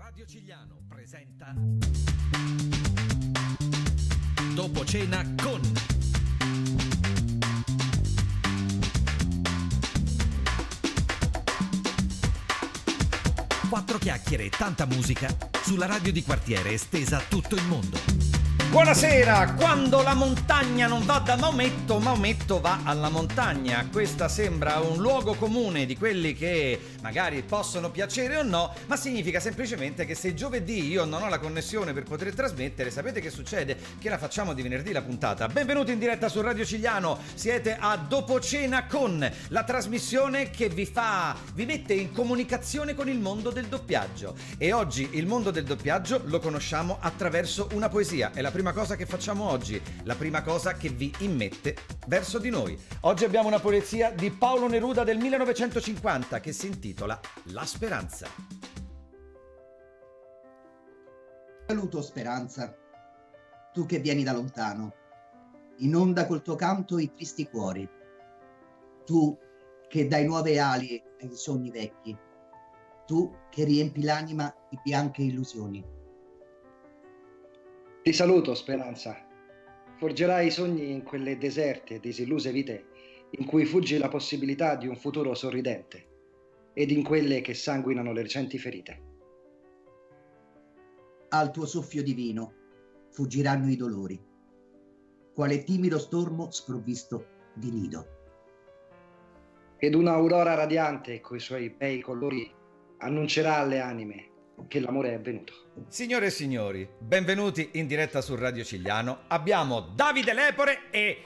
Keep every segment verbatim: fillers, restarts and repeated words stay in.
Radio Cigliano presenta Dopo cena con quattro chiacchiere e tanta musica sulla radio di quartiere estesa a tutto il mondo. Buonasera, quando la montagna non va da Maometto, Maometto va alla montagna. Questa sembra un luogo comune di quelli che magari possono piacere o no, ma significa semplicemente che se giovedì io non ho la connessione per poter trasmettere, sapete che succede? Che la facciamo di venerdì la puntata. Benvenuti in diretta su Radio Cigliano, siete a Dopo Cena con, la trasmissione che vi fa, vi mette in comunicazione con il mondo del doppiaggio. E oggi il mondo del doppiaggio lo conosciamo attraverso una poesia. È la prima cosa che facciamo oggi, la prima cosa che vi immette verso di noi. Oggi abbiamo una poesia di Paolo Neruda del millenovecentocinquanta che si intitola La Speranza. Saluto Speranza, tu che vieni da lontano, inonda col tuo canto i tristi cuori, tu che dai nuove ali ai sogni vecchi, tu che riempi l'anima di bianche illusioni. Ti saluto, Speranza. Forgerai i sogni in quelle deserte e disilluse vite in cui fuggi la possibilità di un futuro sorridente ed in quelle che sanguinano le recenti ferite. Al tuo soffio divino fuggiranno i dolori, quale timido stormo sprovvisto di nido. Ed un'aurora radiante coi suoi bei colori annuncerà alle anime che l'amore è venuto. Signore e signori, benvenuti in diretta su Radio Cigliano. Abbiamo Davide Lepore e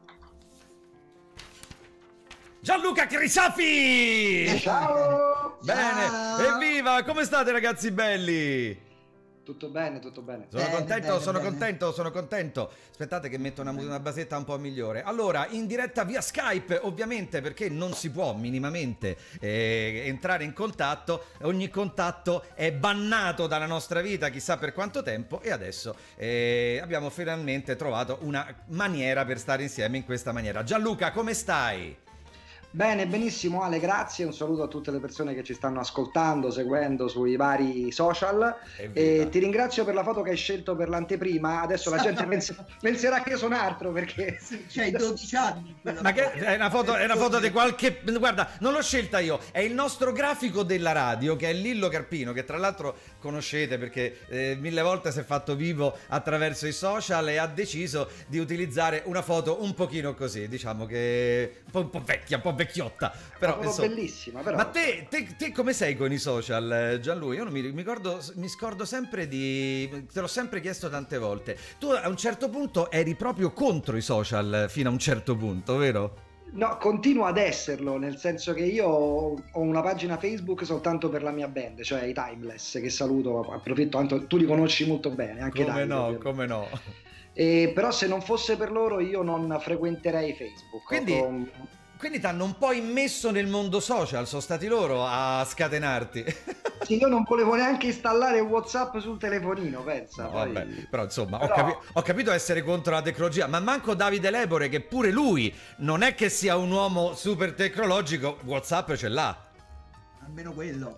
Gianluca Crisafi! Ciao! Bene, Ciao! evviva! Come state ragazzi belli? Tutto bene, tutto bene. Sono Bene, contento, bene, sono bene. contento, sono contento. Aspettate che metto una, una basetta un po' migliore. Allora, in diretta via Skype, ovviamente, perché non si può minimamente eh, entrare in contatto. Ogni contatto è bannato dalla nostra vita, chissà per quanto tempo. E adesso eh, abbiamo finalmente trovato una maniera per stare insieme in questa maniera. Gianluca, come stai? Bene, benissimo Ale, grazie. Un saluto a tutte le persone che ci stanno ascoltando, seguendo sui vari social. Evviva. E ti ringrazio per la foto che hai scelto per l'anteprima. Adesso la gente pens- penserà che io sono altro perché C'hai dodici anni. Ma che è una foto, è una foto di qualche. Guarda, non l'ho scelta io, è il nostro grafico della radio che è Lillo Carpino, che tra l'altro conoscete perché eh, mille volte si è fatto vivo attraverso i social e ha deciso di utilizzare una foto un pochino così, diciamo che un po', un po' vecchia, un po' vecchiotta. Però, una foto insomma. bellissima. Però. Ma te, te, te come sei con i social, eh, Gianluca? Io non mi, mi, ricordo, mi scordo sempre di. Te l'ho sempre chiesto tante volte. Tu a un certo punto eri proprio contro i social fino a un certo punto, vero? No, continuo ad esserlo, nel senso che io ho una pagina Facebook soltanto per la mia band, cioè i Timeless, che saluto, approfitto, tanto tu li conosci molto bene, anche Come Davide, no, ovviamente. come no. E, però se non fosse per loro io non frequenterei Facebook. Quindi, Ho- quindi ti hanno un po' immesso nel mondo social, sono stati loro a scatenarti. Sì, io non volevo neanche installare WhatsApp sul telefonino, pensa. No, poi- vabbè, però insomma, Però- Ho, capi- ho capito essere contro la tecnologia, ma manco Davide Lepore, che pure lui non è che sia un uomo super tecnologico, WhatsApp ce l'ha. Almeno quello.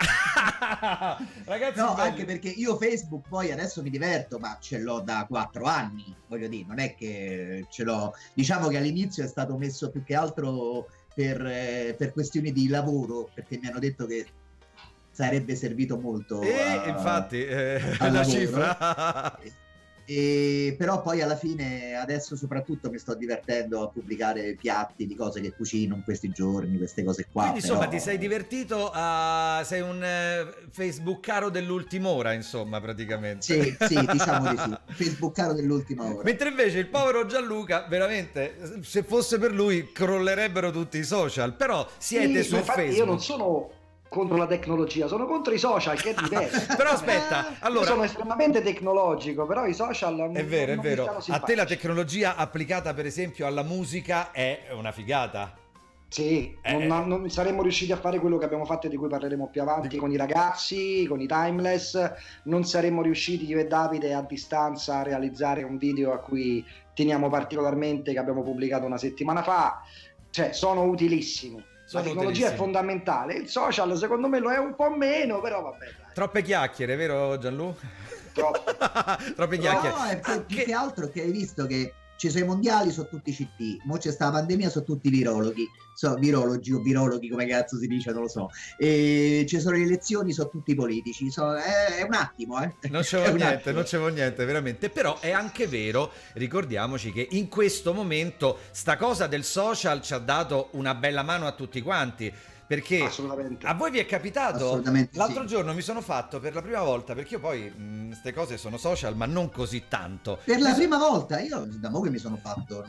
Ragazzi, No, belli. anche perché io Facebook poi adesso mi diverto, ma ce l'ho da quattro anni, voglio dire, non è che ce l'ho. Diciamo che all'inizio è stato messo più che altro per, eh, per questioni di lavoro, perché mi hanno detto che sarebbe servito molto. E a- infatti, eh, al la lavoro. cifra. E però poi alla fine adesso soprattutto mi sto divertendo a pubblicare piatti di cose che cucino in questi giorni, queste cose qua. Quindi insomma però- ti sei divertito a... sei un eh, facebookaro dell'ultima ora, insomma, praticamente. Sì, sì, diciamo di sì. Facebookaro dell'ultima ora. Mentre invece il povero Gianluca, veramente, se fosse per lui, crollerebbero tutti i social. Però siete Sì, su ma infatti Facebook. io non sono contro la tecnologia, sono contro i social, che è diverso. Però aspetta, Io allora... sono estremamente tecnologico, però i social non- È vero, è non mi vero. stanno A te la simpatici. tecnologia applicata per esempio alla musica è una figata. Sì, Eh, non, non saremmo riusciti a fare quello che abbiamo fatto e di cui parleremo più avanti Di- con i ragazzi, con i Timeless. Non saremmo riusciti io e Davide a distanza a realizzare un video a cui teniamo particolarmente, che abbiamo pubblicato una settimana fa. Cioè, sono utilissimi. La tecnologia è fondamentale, il social secondo me lo è un po' meno, però vabbè. Dai. Troppe chiacchiere, vero Gianlu? Troppe. Troppe chiacchiere. No, è più, Ah, più che... che altro che hai visto che ci sono i mondiali, sono tutti C T, mo c'è sta la pandemia, sono tutti virologhi, so, virologi o virologhi come cazzo si dice, non lo so, e ci sono le elezioni, sono tutti politici, so, è, è un attimo, eh. Non c'è niente, non c'è niente, veramente, però è anche vero, ricordiamoci che in questo momento sta cosa del social ci ha dato una bella mano a tutti quanti. Perché a voi vi è capitato? L'altro sì. giorno mi sono fatto per la prima volta, perché io poi queste cose sono social, ma non così tanto. Per la prima volta? Io da mo' che mi sono fatto.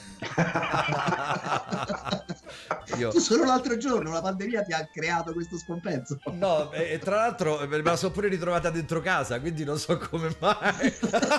Io... Tu solo l'altro giorno la pandemia ti ha creato questo scompenso. No, e tra l'altro me la sono pure ritrovata dentro casa, quindi non so come mai.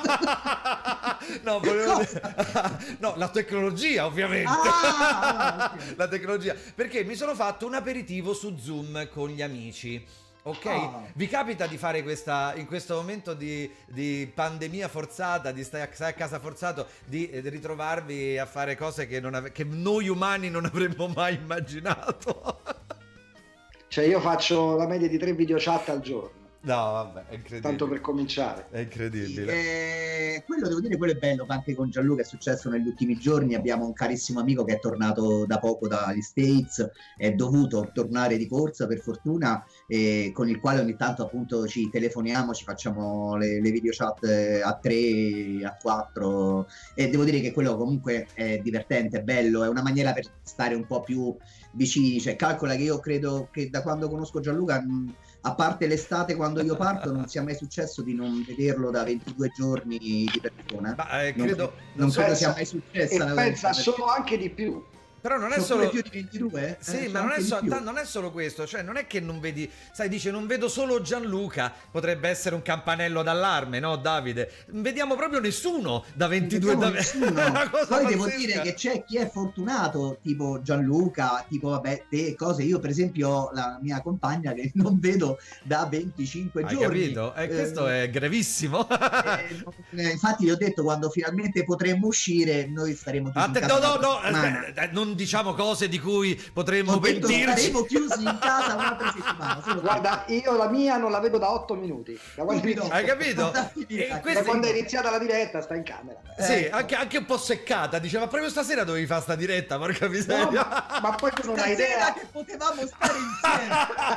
No, volevo... no, la tecnologia ovviamente. Ah, okay. La tecnologia, perché mi sono fatto un aperitivo su Zoom con gli amici. Ok, oh. Vi capita di fare questa in questo momento di, di pandemia forzata, di stare a, a casa forzato, di, di ritrovarvi a fare cose che, non ave- che noi umani non avremmo mai immaginato? Cioè io faccio la media di tre video chat al giorno. No, vabbè, è incredibile. Tanto per cominciare. È incredibile. Eh, quello devo dire, quello è bello, anche con Gianluca è successo negli ultimi giorni. Abbiamo un carissimo amico che è tornato da poco dagli States, è dovuto tornare di corsa per fortuna, eh, con il quale ogni tanto appunto ci telefoniamo, ci facciamo le, le video chat a tre, a quattro, e devo dire che quello comunque è divertente, è bello, è una maniera per stare un po' più vicini. Cioè, calcola che io credo che da quando conosco Gianluca, mh, a parte l'estate quando io parto, non sia mai successo di non vederlo da ventidue giorni di persona. Ma, eh, credo, non, non, non credo sia mai successa. E pensa, sono anche di più. Però non è sono solo più di ventidue? Sì, eh, ma non è, so... non è solo questo, cioè non è che non vedi, sai, dice non vedo solo Gianluca, potrebbe essere un campanello d'allarme, no Davide? Non vediamo proprio nessuno da ventidue da... nessuno. Poi devo dire che c'è chi è fortunato, tipo Gianluca, tipo vabbè, te cose. Io per esempio ho la mia compagna che non vedo da venticinque Hai giorni. Capito? E eh, questo eh, è gravissimo. eh, infatti gli ho detto, quando finalmente potremmo uscire noi staremo chiusi Atte- in casa. No, no, no, eh, non diciamo cose di cui potremmo ho detto, pentirci. Saremo chiusi in casa un'altra settimana. Solo guarda, io la mia non la vedo da otto minuti. Da quando, Subito. Hai capito? E da quando è iniziata la diretta sta in camera. Sì, eh. anche, anche un po' seccata. Diceva proprio stasera dovevi fare sta diretta, porca miseria. No, ma, ma poi tu non hai idea che potevamo stare insieme.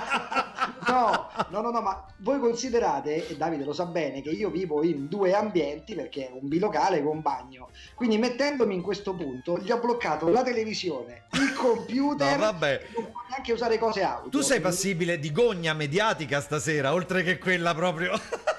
No, no, no, no, ma voi considerate, e Davide lo sa bene, che io vivo in due ambienti perché è un bilocale con bagno. Quindi mettendomi in questo punto gli ho bloccato la televisione, il computer, no, vabbè. non può neanche usare cose audio. Tu sei passibile di gogna mediatica stasera, oltre che quella proprio.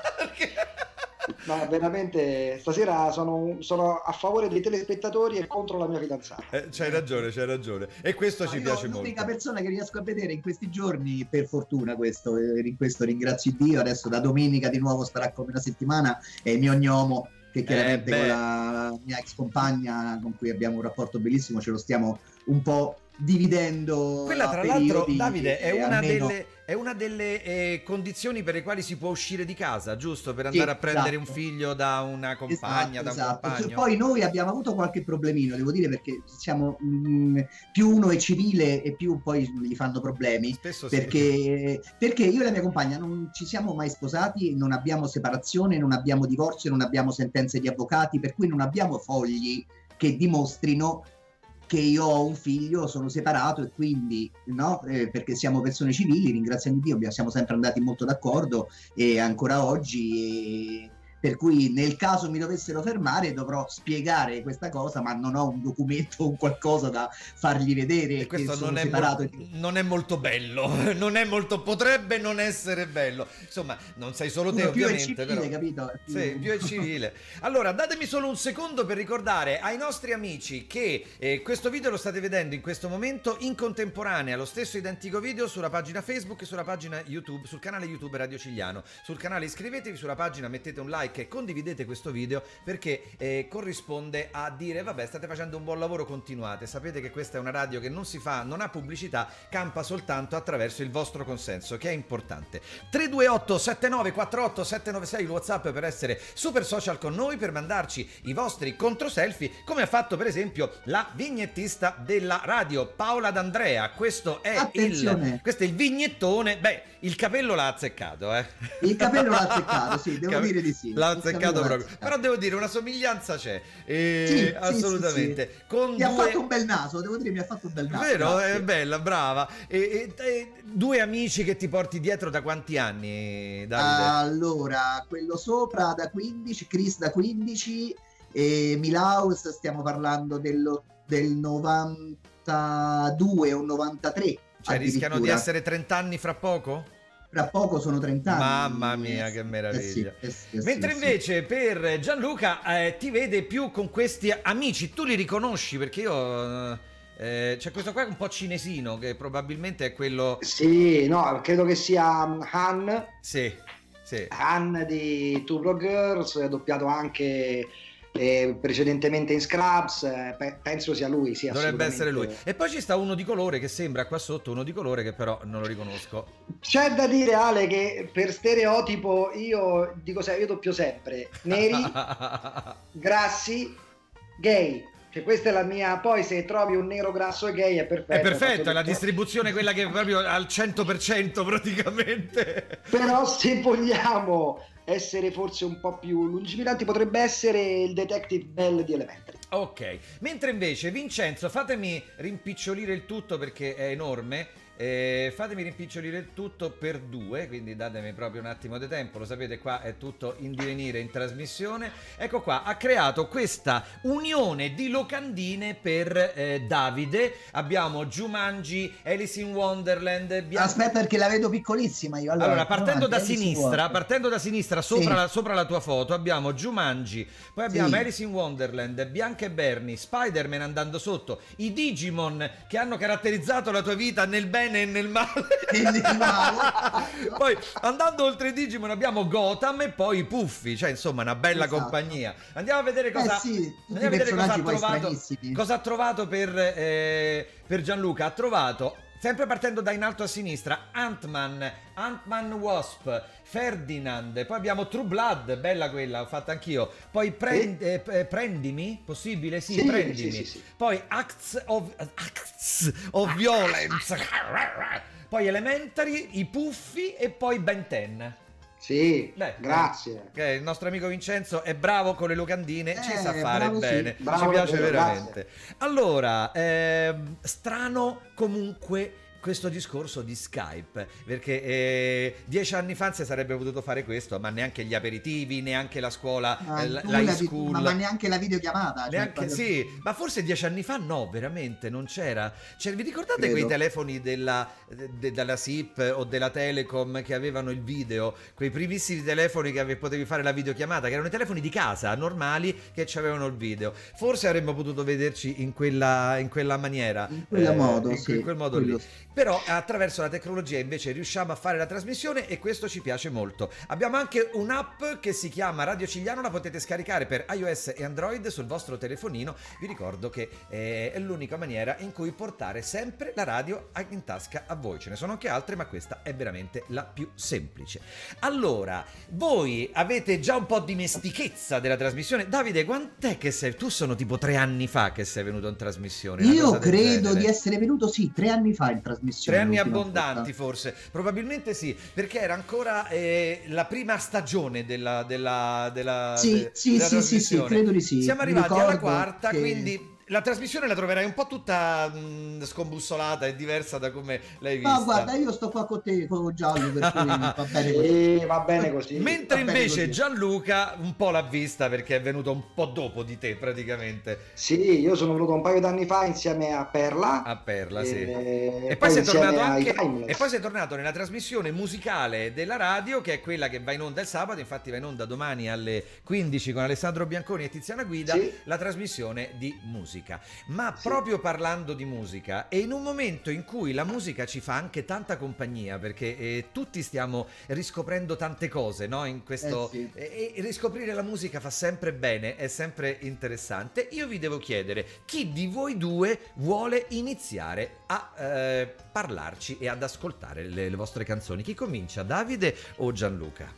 No, veramente stasera sono, sono a favore dei telespettatori e contro la mia fidanzata. Eh, c'hai ragione, c'hai ragione. E questo no, ci io, piace l'unica molto. L'unica persona che riesco a vedere in questi giorni, per fortuna, questo, in questo ringrazio Dio, adesso da domenica di nuovo starà come una settimana, è il mio gnomo, che chiaramente eh con la mia ex compagna, con cui abbiamo un rapporto bellissimo, ce lo stiamo un po' dividendo. Quella tra l'altro, Davide, è una almeno... delle, è una delle eh, condizioni per le quali si può uscire di casa, giusto? Per andare sì, a prendere esatto. un figlio da una compagna, esatto, da un esatto. compagno. Poi noi abbiamo avuto qualche problemino, devo dire, perché siamo mh, più uno è civile e più poi gli fanno problemi. Spesso perché, sì. perché io e la mia compagna non ci siamo mai sposati, non abbiamo separazione, non abbiamo divorzio, non abbiamo sentenze di avvocati, per cui non abbiamo fogli che dimostrino che io ho un figlio, sono separato e quindi no, eh, perché siamo persone civili, ringraziando Dio, siamo sempre andati molto d'accordo e ancora oggi, e per cui nel caso mi dovessero fermare dovrò spiegare questa cosa, ma non ho un documento o un qualcosa da fargli vedere e questo che sono non, è separato. Mo- non è molto bello, non è molto, potrebbe non essere bello, insomma non sei solo te, Uno più ovviamente, è civile, però capito? Più... Sì, più è civile. Allora datemi solo un secondo per ricordare ai nostri amici che eh, questo video lo state vedendo in questo momento in contemporanea, lo stesso identico video sulla pagina Facebook e sulla pagina YouTube, sul canale YouTube Radio Cigliano. Sul canale iscrivetevi, sulla pagina mettete un like, like, condividete questo video perché eh, corrisponde a dire vabbè, state facendo un buon lavoro, continuate, sapete che questa è una radio che non si fa, non ha pubblicità, campa soltanto attraverso il vostro consenso, che è importante. Tre due otto sette nove quattro otto sette nove sei il WhatsApp per essere super social con noi, per mandarci i vostri contro selfie, come ha fatto per esempio la vignettista della radio Paola D'Andrea. Questo è il questo è il vignettone. Beh, il capello l'ha azzeccato, eh. Il capello l'ha azzeccato, sì, devo Cap- dire di sì. L'ha azzeccato proprio. Azzeccato. Però devo dire, una somiglianza c'è. Eh, sì, assolutamente. Sì, sì, sì. Con mi due... ha fatto un bel naso, devo dire, mi ha fatto un bel naso. Vero? Grazie. È bella, brava. E, e, e due amici che ti porti dietro da quanti anni, Davide? Allora, quello sopra da quindici, Chris da quindici e Milaus stiamo parlando dello, del novantadue o novantatré. Cioè rischiano di essere trenta anni fra poco? Fra poco sono trenta anni. Mamma mia, che meraviglia. Eh sì, eh sì, Mentre eh sì, invece sì. per Gianluca eh, ti vede più con questi amici. Tu li riconosci? Perché io... Eh, c'è questo qua un po' cinesino che probabilmente è quello... Sì, no, credo che sia Han. Sì, sì. Han di Two Broke Girls, doppiato anche... Eh, precedentemente in Scrubs, eh, pe- penso sia lui, sì, dovrebbe essere lui. E poi ci sta uno di colore che sembra qua sotto, uno di colore che però non lo riconosco. C'è da dire, Ale, che per stereotipo io dico sempre, io doppio sempre neri, grassi, gay. Cioè questa è la mia, poi se trovi un nero grasso e gay è perfetto. È perfetto, è la distribuzione quella che è proprio al cento per cento praticamente. Però se vogliamo essere forse un po' più lungimiranti potrebbe essere il Detective Bell di Elementary. Ok, mentre invece Vincenzo, fatemi rimpicciolire il tutto perché è enorme. Eh, fatemi rimpicciolire il tutto per due, quindi datemi proprio un attimo di tempo. Lo sapete, qua è tutto in divenire, in trasmissione. Ecco qua, ha creato questa unione di locandine per eh, Davide. Abbiamo Jumanji, Alice in Wonderland. Abbiamo... Aspetta, perché la vedo piccolissima io. Allora, allora partendo, da sinistra, partendo da sinistra sopra, sì. la, sopra la tua foto abbiamo Jumanji, poi abbiamo sì. Alice in Wonderland, Bianca e Bernie, Spider-Man andando sotto, i Digimon che hanno caratterizzato la tua vita nel bene e nel male. Poi andando oltre i Digimon abbiamo Gotham e poi i Puffi, cioè insomma una bella esatto. compagnia. Andiamo a vedere cosa, eh sì, andiamo a vedere cosa ha trovato, cosa ha trovato per, eh, per Gianluca. Ha trovato, sempre partendo da in alto a sinistra, Ant-Man, Ant-Man Wasp, Ferdinand, poi abbiamo True Blood, bella quella, l'ho fatta anch'io. Poi prend, eh, eh, Prendimi, possibile? Sì, sì Prendimi. Sì, sì, sì. Poi Acts of, Acts of Violence. Poi Elementary, i Puffi e poi Ben ten. Sì, Beh, grazie. Eh, il nostro amico Vincenzo è bravo con le locandine, eh, ci sa fare bravo, bene, sì. ci piace bene, veramente. Grazie. Allora, eh, strano comunque questo discorso di Skype, perché eh, dieci anni fa si sarebbe potuto fare questo, ma neanche gli aperitivi, neanche la scuola, ah, eh, l'high school, ma, ma neanche la videochiamata. Neanche, cioè, sì, ma forse dieci anni fa no, veramente non c'era. Cioè, vi ricordate Credo. quei telefoni della, de, della S I P o della Telecom che avevano il video, quei primissimi telefoni che ave, potevi fare la videochiamata, che erano i telefoni di casa normali che avevano il video. Forse avremmo potuto vederci in quella, in quella maniera, in quel eh, modo, in, sì, in quel modo quello. lì. Però attraverso la tecnologia invece riusciamo a fare la trasmissione e questo ci piace molto. Abbiamo anche un'app che si chiama Radio Cigliano, la potete scaricare per iOS e Android sul vostro telefonino. Vi ricordo che è l'unica maniera in cui portare sempre la radio in tasca a voi. Ce ne sono anche altre, ma questa è veramente la più semplice. Allora, voi avete già un po' dimestichezza della trasmissione. Davide, quant'è che sei? Tu sono tipo tre anni fa che sei venuto in trasmissione. Io credo di essere venuto, sì, tre anni fa in trasmissione. Tre anni abbondanti volta. Forse, probabilmente sì, perché era ancora eh, la prima stagione della, della, della, sì, de, sì, della sì, sì, sì, credo di sì. Siamo arrivati alla quarta, che... quindi la trasmissione la troverai un po' tutta mh, scombussolata e diversa da come l'hai vista. No, guarda, io sto qua con te, con Giallo, per cui va bene così. E va bene così. Mentre invece così. Gianluca un po' l'ha vista perché è venuto un po' dopo di te praticamente. Sì, io sono venuto un paio d'anni fa insieme a Perla. A Perla, e... sì. E, e poi, poi sei tornato anche e poi sei tornato nella trasmissione musicale della radio, che è quella che va in onda il sabato, infatti va in onda domani alle quindici con Alessandro Bianconi e Tiziana Guida, sì. La trasmissione di musica. musica, ma Sì. proprio parlando di musica e in un momento in cui la musica ci fa anche tanta compagnia, perché eh, tutti stiamo riscoprendo tante cose, no? In questo, Eh sì. e, e riscoprire la musica fa sempre bene, è sempre interessante. Io vi devo chiedere chi di voi due vuole iniziare a eh, parlarci e ad ascoltare le, le vostre canzoni. Chi comincia, Davide o Gianluca?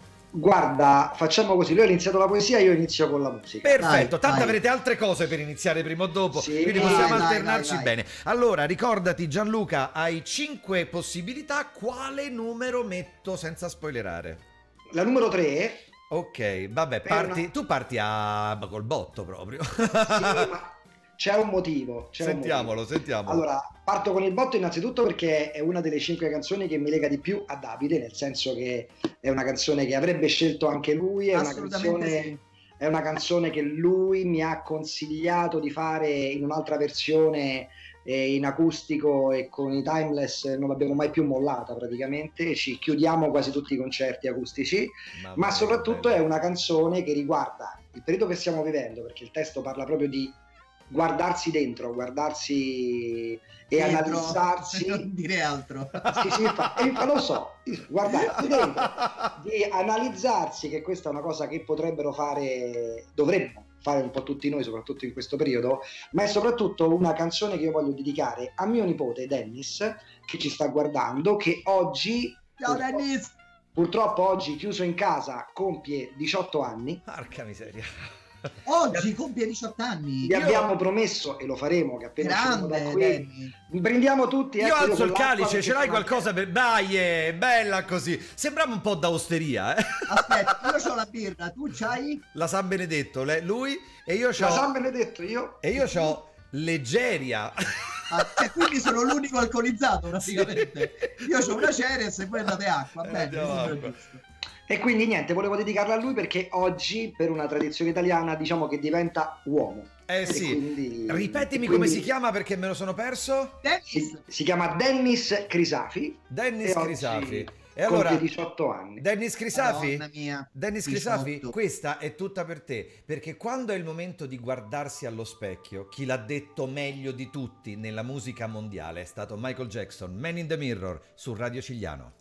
Guarda, facciamo così, lui ha iniziato la poesia, io inizio con la musica. Perfetto, Vai, tanto vai. avrete altre cose per iniziare prima o dopo, Sì. quindi Vai, possiamo vai, alternarci vai, vai. bene. Allora, ricordati Gianluca, hai cinque possibilità, quale numero metto senza spoilerare? La numero tre, Ok, vabbè, Per parti, una- tu parti a col botto proprio. sì, ma c'è un motivo. C'è un Sentiamolo, motivo. sentiamolo. Allora, parto con il botto innanzitutto perché è una delle cinque canzoni che mi lega di più a Davide, nel senso che è una canzone che avrebbe scelto anche lui, è una Assolutamente canzone, sì. è una canzone che lui mi ha consigliato di fare in un'altra versione eh, in acustico, e con i Timeless non l'abbiamo mai più mollata praticamente, ci chiudiamo quasi tutti i concerti acustici, Mamma ma mia, soprattutto bello. è una canzone che riguarda il periodo che stiamo vivendo, perché il testo parla proprio di guardarsi dentro, guardarsi e Dentro, analizzarsi. non dire altro. Sì, sì, fa, e fa- lo so, guardarsi dentro, di analizzarsi, che questa è una cosa che potrebbero fare, dovremmo fare un po' tutti noi, soprattutto in questo periodo, ma è soprattutto una canzone che io voglio dedicare a mio nipote Dennis, che ci sta guardando, che oggi, Ciao purtroppo, Dennis! purtroppo oggi chiuso in casa, compie diciotto anni. Porca miseria. Oggi compie diciotto anni. Gli Io- abbiamo promesso, e lo faremo, che appena usciremo da Grande qui, Dennis. brindiamo tutti. Io ecco, alzo con il l'acqua, calice, perché ce l'hai sono- qualcosa per... Dai, è bella così. Sembrava un po' da osteria, eh? Aspetta, io ho la birra, tu c'hai? La San Benedetto, le- lui e io La San c'ho... Benedetto, io... E io c'ho Leggeria. Ah, cioè, quindi sono l'unico alcolizzato praticamente. Io ho una Ceres e voi andate acqua. Eh, Bene, andiamo il numero acqua. giusto. E quindi niente, volevo dedicarla a lui perché oggi, per una tradizione italiana, diciamo che diventa uomo. Eh E sì. quindi- Ripetimi e come quindi si chiama perché me lo sono perso. Dennis, Si, si chiama Dennis Crisafi. Dennis e oggi Crisafi. E compie allora, diciotto anni. Dennis Crisafi? Madonna mia. Dennis Crisafi, diciotto. questa è tutta per te, perché quando è il momento di guardarsi allo specchio, chi l'ha detto meglio di tutti nella musica mondiale è stato Michael Jackson, Man in the Mirror, su Radio Cigliano.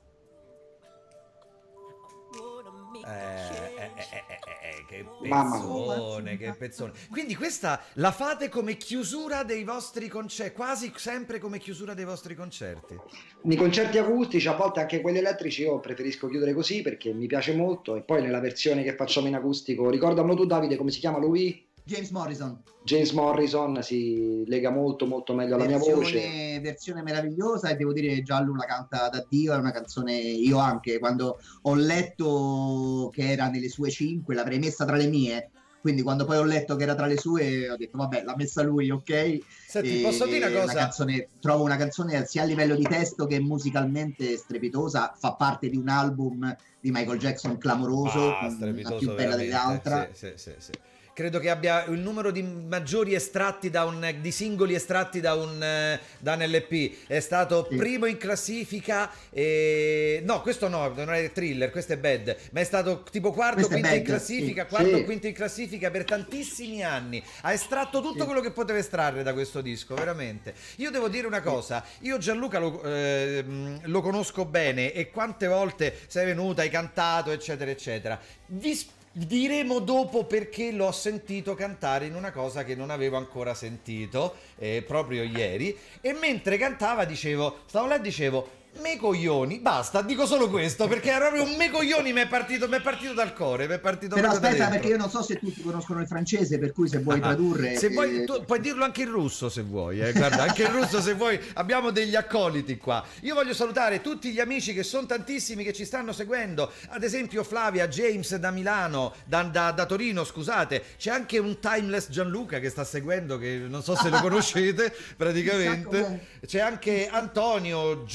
Eh, eh, eh, eh, eh, eh, che Mamma pezzone, che pezzone. Quindi questa la fate come chiusura dei vostri concerti, quasi sempre come chiusura dei vostri concerti. Nei concerti acustici, a volte anche quelli elettrici, io preferisco chiudere così perché mi piace molto. E poi nella versione che facciamo in acustico, ricordamelo tu Davide, come si chiama lui? James Morrison. James Morrison si lega molto molto meglio alla mia voce. Versione, versione meravigliosa, e devo dire che Giallo la canta da Dio, è una canzone, io anche quando ho letto che era nelle sue cinque l'avrei messa tra le mie, quindi quando poi ho letto che era tra le sue ho detto vabbè, l'ha messa lui, ok. Senti, E posso dire una cosa? canzone, trovo una canzone sia a livello di testo che musicalmente strepitosa, fa parte di un album di Michael Jackson clamoroso, Ah, la strepitoso più bella veramente. dell'altra. Sì, sì, sì, sì. Credo che abbia il numero di maggiori estratti da un di singoli estratti da un eh, da un L P. È stato Sì. primo in classifica e no, questo no, non è Thriller, questo è Bad, ma è stato tipo quarto, Questo è quinto in Bad, classifica, sì. quarto Sì. quinto in classifica per tantissimi anni. Ha estratto tutto Sì. quello che poteva estrarre da questo disco, veramente. Io devo dire una cosa, io Gianluca lo, ehm, lo conosco bene e quante volte sei venuta, hai cantato, eccetera, eccetera. Vi sp- diremo dopo perché l'ho sentito cantare in una cosa che non avevo ancora sentito, eh, proprio ieri, e mentre cantava dicevo, stavo là e dicevo me coglioni, basta, dico solo questo perché era proprio un me coglioni, mi è partito, mi è partito dal cuore, mi è partito Però proprio da aspetta, dentro. perché io non so se tutti conoscono il francese, per cui se vuoi tradurre... Se vuoi, eh, tu puoi dirlo anche in russo se vuoi, eh. Guarda, anche in russo se vuoi, abbiamo degli accoliti qua. Io voglio salutare tutti gli amici che sono tantissimi che ci stanno seguendo, ad esempio Flavia, James da Milano, da, da- da Torino, scusate, c'è anche un Timeless Gianluca che sta seguendo, che non so se lo conoscete praticamente, c'è anche Antonio, Giulia,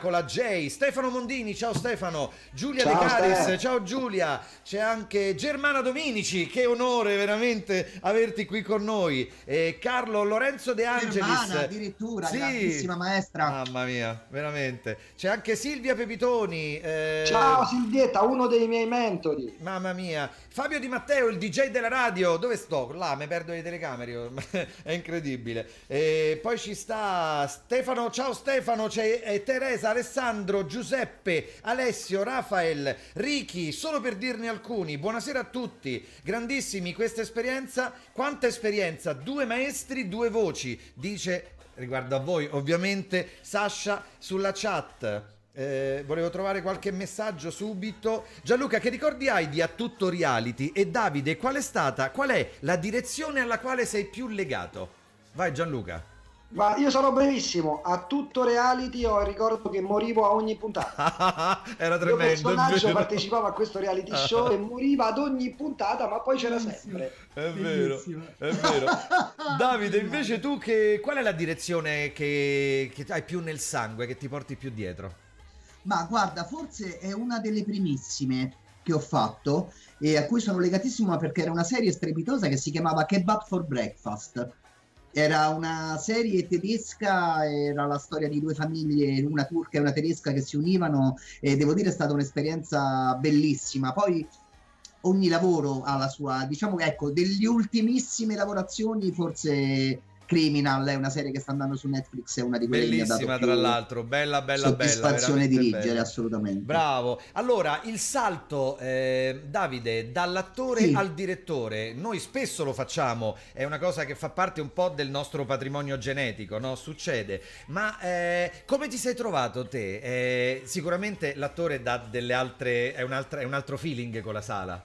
con la J, Stefano Mondini, ciao Stefano, Giulia Ciao, De Caris, Ste. ciao Giulia, c'è anche Germana Dominici, che onore veramente averti qui con noi, e Carlo Lorenzo De Angelis. Germana, addirittura, sì, grandissima maestra. mamma mia, veramente. C'è anche Silvia Pepitoni. eh, Ciao Silvietta, uno dei miei mentori. Mamma mia, Fabio Di Matteo, il D J della radio. Dove sto? Là, mi perdo le telecamere. io. È incredibile. E poi ci sta Stefano. Ciao Stefano. C'è eh, Teresa, Alessandro, Giuseppe, Alessio, Rafael, Ricky. Solo per dirne alcuni. Buonasera a tutti. Grandissimi questa esperienza. Quanta esperienza? Due maestri, due voci. Dice riguardo a voi, ovviamente, Sasha sulla chat. Eh, volevo trovare qualche messaggio subito. Gianluca, che ricordi hai di A Tutto Reality? E Davide, qual è stata, qual è la direzione alla quale sei più legato? Vai Gianluca. Ma io sono brevissimo, A Tutto Reality ho il ricordo che morivo a ogni puntata. Era Il tremendo. personaggio partecipava a questo reality show e moriva ad ogni puntata, ma poi c'era sempre. È vero, è vero. Davide, invece tu che, qual è la direzione che, che hai più nel sangue, che ti porti più dietro? Ma guarda, forse è una delle primissime che ho fatto e a cui sono legatissimo perché era una serie strepitosa che si chiamava Kebab for Breakfast. Era una serie tedesca, era la storia di due famiglie, una turca e una tedesca, che si univano, e devo dire è stata un'esperienza bellissima. Poi ogni lavoro ha la sua, diciamo che ecco, delle ultimissime lavorazioni forse Criminal è una serie che sta andando su Netflix, è una di quelle che mi ha dato Bellissima, più tra l'altro, bella bella bella, soddisfazione veramente dirigere, bella. assolutamente. Bravo. Allora, il salto, eh, Davide, dall'attore Sì. al direttore, noi spesso lo facciamo, è una cosa che fa parte un po' del nostro patrimonio genetico, no? Succede. Ma eh, come ti sei trovato te? Eh, sicuramente l'attore dà delle altre, è un, altra, è un altro feeling con la sala.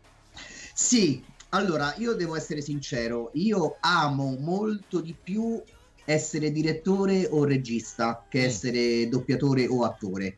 Sì, allora io devo essere sincero, io amo molto di più essere direttore o regista che Mm. essere doppiatore o attore.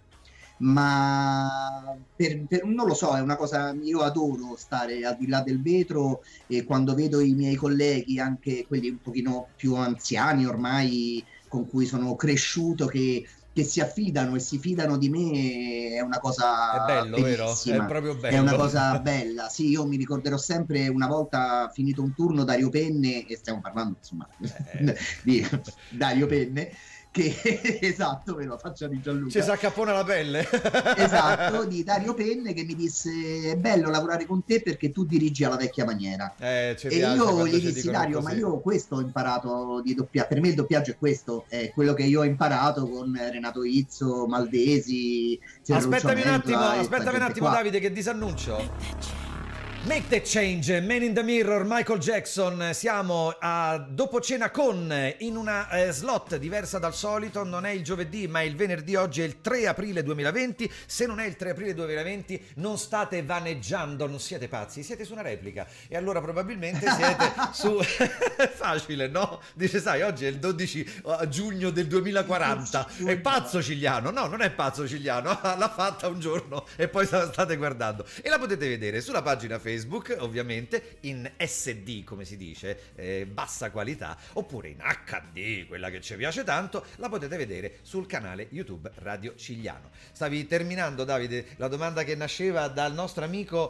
Ma per, per- non lo so, è una cosa, io adoro stare al di là del vetro, e quando vedo i miei colleghi, anche quelli un pochino più anziani ormai, con cui sono cresciuto, che, che si affidano e si fidano di me, è una cosa È bello, vero? bellissima. È proprio bello. È una cosa bella, sì, io mi ricorderò sempre una volta finito un turno Dario Penne, e stiamo parlando insomma Eh. di Dario Penne, che esatto, ve lo faccio di Gianluca. Ci si accappona la pelle. Esatto, di Dario Penne, che mi disse: è bello lavorare con te perché tu dirigi alla vecchia maniera. Eh, ci E piace io quando gli ci dissi: dicono Dario, così. ma io questo ho imparato di doppiare. Per me il doppiaggio è questo, è quello che io ho imparato con Renato Izzo, Maldesi. Ferruccio Aspettami un attimo, Mendola e sta aspettami un gente attimo qua. Davide, che disannuncio. Make the Change, Man in the Mirror, Michael Jackson. Siamo a dopo cena con, in una eh, slot diversa dal solito. Non è il giovedì ma è il venerdì. Oggi è il tre aprile duemilaventi. Se non è il tre aprile duemilaventi non state vaneggiando, non siete pazzi, siete su una replica. E allora probabilmente siete su... Facile, no? Dice, sai, oggi è il dodici giugno del duemilaquaranta. È pazzo Cigliano? No, non è pazzo Cigliano. L'ha fatta un giorno e poi la state guardando. E la potete vedere sulla pagina Facebook, ovviamente in S D, come si dice, eh, bassa qualità, oppure in H D, quella che ci piace tanto. La potete vedere sul canale YouTube Radio Cigliano. Stavi terminando, Davide, la domanda che nasceva dal nostro amico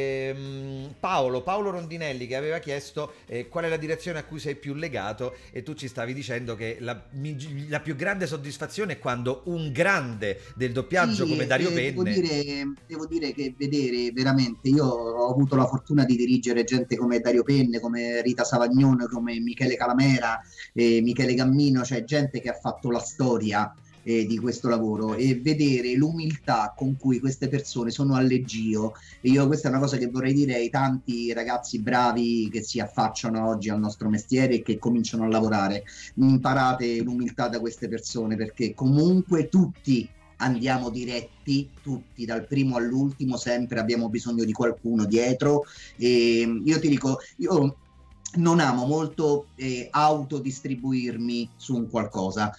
ehm, Paolo Paolo Rondinelli, che aveva chiesto eh, qual è la direzione a cui sei più legato, e tu ci stavi dicendo che la, la più grande soddisfazione è quando un grande del doppiaggio Sì, come Dario eh, devo Penne... dire, devo dire che vedere veramente, io ho avuto la fortuna di dirigere gente come Dario Penne, come Rita Savagnone, come Michele Calamera, eh, Michele Gammino, cioè gente che ha fatto la storia eh, di questo lavoro, e vedere l'umiltà con cui queste persone sono al leggio. E io, questa è una cosa che vorrei dire ai tanti ragazzi bravi che si affacciano oggi al nostro mestiere e che cominciano a lavorare: imparate l'umiltà da queste persone, perché comunque tutti andiamo diretti, tutti dal primo all'ultimo, sempre abbiamo bisogno di qualcuno dietro. E io ti dico, io non amo molto eh, autodistribuirmi su un qualcosa,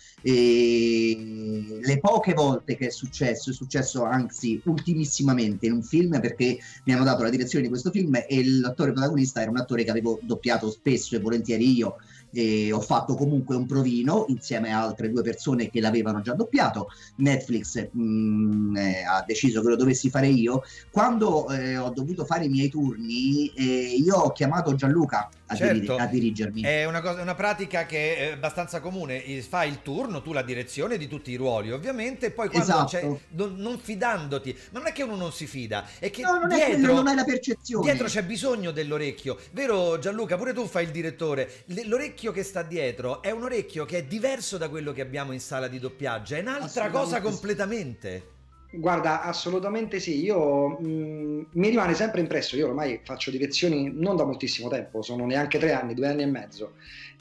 e le poche volte che è successo, è successo anzi ultimissimamente in un film, perché mi hanno dato la direzione di questo film e l'attore protagonista era un attore che avevo doppiato spesso e volentieri io, e ho fatto comunque un provino insieme a altre due persone che l'avevano già doppiato. Netflix mh, eh, ha deciso che lo dovessi fare io. Quando eh, ho dovuto fare i miei turni, eh, io ho chiamato Gianluca a, certo, dir- a dirigermi. È una, cosa, una pratica che è abbastanza comune. Fai il turno, tu la direzione di tutti i ruoli ovviamente, e poi quando Esatto. c'è, non, non fidandoti, ma non è che uno non si fida, è che No, non dietro, è quello, non hai la percezione. dietro c'è bisogno dell'orecchio, vero Gianluca? Pure tu fai il direttore. L'orecchio che sta dietro è un orecchio che è diverso da quello che abbiamo in sala di doppiaggio, è un'altra cosa completamente. Guarda, assolutamente sì, io mh, mi rimane sempre impresso, io ormai faccio direzioni non da moltissimo tempo, sono neanche tre anni, due anni e mezzo,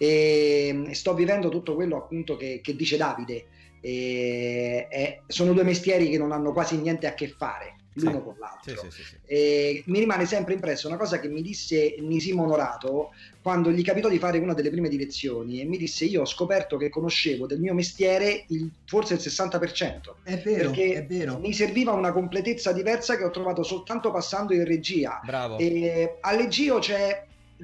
e, e sto vivendo tutto quello appunto che, che dice Davide, e, e sono due mestieri che non hanno quasi niente a che fare l'uno sì, con l'altro. Sì, sì, sì, sì. E mi rimane sempre impresso una cosa che mi disse Nisimo Onorato quando gli capitò di fare una delle prime direzioni, e mi disse: io ho scoperto che conoscevo del mio mestiere il, forse il sessanta per cento, è vero, perché è vero. mi serviva una completezza diversa che ho trovato soltanto passando in regia. Bravo. E al Leggio c'è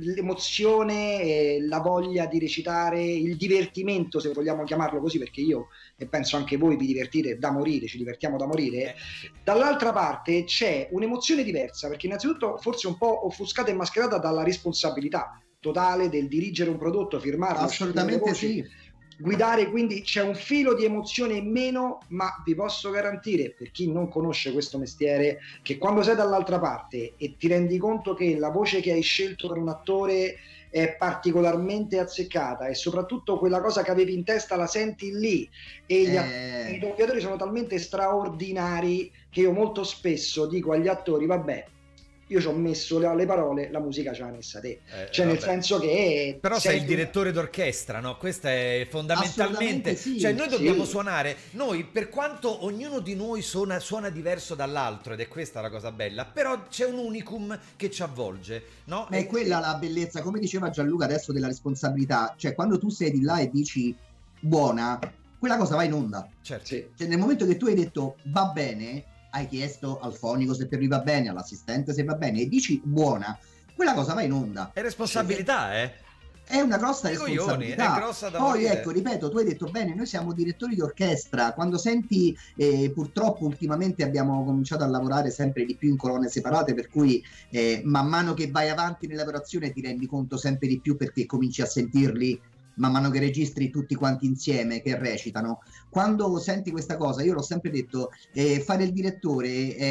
l'emozione, la voglia di recitare, il divertimento, se vogliamo chiamarlo così, perché io e penso anche voi vi divertite da morire, ci divertiamo da morire. Eh, sì. Dall'altra parte c'è un'emozione diversa, perché innanzitutto forse un po' offuscata e mascherata dalla responsabilità totale del dirigere un prodotto, firmarlo, assolutamente sì, guidare, quindi c'è un filo di emozione in meno, ma vi posso garantire, per chi non conosce questo mestiere, che quando sei dall'altra parte e ti rendi conto che la voce che hai scelto per un attore è particolarmente azzeccata, e soprattutto quella cosa che avevi in testa la senti lì, e gli eh... i doppiatori sono talmente straordinari che io molto spesso dico agli attori: vabbè, io ci ho messo le, le parole, la musica ce l'ha messa te, eh, cioè vabbè. Nel senso che però sei, sei il direttore d'orchestra, no? Questo è fondamentalmente, sì, cioè noi dobbiamo sì. suonare, noi, per quanto ognuno di noi suona, suona diverso dall'altro, ed è questa la cosa bella, però c'è un unicum che ci avvolge, no? Ma è quella la bellezza, come diceva Gianluca adesso, della responsabilità, cioè quando tu sei di là e dici buona, quella cosa va in onda, certo. Cioè, nel momento che tu hai detto va bene, hai chiesto al fonico se per lui va bene, all'assistente se va bene, e dici buona, quella cosa va in onda. È responsabilità, cioè, eh? È una grossa responsabilità. È grossa da Poi morire. Ecco, ripeto, tu hai detto bene, noi siamo direttori di orchestra. Quando senti, eh, purtroppo ultimamente abbiamo cominciato a lavorare sempre di più in colonne separate, per cui eh, man mano che vai avanti nella lavorazione ti rendi conto sempre di più, perché cominci a sentirli man mano che registri tutti quanti insieme che recitano. Quando senti questa cosa, io l'ho sempre detto, eh, fare il direttore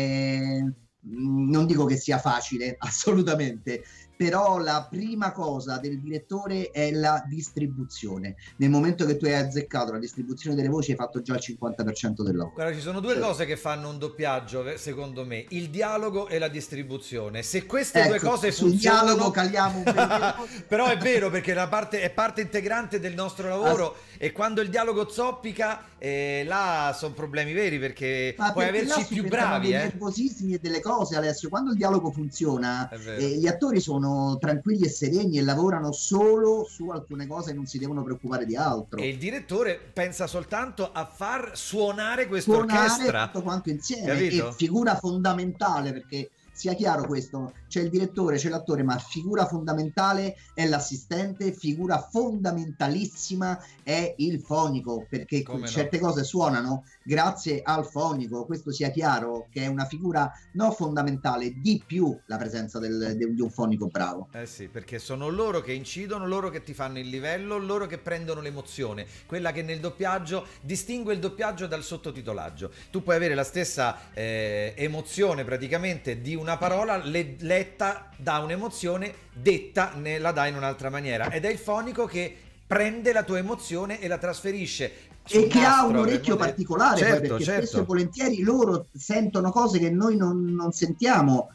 eh, non dico che sia facile, assolutamente, però la prima cosa del direttore è la distribuzione. Nel momento che tu hai azzeccato la distribuzione delle voci, hai fatto già il cinquanta per cento del lavoro. Guarda, ci sono due sì. cose che fanno un doppiaggio, secondo me: il dialogo e la distribuzione. Se queste ecco, due cose sul funzionano, dialogo caliamo un po'. però è vero, perché la parte, è parte integrante del nostro lavoro, As- e quando il dialogo zoppica, eh, là sono problemi veri, perché Ma puoi perché averci più bravi, dei eh? nervosismi e delle cose, Alessio. Quando il dialogo funziona, eh, gli attori sono tranquilli e sereni e lavorano solo su alcune cose e non si devono preoccupare di altro. E il direttore pensa soltanto a far suonare questa orchestra, tutto quanto insieme, capito? E figura fondamentale, perché sia chiaro questo, c'è il direttore, c'è l'attore, ma figura fondamentale è l'assistente, figura fondamentalissima è il fonico, perché Come certe no? cose suonano grazie al fonico. Questo sia chiaro, che è una figura non fondamentale, di più la presenza del, del, di un fonico bravo. Eh sì, perché sono loro che incidono, loro che ti fanno il livello, loro che prendono l'emozione, quella che nel doppiaggio distingue il doppiaggio dal sottotitolaggio. Tu puoi avere la stessa eh, emozione praticamente di una parola le, letta da un'emozione, detta ne, la dà in un'altra maniera, ed è il fonico che prende la tua emozione e la trasferisce. E che ha un orecchio particolare, certo, poi, perché certo. spesso e volentieri loro sentono cose che noi non, non sentiamo,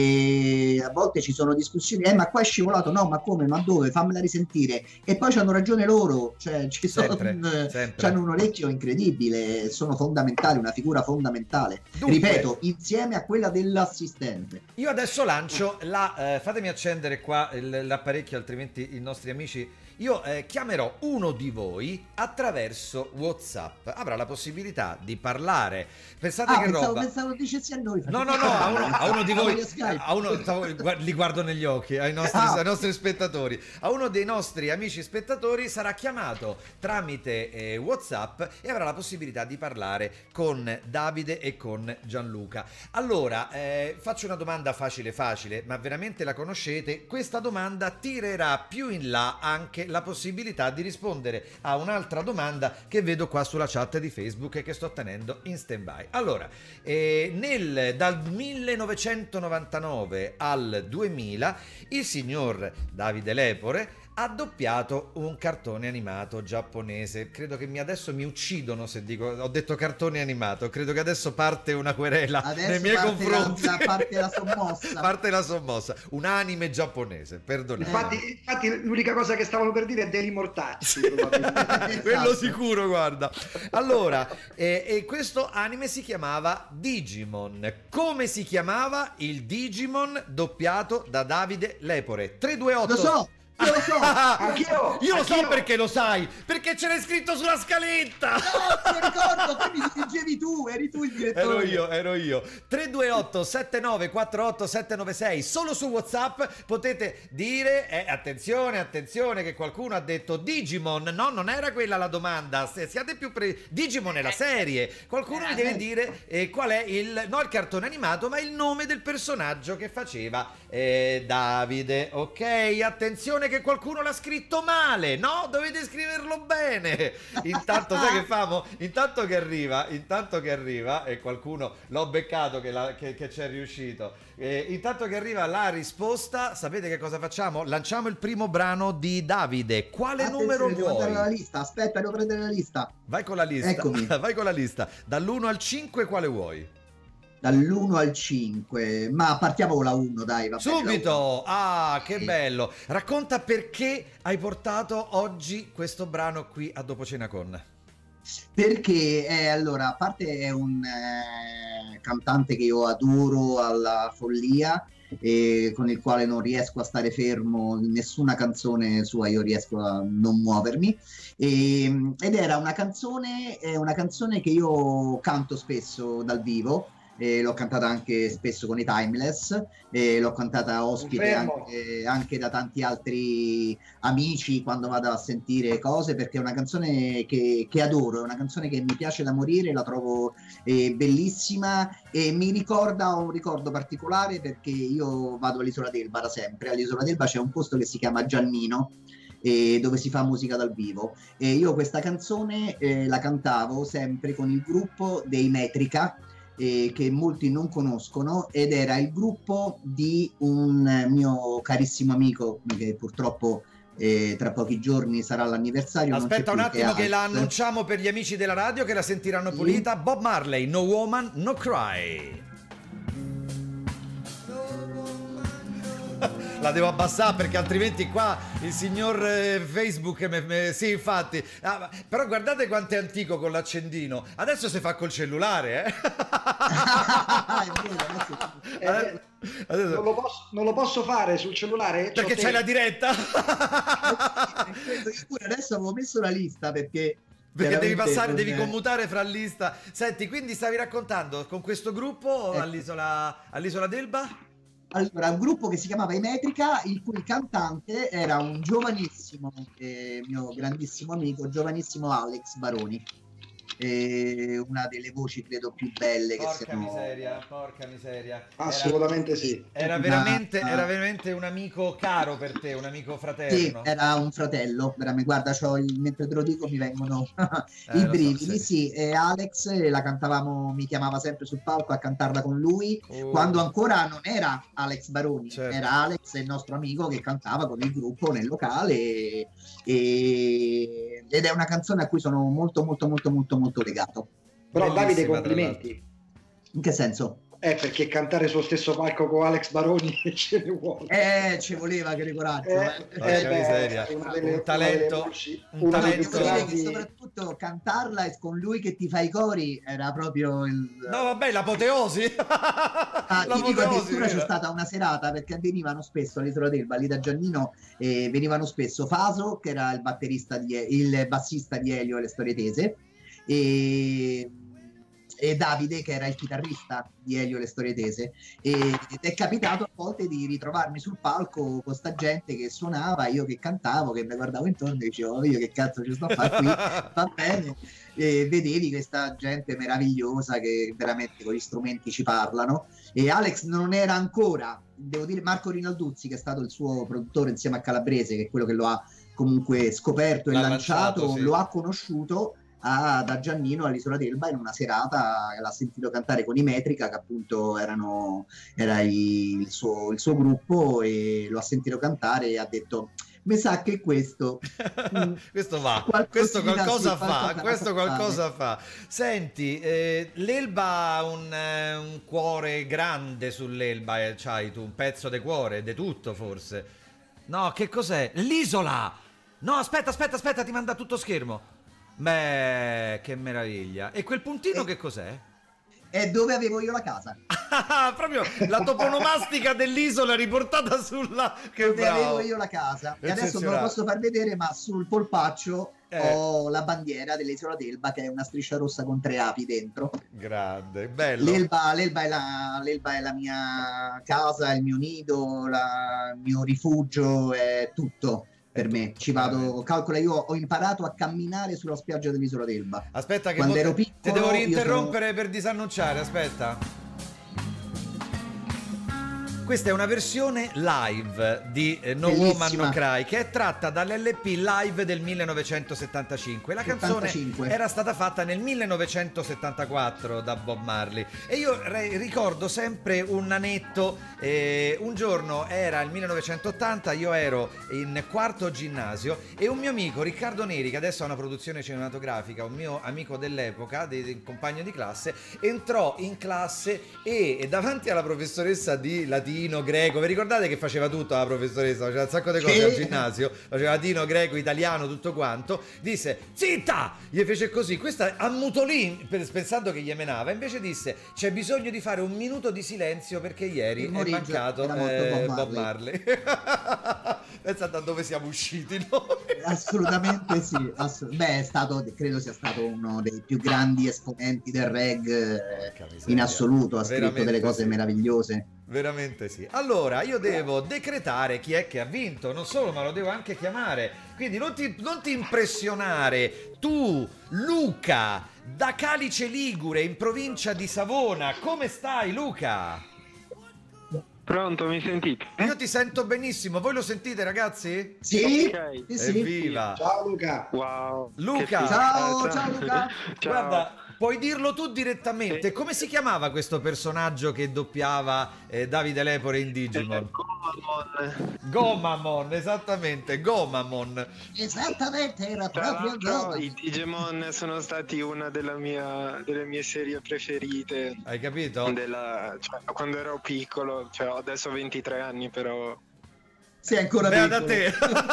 e a volte ci sono discussioni, eh ma qua è scivolato, no ma come, ma dove, fammela risentire, e poi c'hanno ragione loro, cioè ci sono, sempre, sempre. C'hanno un orecchio incredibile, sono fondamentali, una figura fondamentale. Dunque, ripeto, insieme a quella dell'assistente. Io adesso lancio la, eh, fatemi accendere qua l'apparecchio, altrimenti i nostri amici, io eh, chiamerò uno di voi attraverso WhatsApp, avrà la possibilità di parlare. Pensate ah, che pensavo, roba. Pensavo dicessi a noi. No, no, no, a uno, a uno di voi. Skype. A uno, stavo, li guardo negli occhi ai nostri, Ah. ai nostri spettatori. A uno dei nostri amici spettatori sarà chiamato tramite eh, WhatsApp e avrà la possibilità di parlare con Davide e con Gianluca. Allora, eh, faccio una domanda facile facile, ma veramente la conoscete? Questa domanda tirerà più in là anche la possibilità di rispondere a un'altra domanda che vedo qua sulla chat di Facebook e che sto tenendo in stand-by. Allora, eh, nel, dal millenovecentonovantanove al duemila il signor Davide Lepore ha doppiato un cartone animato giapponese. Credo che mi, adesso mi uccidono se dico, ho detto cartone animato, credo che adesso parte una querela Adesso nei miei parte confronti. La, parte la sommossa. Parte la sommossa, un anime giapponese, perdonate. Infatti, infatti l'unica cosa che stavano per dire è degli mortacci. probabilmente. Quello Esatto. sicuro, guarda. Allora, eh, e questo anime si chiamava Digimon. Come si chiamava il Digimon doppiato da Davide Lepore? tre due otto Lo so, io lo so. Anch'io, Io lo so anch'io. perché lo sai, perché ce l'hai scritto sulla scaletta. No, te lo ricordo, te mi dirigevi tu, eri tu il direttore. Ero io, ero io. tre due otto sette nove quattro otto sette nove sei. Solo su WhatsApp potete dire, eh, attenzione, attenzione, che qualcuno ha detto Digimon. No, non era quella la domanda. Se siate più pre... Digimon è la serie. Qualcuno mi deve dire eh, qual è il, no, il cartone animato, ma il nome del personaggio che faceva eh, Davide. Ok, attenzione che qualcuno l'ha scritto male. No, dovete scriverlo bene. Intanto sai che famo? Intanto che arriva, intanto che arriva e qualcuno l'ho beccato che, la, che, che ci è riuscito. Eh, intanto che arriva la risposta, sapete che cosa facciamo? Lanciamo il primo brano di Davide. Quale Attenzione, numero devo andare vuoi? alla lista. Aspetta, devo prendere la lista. Vai con la lista. Eccomi. Vai con la lista. Dall'uno al cinque quale vuoi? Dall'uno al cinque, ma partiamo con la uno, dai. Va bene, la uno. Subito! Ah, che Sì. bello! Racconta perché hai portato oggi questo brano qui a Dopo Cena Con. Perché eh, allora, a parte è un eh, cantante che io adoro alla follia e con il quale non riesco a stare fermo in nessuna canzone sua, io riesco a non muovermi e, ed era una canzone, è una canzone che io canto spesso dal vivo. E l'ho cantata anche spesso con i Timeless, e l'ho cantata ospite Confermo. anche, anche da tanti altri amici quando vado a sentire cose, perché è una canzone che, che adoro, è una canzone che mi piace da morire, la trovo eh, bellissima e mi ricorda un ricordo particolare perché io vado all'Isola d'Elba da sempre. All'Isola d'Elba c'è un posto che si chiama Giannino, eh, dove si fa musica dal vivo, e io questa canzone eh, la cantavo sempre con il gruppo dei Metrica, Eh, che molti non conoscono, ed era il gruppo di un mio carissimo amico che purtroppo eh, tra pochi giorni sarà l'anniversario. non Aspetta c'è un più, attimo che che la Alex. annunciamo per gli amici della radio che la sentiranno Sì. pulita. Bob Marley, No Woman, No Cry. La devo abbassare perché altrimenti qua il signor eh, Facebook me, me- sì, infatti. Ah, ma- però guardate quanto è antico con l'accendino. Adesso si fa col cellulare, eh. È vero, adesso- Eh, Adesso- non, lo posso, non lo posso fare sul cellulare? perché C'ho c'è te. la diretta. Io pure adesso avevo messo la lista perché Perché devi veramente passare, non- devi commutare fra lista. Senti, quindi stavi raccontando con questo gruppo Ecco. all'isola, all'isola d'Elba? Allora, un gruppo che si chiamava I Metrica, il cui cantante era un giovanissimo, eh, mio grandissimo amico, giovanissimo Alex Baroni. E una delle voci credo più belle che Porca siano. miseria, porca miseria. Assolutamente sì. Era Una- veramente, era veramente un amico caro per te, un amico Sì, fraterno. era un fratello, veramente. Guarda, c'ho il- mentre te lo dico mi vengono Eh, i lo so, brividi. sì. Sì, e Alex eh, la cantavamo, mi chiamava sempre sul palco a cantarla con lui, Oh. quando ancora non era Alex Baroni, Certo. era Alex, il nostro amico, che cantava con il gruppo nel locale e- e- ed è una canzone a cui sono molto molto molto molto molto legato. Però Davide, Bellissima, tra complimenti. In che senso? Eh, perché cantare sullo stesso palco con Alex Baroni ce ne vuole. Eh, ci voleva che coraggio. Eh, eh. Porca eh, beh, miseria. una Un delle- una talento, delle voci- un una delle talento. più Devo dire che grandi- soprattutto cantarla e con lui che ti fa i cori era proprio il... No, vabbè, l'apoteosi. Ah, ti dico, L'apoteosi, addirittura c'è vera. stata una serata perché venivano spesso all'Isola d'Elba, lì da Giannino, eh, venivano spesso Faso, che era il batterista di, il bassista di Elio e le Storie Tese, e, e Davide, che era il chitarrista di Elio Le Storie Tese, e, ed è capitato a volte di ritrovarmi sul palco con sta gente che suonava, io che cantavo, che mi guardavo intorno e dicevo, oh, io che cazzo ci sto a fare qui, va bene, e vedevi questa gente meravigliosa che veramente con gli strumenti ci parlano. E Alex non era ancora, devo dire, Marco Rinalduzzi, che è stato il suo produttore insieme a Calabrese, che è quello che lo ha comunque scoperto e L'ha lanciato, lanciato, sì. lo ha conosciuto a, da Giannino all'Isola d'Elba in una serata, l'ha sentito cantare con i Metrica, che appunto erano, era i, il, suo, il suo gruppo, e lo ha sentito cantare e ha detto: mi sa che questo questo va, questo qualcosa fa, questo qualcosa fa. Senti, eh, l'Elba ha un, eh, un cuore grande sull'Elba, eh, c'hai tu un pezzo di cuore, di tutto forse. No, che cos'è? L'isola! No, aspetta, aspetta, aspetta, ti manda tutto schermo. Beh, che meraviglia. E quel puntino e, che cos'è? È dove avevo io la casa. Proprio la toponomastica dell'isola riportata sulla... Che dove bravo. Avevo io la casa. E adesso non lo posso far vedere, ma sul polpaccio eh. ho la bandiera dell'Isola d'Elba, che è una striscia rossa con tre api dentro. Grande, bello. L'Elba, l'Elba, è, la, l'Elba è la mia casa, il mio nido, la, il mio rifugio, è tutto. Per me, ci vado, calcola, io ho imparato a camminare sulla spiaggia dell'Isola d'Elba. Aspetta che quando ero piccolo, ti devo rinterrompere sono... per disannunciare, aspetta. Questa è una versione live di No Woman No Cry, che è tratta dall'L P live del millenovecentosettantacinque. La canzone settantacinque era stata fatta nel millenovecentosettantaquattro da Bob Marley. E io ricordo sempre un anetto. Eh, un giorno era il millenovecentottanta, io ero in quarto ginnasio e un mio amico, Riccardo Neri, che adesso ha una produzione cinematografica, un mio amico dell'epoca, di, di compagno di classe, entrò in classe e, e davanti alla professoressa di latino, greco, vi ricordate che faceva tutto la professoressa, faceva un sacco di cose al ginnasio, faceva latino, greco, italiano, tutto quanto, disse zitta, gli fece così, questa ammutolì pensando che gli menava, invece disse c'è bisogno di fare un minuto di silenzio perché ieri è mancato eh, Bob Marley. Pensa da dove siamo usciti noi. Assolutamente sì, assolut- beh è stato, credo sia stato uno dei più grandi esponenti del reggae in assoluto, ha scritto veramente delle cose sì. meravigliose. Veramente sì. Allora io devo decretare chi è che ha vinto, non solo, ma lo devo anche chiamare, quindi non ti, non ti impressionare. Tu, Luca, da Calice Ligure, in provincia di Savona, come stai, Luca? Pronto, mi sentite? Io ti sento benissimo, voi lo sentite, ragazzi? Sì, okay. sì. Evviva! Ciao Luca! Wow! Luca! Ciao, ciao Luca! Ciao. Guarda, puoi dirlo tu direttamente, sì. Come si chiamava questo personaggio che doppiava eh, Davide Lepore in Digimon? Gomamon. Gomamon, esattamente, Gomamon. Esattamente, era Tra proprio Gomamon. I Digimon sono stati una della mia, delle mie serie preferite. Hai capito? Della, cioè, quando ero piccolo, cioè adesso ho ventitré anni, però... Sei ancora Beh, piccolo. da te.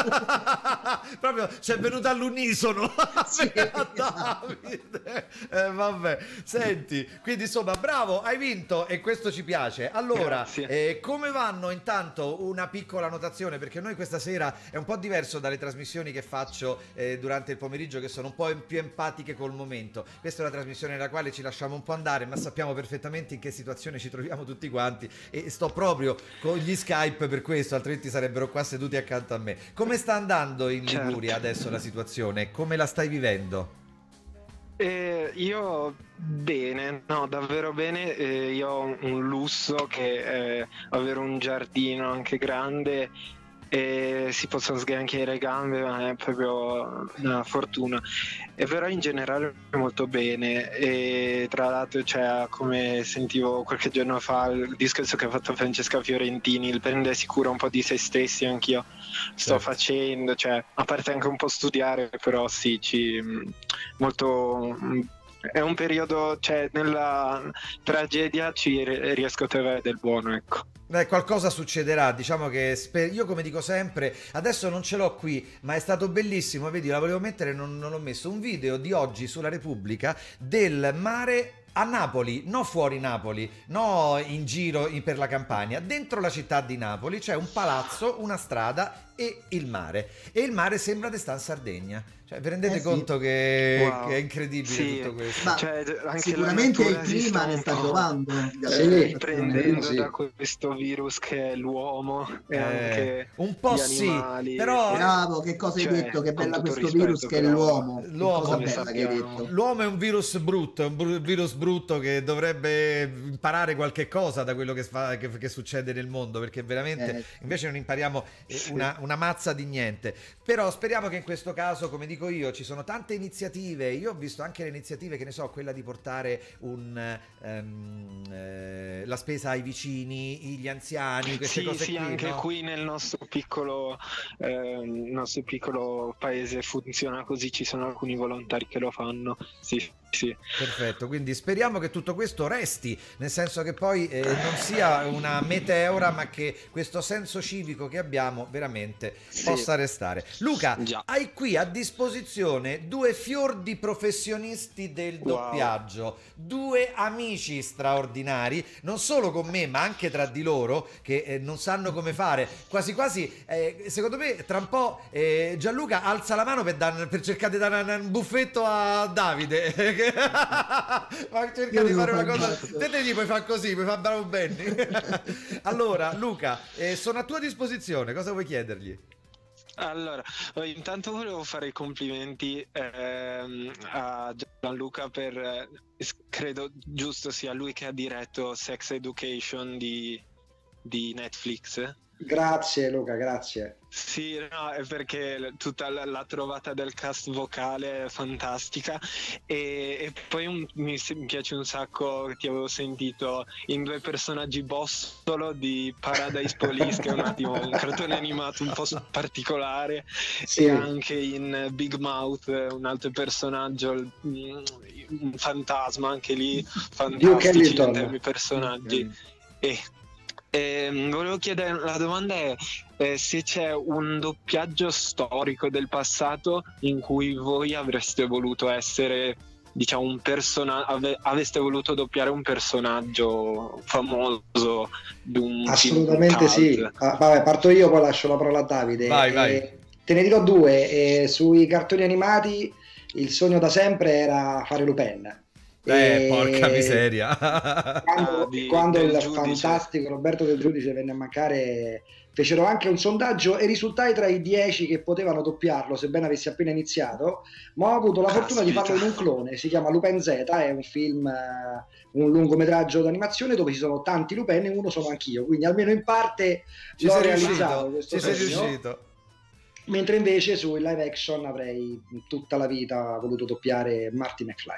Proprio c'è venuto all'unisono. Sì, Davide. Eh, vabbè, senti, quindi insomma, bravo, hai vinto e questo ci piace. Allora, eh, come vanno intanto una piccola notazione, perché noi questa sera è un po' diverso dalle trasmissioni che faccio eh, durante il pomeriggio, che sono un po' più empatiche col momento. Questa è una trasmissione nella quale ci lasciamo un po' andare, ma sappiamo perfettamente in che situazione ci troviamo tutti quanti e sto proprio con gli Skype per questo, altrimenti sarebbero qua seduti accanto a me. Come sta andando in Liguria certo. adesso la situazione? Come la stai vivendo? Eh, io bene, no, davvero bene. Eh, io ho un lusso che è avere un giardino anche grande e si possono sgranchiare le gambe, ma è proprio una fortuna. E però in generale molto bene. E tra l'altro, cioè, come sentivo qualche giorno fa il discorso che ha fatto Francesca Fiorentini, il prendersi cura un po' di se stessi, anch'io sto certo. facendo, cioè, a parte anche un po' studiare, però sì, ci, molto... È un periodo, cioè nella tragedia ci riesco a trovare del buono, ecco. Beh, qualcosa succederà, diciamo che sper- io come dico sempre, adesso non ce l'ho qui, ma è stato bellissimo, vedi, la volevo mettere e non, non l'ho messo, un video di oggi sulla Repubblica del mare a Napoli, no fuori Napoli, no in giro in, per la Campania, dentro la città di Napoli c'è un palazzo, una strada e il mare, e il mare sembra di stare in Sardegna. Cioè, vi rendete Eh sì. conto che, Wow. che è incredibile Sì. tutto questo? Ma Cioè, anche sicuramente la il natura si clima sta ne un sta po', giovando. Sì, eh, Sì. riprendendo sì. da questo virus che è l'uomo e Eh, anche un po' gli sì, animali. però- Bravo, che cosa hai Cioè, detto? Che con bella tutto questo rispetto, virus che è però, l'uomo. Che l'uomo, cosa come bella che hai sappiamo. detto. L'uomo è un virus brutto, è un bru- virus brutto che dovrebbe imparare qualche cosa da quello che, fa, che, che succede nel mondo, perché veramente Eh. invece non impariamo eh, Sì. una, una mazza di niente. Però speriamo che in questo caso, come dico io, ci sono tante iniziative. Io ho visto anche le iniziative, che ne so, quella di portare un, ehm, eh, la spesa ai vicini, gli anziani, queste Sì, cose sì, qui, anche no? qui nel nostro piccolo, ehm, nostro piccolo paese funziona così, ci sono alcuni volontari che lo fanno. Sì, sì. Perfetto, quindi speriamo che tutto questo resti, nel senso che poi eh, non sia una meteora, ma che questo senso civico che abbiamo veramente Sì. possa restare. Luca, Già. hai qui a disposizione due fior di professionisti del Wow. doppiaggio, due amici straordinari, non solo con me, ma anche tra di loro, che eh, non sanno come fare. Quasi quasi, eh, secondo me, tra un po' eh, Gianluca alza la mano per, dan- per cercare di dare un, un buffetto a Davide. Ma cerca Io di devo fare una fare cosa. questo. Te te puoi fare così, puoi fare bravo Benny. Allora, Luca, eh, sono a tua disposizione. Cosa vuoi chiedergli? Allora, eh, intanto volevo fare i complimenti ehm, a Gianluca per, eh, s- credo giusto sia lui che ha diretto Sex Education di, di Netflix. Grazie Luca, grazie. Sì, no, è perché l- tutta la, la trovata del cast vocale è fantastica e, e poi un- mi, s- mi piace un sacco che ti avevo sentito in Due personaggi bossolo di Paradise Police, che è un attimo un cartone animato un po' s- particolare, Sì. e anche in Big Mouth, un altro personaggio, il- mm, un fantasma, anche lì fantastici Ellington. entrambi i personaggi. E, ehm, volevo chiedere, la domanda è eh, se c'è un doppiaggio storico del passato in cui voi avreste voluto essere, diciamo, un personaggio, ave- aveste voluto doppiare un personaggio famoso di un Assolutamente film sì. cult. Ah, vabbè, parto io, poi lascio la parola a Davide. Vai, Eh, vai. Te ne dirò due. Eh, sui cartoni animati il sogno da sempre era fare Lupin. Eh, E porca miseria. Quando, Ah, di- quando del il giudice. fantastico Roberto Del Giudice venne a mancare, fecero anche un sondaggio e risultai tra i dieci che potevano doppiarlo, sebbene avessi appena iniziato, ma ho avuto la fortuna di Caspita. farlo in un clone. Si chiama Lupin Z, è un film, eh, un lungometraggio d'animazione dove ci sono tanti Lupin e uno sono anch'io, quindi almeno in parte Ci l'ho sei realizzato riuscito, questo ci sei sogno. riuscito. Mentre invece sui live action avrei tutta la vita voluto doppiare Marty McFly.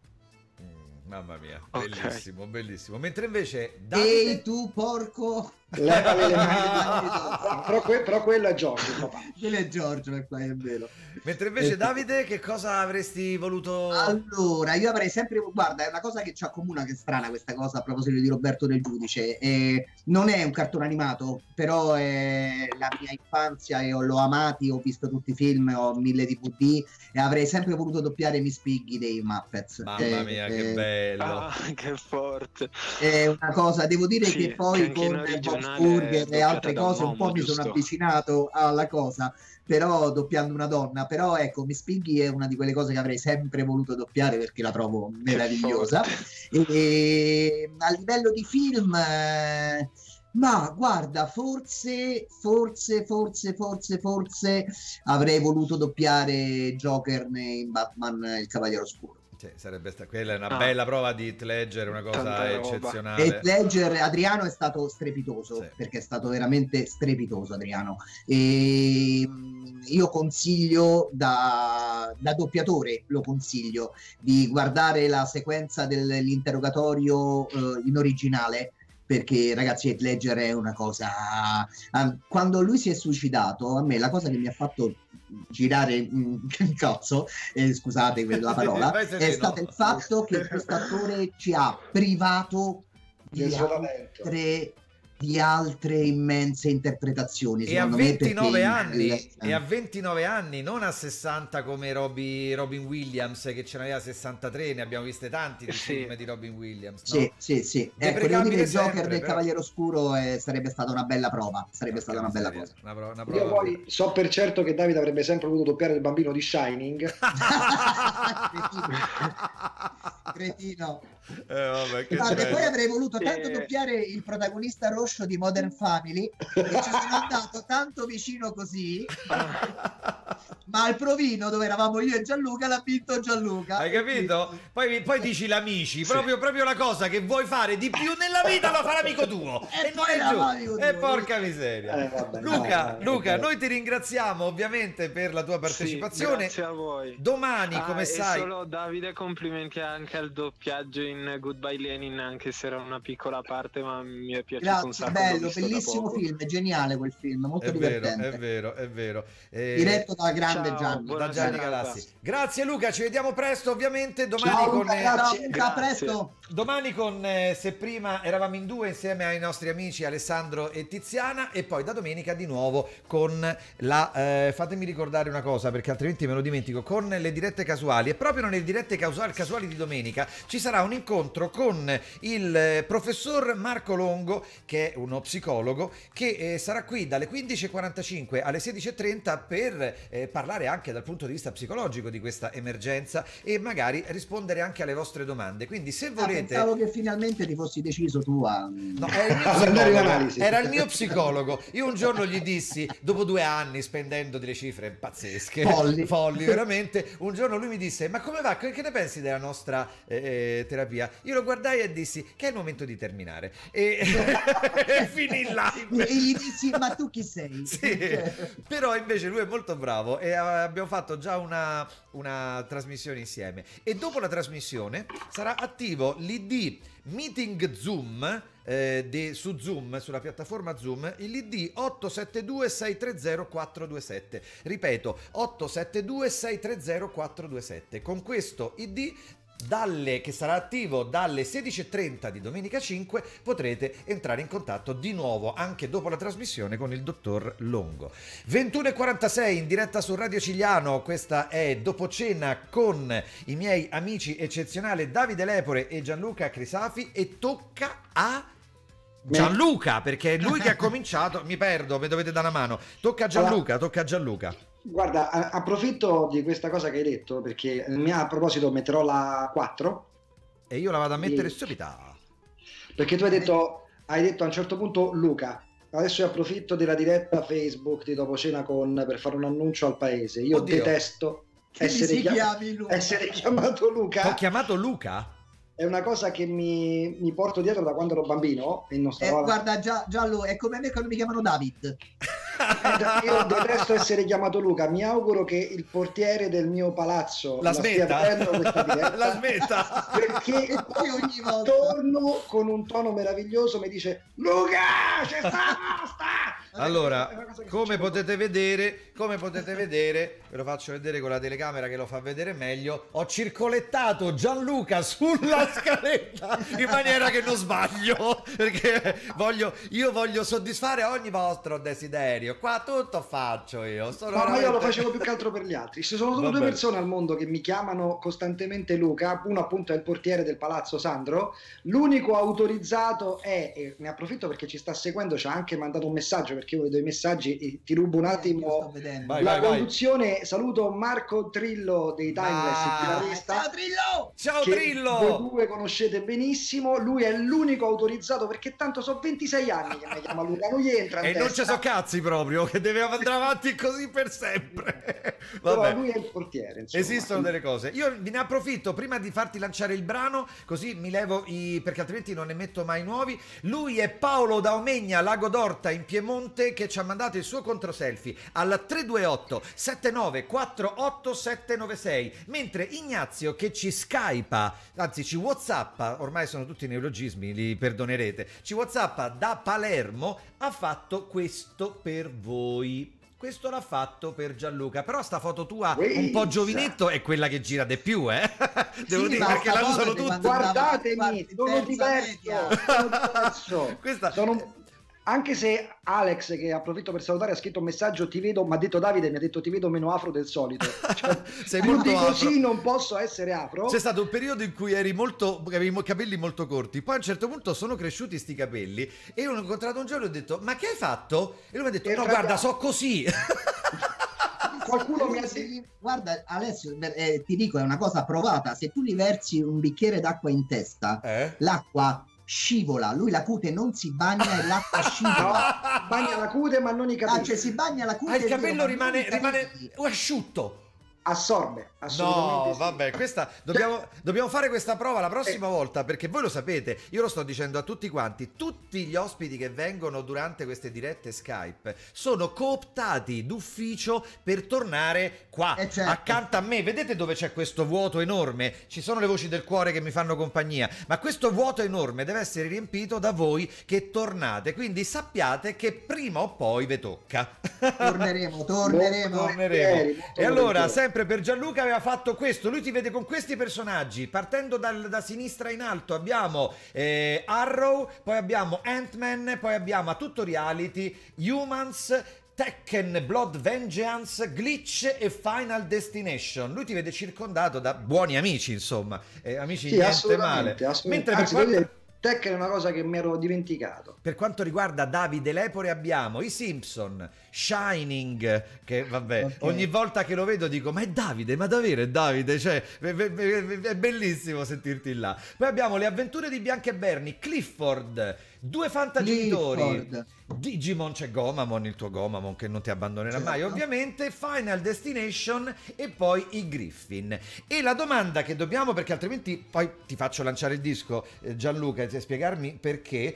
Mm, Mamma mia, Ok. bellissimo, bellissimo. Mentre invece Davide... Ehi tu porco! Levale le mani da- però, que- però quello è Giorgio, il papà. Quello è Giorgio McFly, è vero. Mentre invece Davide, che cosa avresti voluto... Allora, io avrei sempre, guarda, è una cosa che ci accomuna, che è strana questa cosa a proposito di Roberto Del Giudice. Eh, non è un cartone animato, però è la mia infanzia e ho- l'ho amati, ho visto tutti i film, ho mille D V D e avrei sempre voluto doppiare Miss Piggy dei Muppets. Mamma Eh, mia, che eh, bello. Ah, che forte. È una cosa, devo dire Sì, che poi che anche in con Bob originale è Burger e doppiata altre da un cose un po' uomo, mi sono giusto? avvicinato alla cosa, però doppiando una donna. Però ecco, Miss Piggy è una di quelle cose che avrei sempre voluto doppiare perché la trovo meravigliosa. E a livello di film, eh, ma guarda, forse, forse, forse, forse, forse avrei voluto doppiare Joker in Batman il Cavaliere Oscuro. Cioè, sarebbe sta... Quella è una Ah. bella prova di Heath Ledger, una cosa Tanta roba. eccezionale. E Ledger, Adriano è stato strepitoso, Sì. perché è stato veramente strepitoso Adriano. E mh, io consiglio da, da doppiatore, lo consiglio di guardare la sequenza dell'interrogatorio eh, in originale, perché ragazzi Heath Ledger è una cosa, ah, quando lui si è suicidato, a me la cosa che mi ha fatto girare mm, il cazzo, eh, scusate la parola, Vai, è Sereno. stato il fatto che questo attore ci ha privato di Del suo talento. altre di altre immense interpretazioni. E a secondo me, ventinove perché anni, il- e a ventinove anni, non a sessanta come Robbie- Robin Williams, che ce n'aveva sessantatré, ne abbiamo viste tanti di Sì. film di Robin Williams, no? Sì, sì, sì. Ecco, devo Deprecabile dire, il Joker sempre, del però. Cavaliere Oscuro eh, sarebbe stata una bella prova. Sarebbe Porca stata una bella miseria, cosa. una pro- una Io prova. poi so per certo che Davide avrebbe sempre voluto doppiare il bambino di Shining. Cretino. Eh, vabbè, che Guarda, bello. poi avrei voluto tanto Eh. doppiare il protagonista rosso di Modern Family e ci sono andato tanto vicino così, ma al provino dove eravamo io e Gianluca l'ha vinto Gianluca. Hai capito? Poi, poi dici l'amici, proprio, proprio la cosa che vuoi fare di più nella vita lo fa l'amico tuo. E E, non poi è l'amico giù. E tuo. porca miseria. Eh, vabbè, Luca, dai, dai, Luca, dai. noi ti ringraziamo ovviamente per la tua partecipazione. Sì, grazie a voi. Domani, Ah, come e sai, solo Davide, complimenti anche al doppiaggio in Goodbye Lenin, anche se era una piccola parte, ma mi è piaciuto un Grazie, sacco. l'ho bello, visto da bellissimo poco. film, geniale quel film, molto è vero, divertente. è vero, è vero. Eh, Diretto da grande Ciao, Gianni. buona da Gianni serata. Galassi. Grazie Luca, ci vediamo presto ovviamente domani Ciao con Luca, eh, ciao grazie. Luca, a Grazie. presto. domani con eh, Se prima eravamo in due insieme ai nostri amici Alessandro e Tiziana, e poi da domenica di nuovo con la eh, fatemi ricordare una cosa perché altrimenti me lo dimentico, con le dirette casuali. E proprio nelle dirette casuali, casuali di domenica ci sarà un incontro con il eh, professor Marco Longo, che è uno psicologo, che eh, sarà qui dalle quindici e quarantacinque alle sedici e trenta per eh, parlare anche dal punto di vista psicologico di questa emergenza e magari rispondere anche alle vostre domande. Quindi se Ah, volete... pensavo che finalmente ti fossi deciso tu a... No, era il mio A andare in psicologo. analisi. Era il mio psicologo. Io un giorno gli dissi, dopo due anni spendendo delle cifre pazzesche, Folli. folli veramente, un giorno lui mi disse: ma come va? Che ne pensi della nostra eh, terapia? Io lo guardai e dissi che è il momento di terminare. E, e finì il E live. gli dissi, ma tu chi sei? Sì, però invece lui è molto bravo e eh, abbiamo fatto già una, una trasmissione insieme, e dopo la trasmissione sarà attivo l'I D Meeting Zoom eh, de- su Zoom, sulla piattaforma Zoom, l'I D otto sette due sei tre zero quattro due sette, ripeto otto sette due sei tre zero quattro due sette. Con questo I D dalle, che sarà attivo dalle sedici e trenta di domenica cinque, potrete entrare in contatto di nuovo anche dopo la trasmissione con il dottor Longo. ventuno e quarantasei in diretta su Radio Cigliano, questa è Dopo Cena con i miei amici eccezionali Davide Lepore e Gianluca Crisafi, e tocca a Gianluca, perché è lui che ha cominciato. Mi perdo, mi dovete dare una mano. Tocca a Gianluca, tocca a Gianluca. Guarda, a- approfitto di questa cosa che hai detto, perché eh, a proposito metterò la quattro, E io la vado a mettere Sì. subito. perché tu hai detto, hai detto a un certo punto Luca. Adesso io approfitto della diretta Facebook di Dopo Cena con per fare un annuncio al paese. Io Oddio. detesto Che mi essere, si chiam- chiami Luca? essere chiamato Luca. Ho chiamato Luca? È una cosa che mi, mi porto dietro da quando ero bambino e non Eh, stavo guarda, già, Giallo, è come me quando mi chiamano David. Io detesto essere chiamato Luca. Mi auguro che il portiere del mio palazzo La stia smetta? vedendo questa diretta, La smetta? perché E poi ogni volta. torno con un tono meraviglioso, mi dice Luca, c'è sta, sta! È Allora, una cosa che come succede. potete vedere, come potete vedere, ve lo faccio vedere con la telecamera che lo fa vedere meglio, ho circolettato Gianluca sulla scaletta in maniera che non sbaglio, perché voglio, io voglio soddisfare ogni vostro desiderio. Qua tutto faccio io. Sono No, ma io lo veramente- facevo più che altro per gli altri. Ci sono solo Va due bene. persone al mondo che mi chiamano costantemente Luca. Uno appunto è il portiere del palazzo, Sandro. L'unico autorizzato è, e ne approfitto perché ci sta seguendo, ci ha anche mandato un messaggio, perché io vedo i messaggi e ti rubo un Io sto attimo vedendo. Vai, la vai, vai. conduzione. Saluto Marco Trillo dei Timeless, Ah. il chitarrista, Ciao Trillo! Ciao che voi Trillo! due conoscete benissimo. Lui è l'unico autorizzato, perché tanto sono ventisei anni che mi chiama Luca, non gli entra in E non testa. ci so cazzi proprio, che deve andare avanti così per sempre. Però Vabbè. lui è il portiere, insomma. Esistono delle cose. Io ve ne approfitto prima di farti lanciare il brano, così mi levo i, perché altrimenti non ne metto mai nuovi. Lui è Paolo da Omegna, Lago d'Orta in Piemonte, che ci ha mandato il suo controselfie al tre due otto sette nove quattro otto sette nove sei, mentre Ignazio, che ci skypa, anzi ci whatsappa, ormai sono tutti neologismi, li perdonerete, ci whatsappa da Palermo, ha fatto questo per voi. Questo l'ha fatto per Gianluca, però sta foto tua un po' giovinetto è quella che gira di più, eh? Devo Sì, dire, ma perché la sta usano foto è tutti. quando- Guardatemi, Guardi, sono terza diverso, media. sono diverso. Questa Sono- Anche se Alex, che approfitto per salutare, ha scritto un messaggio, ti vedo, mi ha detto Davide, mi ha detto ti vedo meno afro del solito. Cioè, sei più molto di afro. così non posso essere afro. C'è stato un periodo in cui eri molto, avevi i capelli molto corti, poi a un certo punto sono cresciuti sti capelli e io l'ho incontrato un giorno e ho detto ma che hai fatto? E lui mi ha detto E no fra- guarda so così. Qualcuno mi ha Se detto... gli- Guarda Alessio, eh, ti dico, è una cosa provata, se tu gli versi un bicchiere d'acqua in testa, Eh? l'acqua scivola, lui la cute non si bagna e l'acqua scivola. bagna la cute ma non i capelli. Ah, cioè si bagna la cute Ah, il è vero, capello ma non rimane, i capelli. rimane asciutto. Assorbe, assolutamente No, sì. vabbè, questa dobbiamo, dobbiamo fare questa prova la prossima volta, perché voi lo sapete, io lo sto dicendo a tutti quanti, tutti gli ospiti che vengono durante queste dirette Skype sono cooptati d'ufficio per tornare qua, Eh, certo. accanto a me. Vedete dove c'è questo vuoto enorme? Ci sono le voci del cuore che mi fanno compagnia, ma questo vuoto enorme deve essere riempito da voi che tornate, quindi sappiate che prima o poi vi tocca. Torneremo, torneremo. Molto Torneremo. volentieri, molto E allora, volentieri. sempre per Gianluca aveva fatto questo, lui ti vede con questi personaggi, partendo dal- da sinistra in alto abbiamo eh, Arrow, poi abbiamo Ant-Man, poi abbiamo A Tutto Reality, Humans, Tekken, Blood Vengeance, Glitch e Final Destination. Lui ti vede circondato da buoni amici, insomma, eh, amici Sì, niente assolutamente, male. assolutamente. Mentre per Anzi, quanto... devo dire, Tekken è una cosa che mi ero dimenticato. Per quanto riguarda Davide Lepore abbiamo i Simpson, Shining, che vabbè, Ok. ogni volta che lo vedo dico ma è Davide, ma davvero è Davide, cioè è, è- è- è bellissimo sentirti là. Poi abbiamo Le avventure di Bianca e Bernie, Clifford, due fantagenitori, Clifford. Digimon, c'è Gomamon, il tuo Gomamon che non ti abbandonerà Certo. mai ovviamente, Final Destination e poi i Griffin. E la domanda che dobbiamo, perché altrimenti poi ti faccio lanciare il disco eh, Gianluca e spiegarmi perché,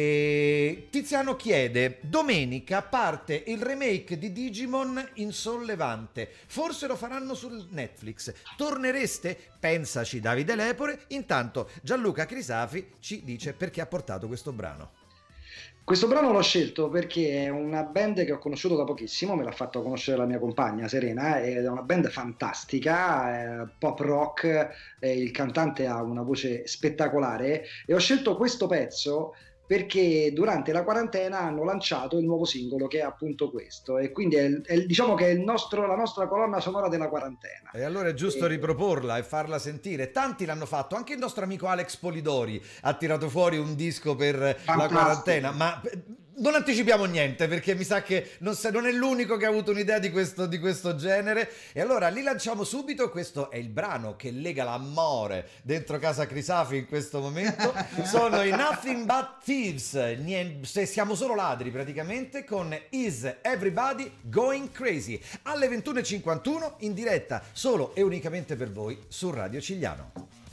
eh, Tiziano chiede: domenica parte il remake di Digimon in Sollevante, forse lo faranno su Netflix, tornereste? Pensaci Davide Lepore. Intanto Gianluca Crisafi ci dice perché ha portato questo brano. Questo brano l'ho scelto perché è una band che ho conosciuto da pochissimo, me l'ha fatto conoscere la mia compagna Serena, ed è una band fantastica, è pop rock, eh, il cantante ha una voce spettacolare e ho scelto questo pezzo perché durante la quarantena hanno lanciato il nuovo singolo che è appunto questo e quindi è, il- è il- diciamo che è il nostro, la nostra colonna sonora della quarantena. E allora è giusto E- riproporla e farla sentire. Tanti l'hanno fatto, anche il nostro amico Alex Polidori ha tirato fuori un disco per la Fantastico. quarantena, ma eh, non anticipiamo niente perché mi sa che non, se- non è l'unico che ha avuto un'idea di questo, di questo genere. E allora li lanciamo subito. Questo è il brano che lega l'amore dentro casa Crisafi in questo momento. Sono i Nothing But Thieves, nien- se siamo solo ladri praticamente, con Is Everybody Going Crazy alle ventuno e cinquantuno in diretta solo e unicamente per voi su Radio Cigliano.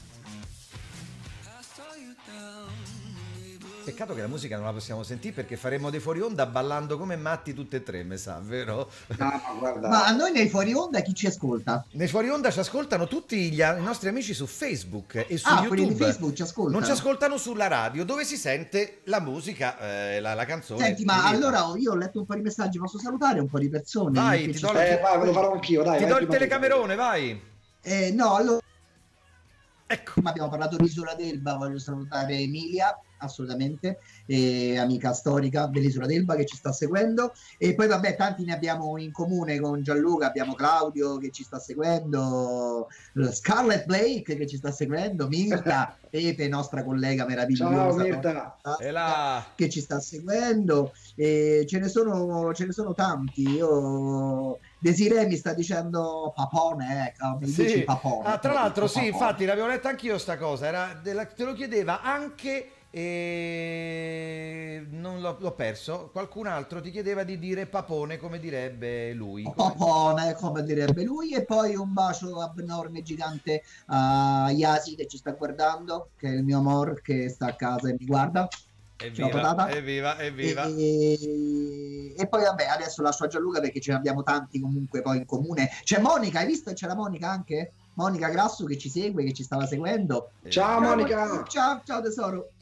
Peccato che la musica non la possiamo sentire perché faremo dei fuori onda ballando come matti tutte e tre, mi sa, vero? Ah, ma guarda, Ma a noi nei fuori onda chi ci ascolta? Nei fuori onda ci ascoltano tutti gli, i nostri amici su Facebook e su Ah, quelli YouTube. di Facebook ci ascoltano. Non ci ascoltano sulla radio dove si sente la musica, eh, la, la canzone. Senti, ma Ti dico. allora io ho letto un po' di messaggi, posso salutare un po' di persone? Vai, che ti ci do stanno- eh, vai, ve lo farò anch'io, dai. Ti vai do il prima tu. telecamerone, vai. Eh, no, allora Ecco. prima abbiamo parlato di Isola d'Elba, voglio salutare Emilia, assolutamente, eh, amica storica dell'Isola d'Elba che ci sta seguendo, e poi vabbè tanti ne abbiamo in comune con Gianluca, abbiamo Claudio che ci sta seguendo, Scarlett Blake che ci sta seguendo, Mirta, Pepe, nostra collega meravigliosa, Ciao Mirta. E là. che ci sta seguendo, e ce ne sono, ce ne sono tanti. Io Desiree mi sta dicendo papone, ecco, mi Sì. dici papone. Ah, tra l'altro, sì, papone. infatti l'avevo letta anch'io sta cosa. Era della- te lo chiedeva anche. E non l'ho, l'ho perso. Qualcun altro ti chiedeva di dire papone come direbbe lui. Papone, come direbbe lui, e poi un bacio abnorme gigante a Yasi che ci sta guardando, che è il mio amor che sta a casa e mi guarda. Ciao, Evviva, patata. evviva, evviva. E, e poi vabbè, adesso lascio a Gianluca perché ce ne abbiamo tanti comunque poi in comune. C'è Monica, hai visto? C'è la Monica anche? Monica Grasso che ci segue, che ci stava seguendo. Ciao Monica. Ciao, ciao tesoro.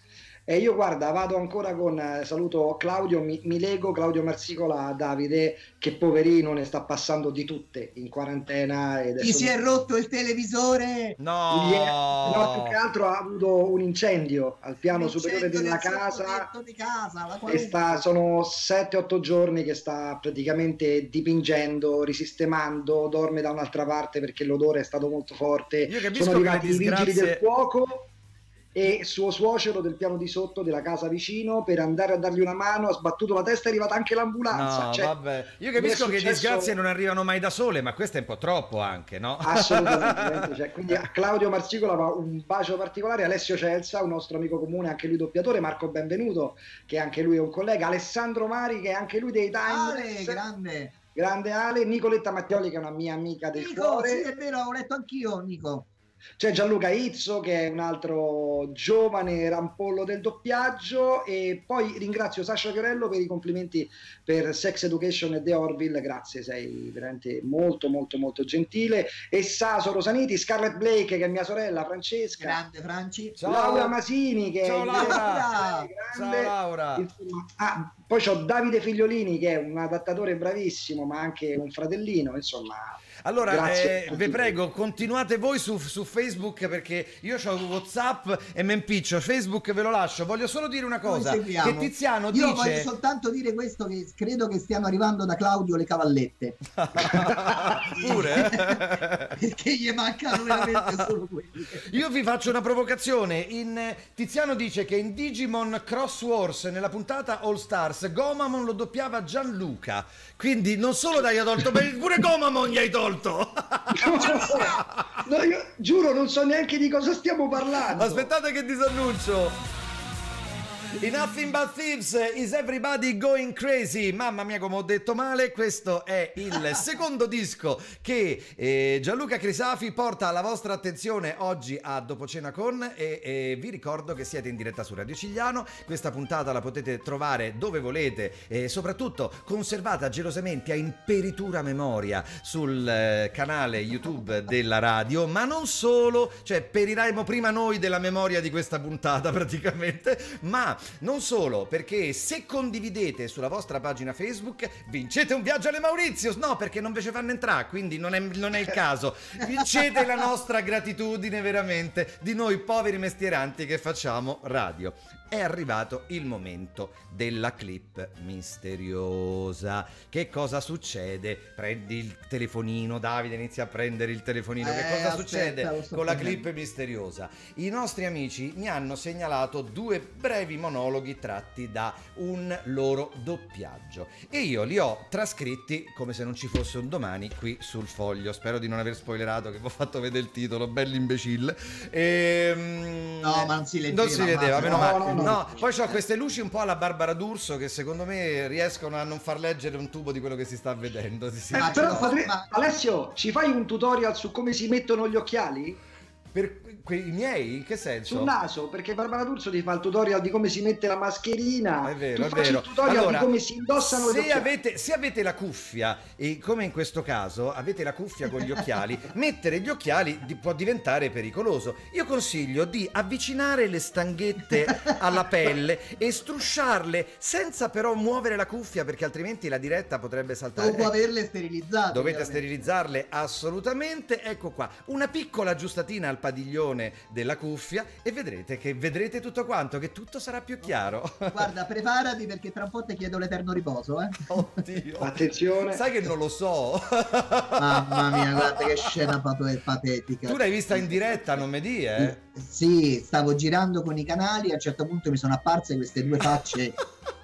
E io guarda, vado ancora con, eh, saluto Claudio, mi, mi lego Claudio Marsicola a Davide, che poverino ne sta passando di tutte in quarantena. E Gli si è rotto il televisore? No! Gli è- no, più che altro ha avuto un incendio al piano superiore L'incendio della del casa. sottotetto di casa, la E qualunque. sta, sono sette otto giorni che sta praticamente dipingendo, risistemando, dorme da un'altra parte perché l'odore è stato molto forte. Io capisco Sono che le arrivati i vigili disgrazie- del fuoco e suo suocero del piano di sotto della casa vicino per andare a dargli una mano, ha sbattuto la testa, è arrivata anche l'ambulanza. No, Cioè, vabbè. Io capisco mi è che successo- disgrazie non arrivano mai da sole, ma questo è un po' troppo anche, no? Assolutamente, cioè, quindi a Claudio Marsicola va un bacio particolare, Alessio Celsa, un nostro amico comune, anche lui doppiatore, Marco Benvenuto, che anche lui è un collega, Alessandro Mari, che è anche lui dei Ale, Timeless, grande. grande Ale, Nicoletta Mattioli, che è una mia amica del Nico, cuore, sì, è vero, ho letto anch'io, Nico. c'è Gianluca Izzo, che è un altro giovane rampollo del doppiaggio, e poi ringrazio Sasha Fiorello per i complimenti per Sex Education e The Orville, grazie, sei veramente molto molto molto gentile, e Saso Rosaniti, Scarlett Blake, che è mia sorella, Francesca, Grande Franci. Ciao. Laura Masini, che Ciao, è Laura. grande. Ciao Laura. Insomma, ah, poi c'ho Davide Figliolini, che è un adattatore bravissimo ma anche un fratellino, insomma. Allora, Grazie eh, a vi tutti. prego, continuate voi su, su Facebook, perché io ho WhatsApp e mi impiccio. Facebook ve lo lascio. Voglio solo dire una cosa: Noi seguiamo. che Tiziano Io dice voglio soltanto dire questo, che credo che stiano arrivando da Claudio le cavallette. pure. Perché gli mancano veramente solo quelli. Io vi faccio una provocazione. In, eh, Tiziano dice che in Digimon Cross Wars, nella puntata All Stars, Gomamon lo doppiava Gianluca. Quindi non solo dai ha tolto, ma pure Gomamon gli hai tolto. No, io giuro, non so neanche di cosa stiamo parlando. Aspettate che disannuncio. In Nothing But Thieves, Is Everybody Going Crazy? Mamma mia, come ho detto male. Questo è il secondo disco che eh, Gianluca Crisafi porta alla vostra attenzione oggi a Dopo Cena Con, e, e vi ricordo che siete in diretta su Radio Cigliano. Questa puntata la potete trovare dove volete, e soprattutto conservata gelosamente a imperitura memoria sul eh, canale YouTube della radio, ma non solo, cioè periremo prima noi della memoria di questa puntata praticamente, ma non solo, perché se condividete sulla vostra pagina Facebook vincete un viaggio alle Mauritius. No, perché non ve ci fanno entrare, quindi non è, non è il caso. Vincete la nostra gratitudine veramente di noi poveri mestieranti che facciamo radio. È arrivato il momento della clip misteriosa. Che cosa succede? Prendi il telefonino, Davide inizia a prendere il telefonino. Eh, che cosa aspetta, succede lo sto con la prendendo. clip misteriosa? I nostri amici mi hanno segnalato due brevi monologhi tratti da un loro doppiaggio e io li ho trascritti come se non ci fosse un domani qui sul foglio. Spero di non aver spoilerato, che vi ho fatto vedere il titolo, bell'imbecille. Ehm... No, ma non si leggeva, Non si vedeva, ma- meno no, male. no, no. No, poi ho queste luci un po' alla Barbara D'Urso che secondo me riescono a non far leggere un tubo di quello che si sta vedendo. Sì, sì. Eh, Ma ce però lo fa- potre- ma- Alessio, ci fai un tutorial su come si mettono gli occhiali? Per quei miei? In che senso? Sul naso, perché Barbara D'Urso ti fa il tutorial di come si mette la mascherina. È vero, tu è facci vero. il tutorial Allora, di come si indossano gli se occhiali. avete, se avete la cuffia, e come in questo caso avete la cuffia con gli occhiali, mettere gli occhiali di- può diventare pericoloso. Io consiglio di avvicinare le stanghette alla pelle e strusciarle senza però muovere la cuffia, perché altrimenti la diretta potrebbe saltare. Dopo averle sterilizzate. Dovete ovviamente. sterilizzarle assolutamente. Ecco qua, una piccola aggiustatina al padiglione della cuffia e vedrete che vedrete tutto quanto, che tutto sarà più chiaro. Guarda, preparati perché tra un po' ti chiedo l'eterno riposo, eh. Oddio. Attenzione. Sai che non lo so. Mamma mia, guarda che scena pato- patetica. Tu l'hai vista in diretta, non mi di, eh? Sì, stavo girando con i canali e a un certo punto mi sono apparse queste due facce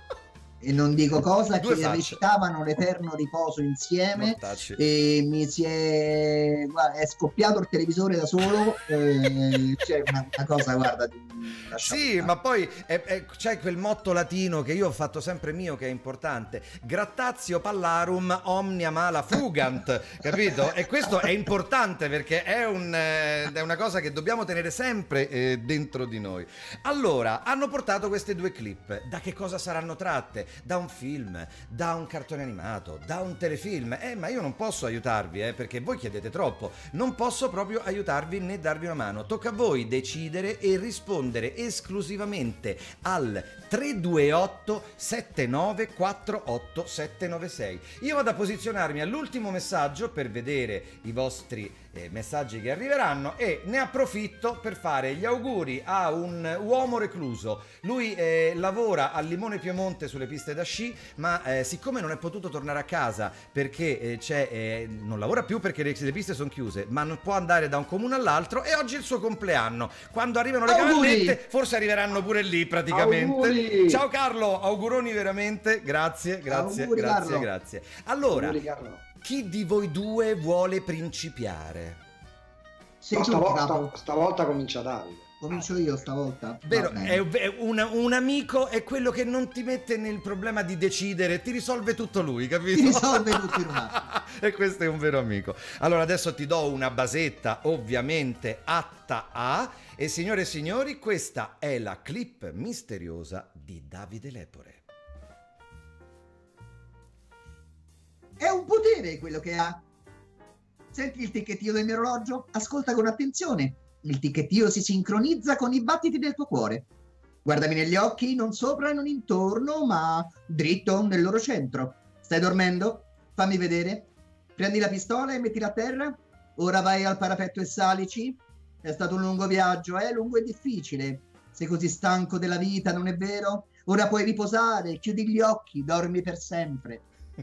e non dico cosa, Due che facce. recitavano l'eterno riposo insieme. Mortacci. E mi si è, guarda, è scoppiato il televisore da solo, eh, c'è una, una cosa, guarda, di- lasciamo Sì, stare. ma poi è- è- c'è quel motto latino che io ho fatto sempre mio, che è importante: grattatio pallarum omnia mala fugant, capito? E questo è importante perché è, un, eh, è una cosa che dobbiamo tenere sempre eh, dentro di noi. Allora, hanno portato queste due clip. Da che cosa saranno tratte? Da un film, da un cartone animato, da un telefilm. Eh, ma io non posso aiutarvi, eh, perché voi chiedete troppo. Non posso proprio aiutarvi né darvi una mano. Tocca a voi decidere e rispondere rispondere esclusivamente al tre due otto sette nove quattro otto sette nove sei. Io vado a posizionarmi all'ultimo messaggio per vedere i vostri eh, messaggi che arriveranno e ne approfitto per fare gli auguri a un uomo recluso. Lui eh, lavora al Limone Piemonte sulle piste da sci, ma eh, siccome non è potuto tornare a casa perché eh, c'è, eh, non lavora più perché le, le piste sono chiuse, ma non può andare da un comune all'altro, e oggi è il suo compleanno. Quando arrivano le Auguri! cavallette forse arriveranno pure lì praticamente. Auguri! Ciao Carlo, auguroni veramente, grazie, grazie, Auguri, grazie, Carlo. grazie. Allora, Auguri, Carlo. chi di voi due vuole principiare? Sei No, tu, stavolta, capo. stavolta comincia Davide. Comincio io stavolta. Vero, Va bene. è, è un, un amico è quello che non ti mette nel problema di decidere, ti risolve tutto lui, capito? Ti risolve tutto in un attimo. E questo è un vero amico. Allora adesso ti do una basetta ovviamente atta a, e signore e signori, questa è la clip misteriosa di Davide Lepore. È un potere quello che ha. Senti il ticchettio del mio orologio? Ascolta con attenzione. Il ticchettio si sincronizza con i battiti del tuo cuore. Guardami negli occhi, non sopra e non intorno, ma dritto nel loro centro. Stai dormendo? Fammi vedere. Prendi la pistola e mettila a terra. Ora vai al parapetto e salici. È stato un lungo viaggio, eh? Lungo e difficile. Sei così stanco della vita, non è vero? Ora puoi riposare, chiudi gli occhi, dormi per sempre.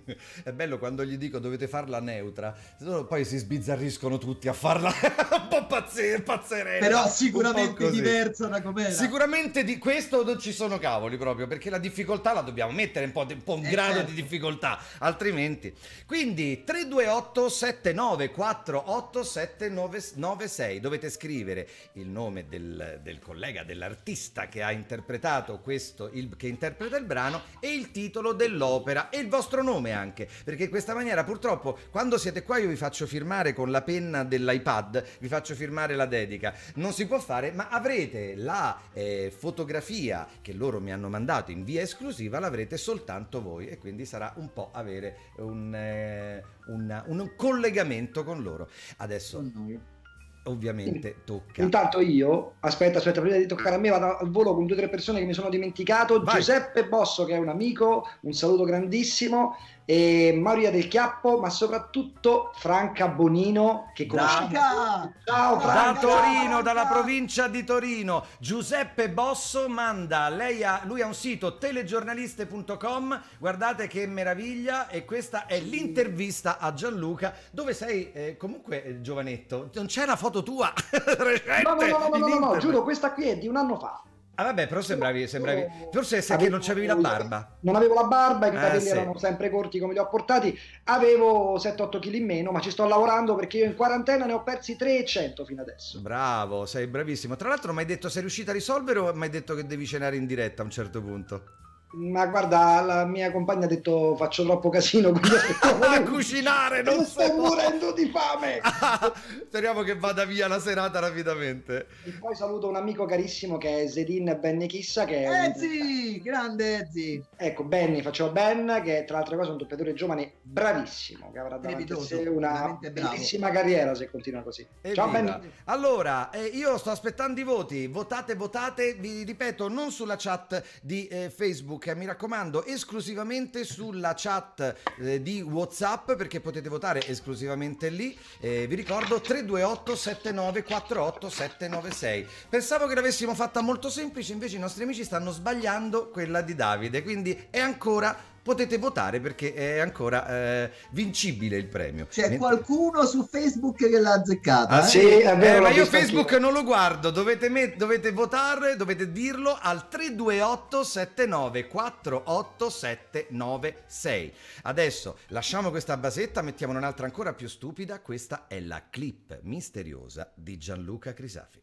È bello quando gli dico dovete farla neutra, poi si sbizzarriscono tutti a farla un po' pazze- pazzerella. Però un po' sicuramente così. diversa da com'era. Sicuramente di questo non ci sono cavoli proprio, perché la difficoltà la dobbiamo mettere un po', di, un, po' un Eh, grado certo. di difficoltà, altrimenti. Quindi tre due otto sette nove quattro otto sette nove sei, dovete scrivere il nome del, del collega, dell'artista che ha interpretato questo, il, che interpreta il brano, e il titolo dell'opera e il vostro nome anche, perché in questa maniera purtroppo quando siete qua io vi faccio firmare con la penna dell'iPad, vi faccio firmare la dedica, non si può fare, ma avrete la eh, fotografia che loro mi hanno mandato in via esclusiva, l'avrete soltanto voi, e quindi sarà un po' avere un, eh, una- un collegamento con loro. Adesso Con noi. ovviamente tocca. Intanto io, aspetta, aspetta, prima di toccare a me, vado al volo con due o tre persone che mi sono dimenticato. Vai. Giuseppe Bosso, che è un amico, un saluto grandissimo, e Maria del Chiappo, ma soprattutto Franca Bonino, che conosciamo. Franca! Ciao Da Franca! Torino, Franca! dalla provincia di Torino, Giuseppe Bosso manda, lei ha, lui ha un sito telegiornaliste punto com, guardate che meraviglia, e questa è l'intervista a Gianluca, dove sei eh, comunque eh, giovanetto, non c'è una foto tua recente No, no, no, no, no, in no, no, internet. giuro, questa qui è di un anno fa. Ah vabbè, però sembravi, sembravi forse è che Avevo- non c'avevi la barba. Non avevo la barba, i Eh, capelli sì. erano sempre corti come li ho portati, avevo sette otto chili in meno, ma ci sto lavorando perché io in quarantena ne ho persi trecento fino adesso. Bravo, sei bravissimo. Tra l'altro mi hai detto sei riuscita a risolvere o mi hai detto che devi cenare in diretta a un certo punto? Ma guarda, la mia compagna ha detto faccio troppo casino, quindi A cucinare, non non sto so. morendo di fame. Speriamo che vada via la serata rapidamente. E poi saluto un amico carissimo che è Zedin Benny Chissa, che è Ezzi! Grande Ezzi! ecco, Benny, faccio Ben, che tra le altre cose è un doppiatore giovane bravissimo, che avrà davanti a Strepitoso, sé una veramente bravo. bellissima carriera se continua così. Ciao Evviva. Benny. Allora, eh, io sto aspettando i voti, votate, votate, vi ripeto, non sulla chat di eh, Facebook, eh, mi raccomando, esclusivamente sulla chat eh, di WhatsApp, perché potete votare esclusivamente lì. Eh, vi ricordo tre due otto sette nove quattro otto sette nove sei. Pensavo che l'avessimo fatta molto semplice, invece i nostri amici stanno sbagliando quella di Davide, quindi è ancora... potete votare perché è ancora eh, vincibile il premio. C'è Mentre- qualcuno su Facebook che l'ha azzeccata. Ah, eh? sì? è vero, Eh, ma l'ho io visto Facebook anch'io. non lo guardo, dovete, met- dovete votare, dovete dirlo al tre due otto sette nove quattro otto sette nove sei. Adesso lasciamo questa basetta, mettiamo un'altra ancora più stupida, questa è la clip misteriosa di Gianluca Crisafi.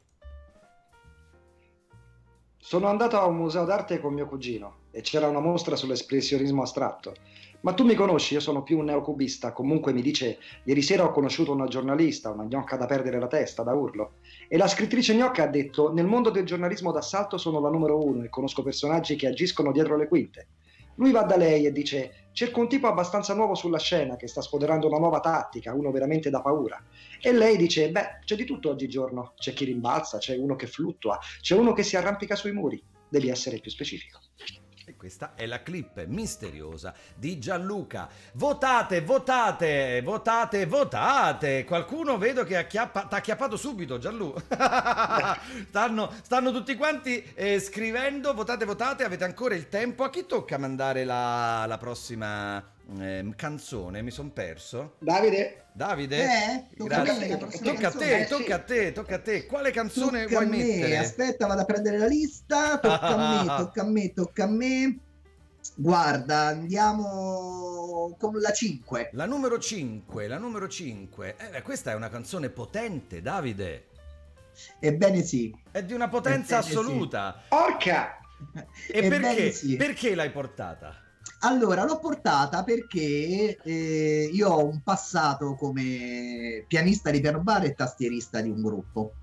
Sono andato a un museo d'arte con mio cugino e c'era una mostra sull'espressionismo astratto. Ma tu mi conosci, io sono più un neocubista. Comunque mi dice, ieri sera ho conosciuto una giornalista, una gnocca da perdere la testa, da urlo. E la scrittrice gnocca ha detto, nel mondo del giornalismo d'assalto sono la numero uno e conosco personaggi che agiscono dietro le quinte. Lui va da lei e dice: cerco un tipo abbastanza nuovo sulla scena che sta sfoderando una nuova tattica, uno veramente da paura. E lei dice: beh, c'è di tutto oggigiorno, c'è chi rimbalza, c'è uno che fluttua, c'è uno che si arrampica sui muri, devi essere più specifico. E questa è la clip misteriosa di Gianluca. Votate, votate, votate, votate. Qualcuno vedo che acchiappa, t'ha acchiappato subito, Gianluca. stanno, stanno tutti quanti eh, scrivendo. Votate, votate, avete ancora il tempo. A chi tocca mandare la, la prossima eh, canzone? Mi son perso. Davide? Davide? Eh, tocca, Grazie. a, me, tocca, tocca a te, eh, tocca sì. a te, tocca a te. Quale canzone tocca vuoi a me. mettere? Aspetta, vado a prendere la lista. Tocca a me, tocca a me, tocca a me. Guarda, andiamo con la cinque. La numero cinque, la numero cinque. Eh, questa è una canzone potente, Davide. Ebbene sì. È di una potenza Ebbene assoluta. Porca! E Ebbene perché? sì. Perché l'hai portata? Allora, l'ho portata perché eh, io ho un passato come pianista di piano bar e tastierista di un gruppo.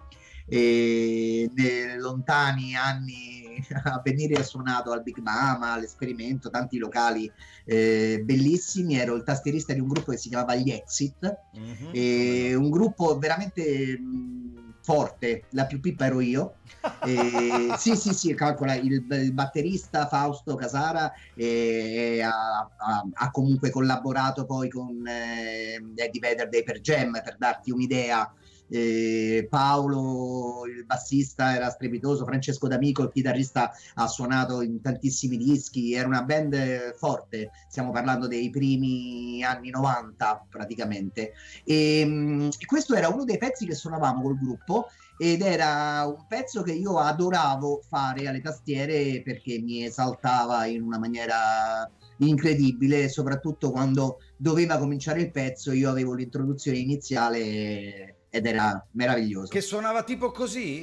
E nei lontani anni a venire ha suonato al Big Mama, all'Esperimento, tanti locali eh, bellissimi. Ero il tastierista di un gruppo che si chiamava gli Exit, Mm-hmm. e un gruppo veramente mh, forte, la più pippa ero io. E, sì sì sì, calcola, il, il batterista Fausto Casara eh, ha, ha, ha comunque collaborato poi con eh, Eddie Vedder dei Per Jam, per darti un'idea. Eh, Paolo il bassista era strepitoso, Francesco D'Amico il chitarrista ha suonato in tantissimi dischi, era una band forte, stiamo parlando dei primi anni novanta praticamente, e mh, questo era uno dei pezzi che suonavamo col gruppo ed era un pezzo che io adoravo fare alle tastiere perché mi esaltava in una maniera incredibile, soprattutto quando doveva cominciare il pezzo. Io avevo l'introduzione iniziale ed era meraviglioso. Che suonava tipo così?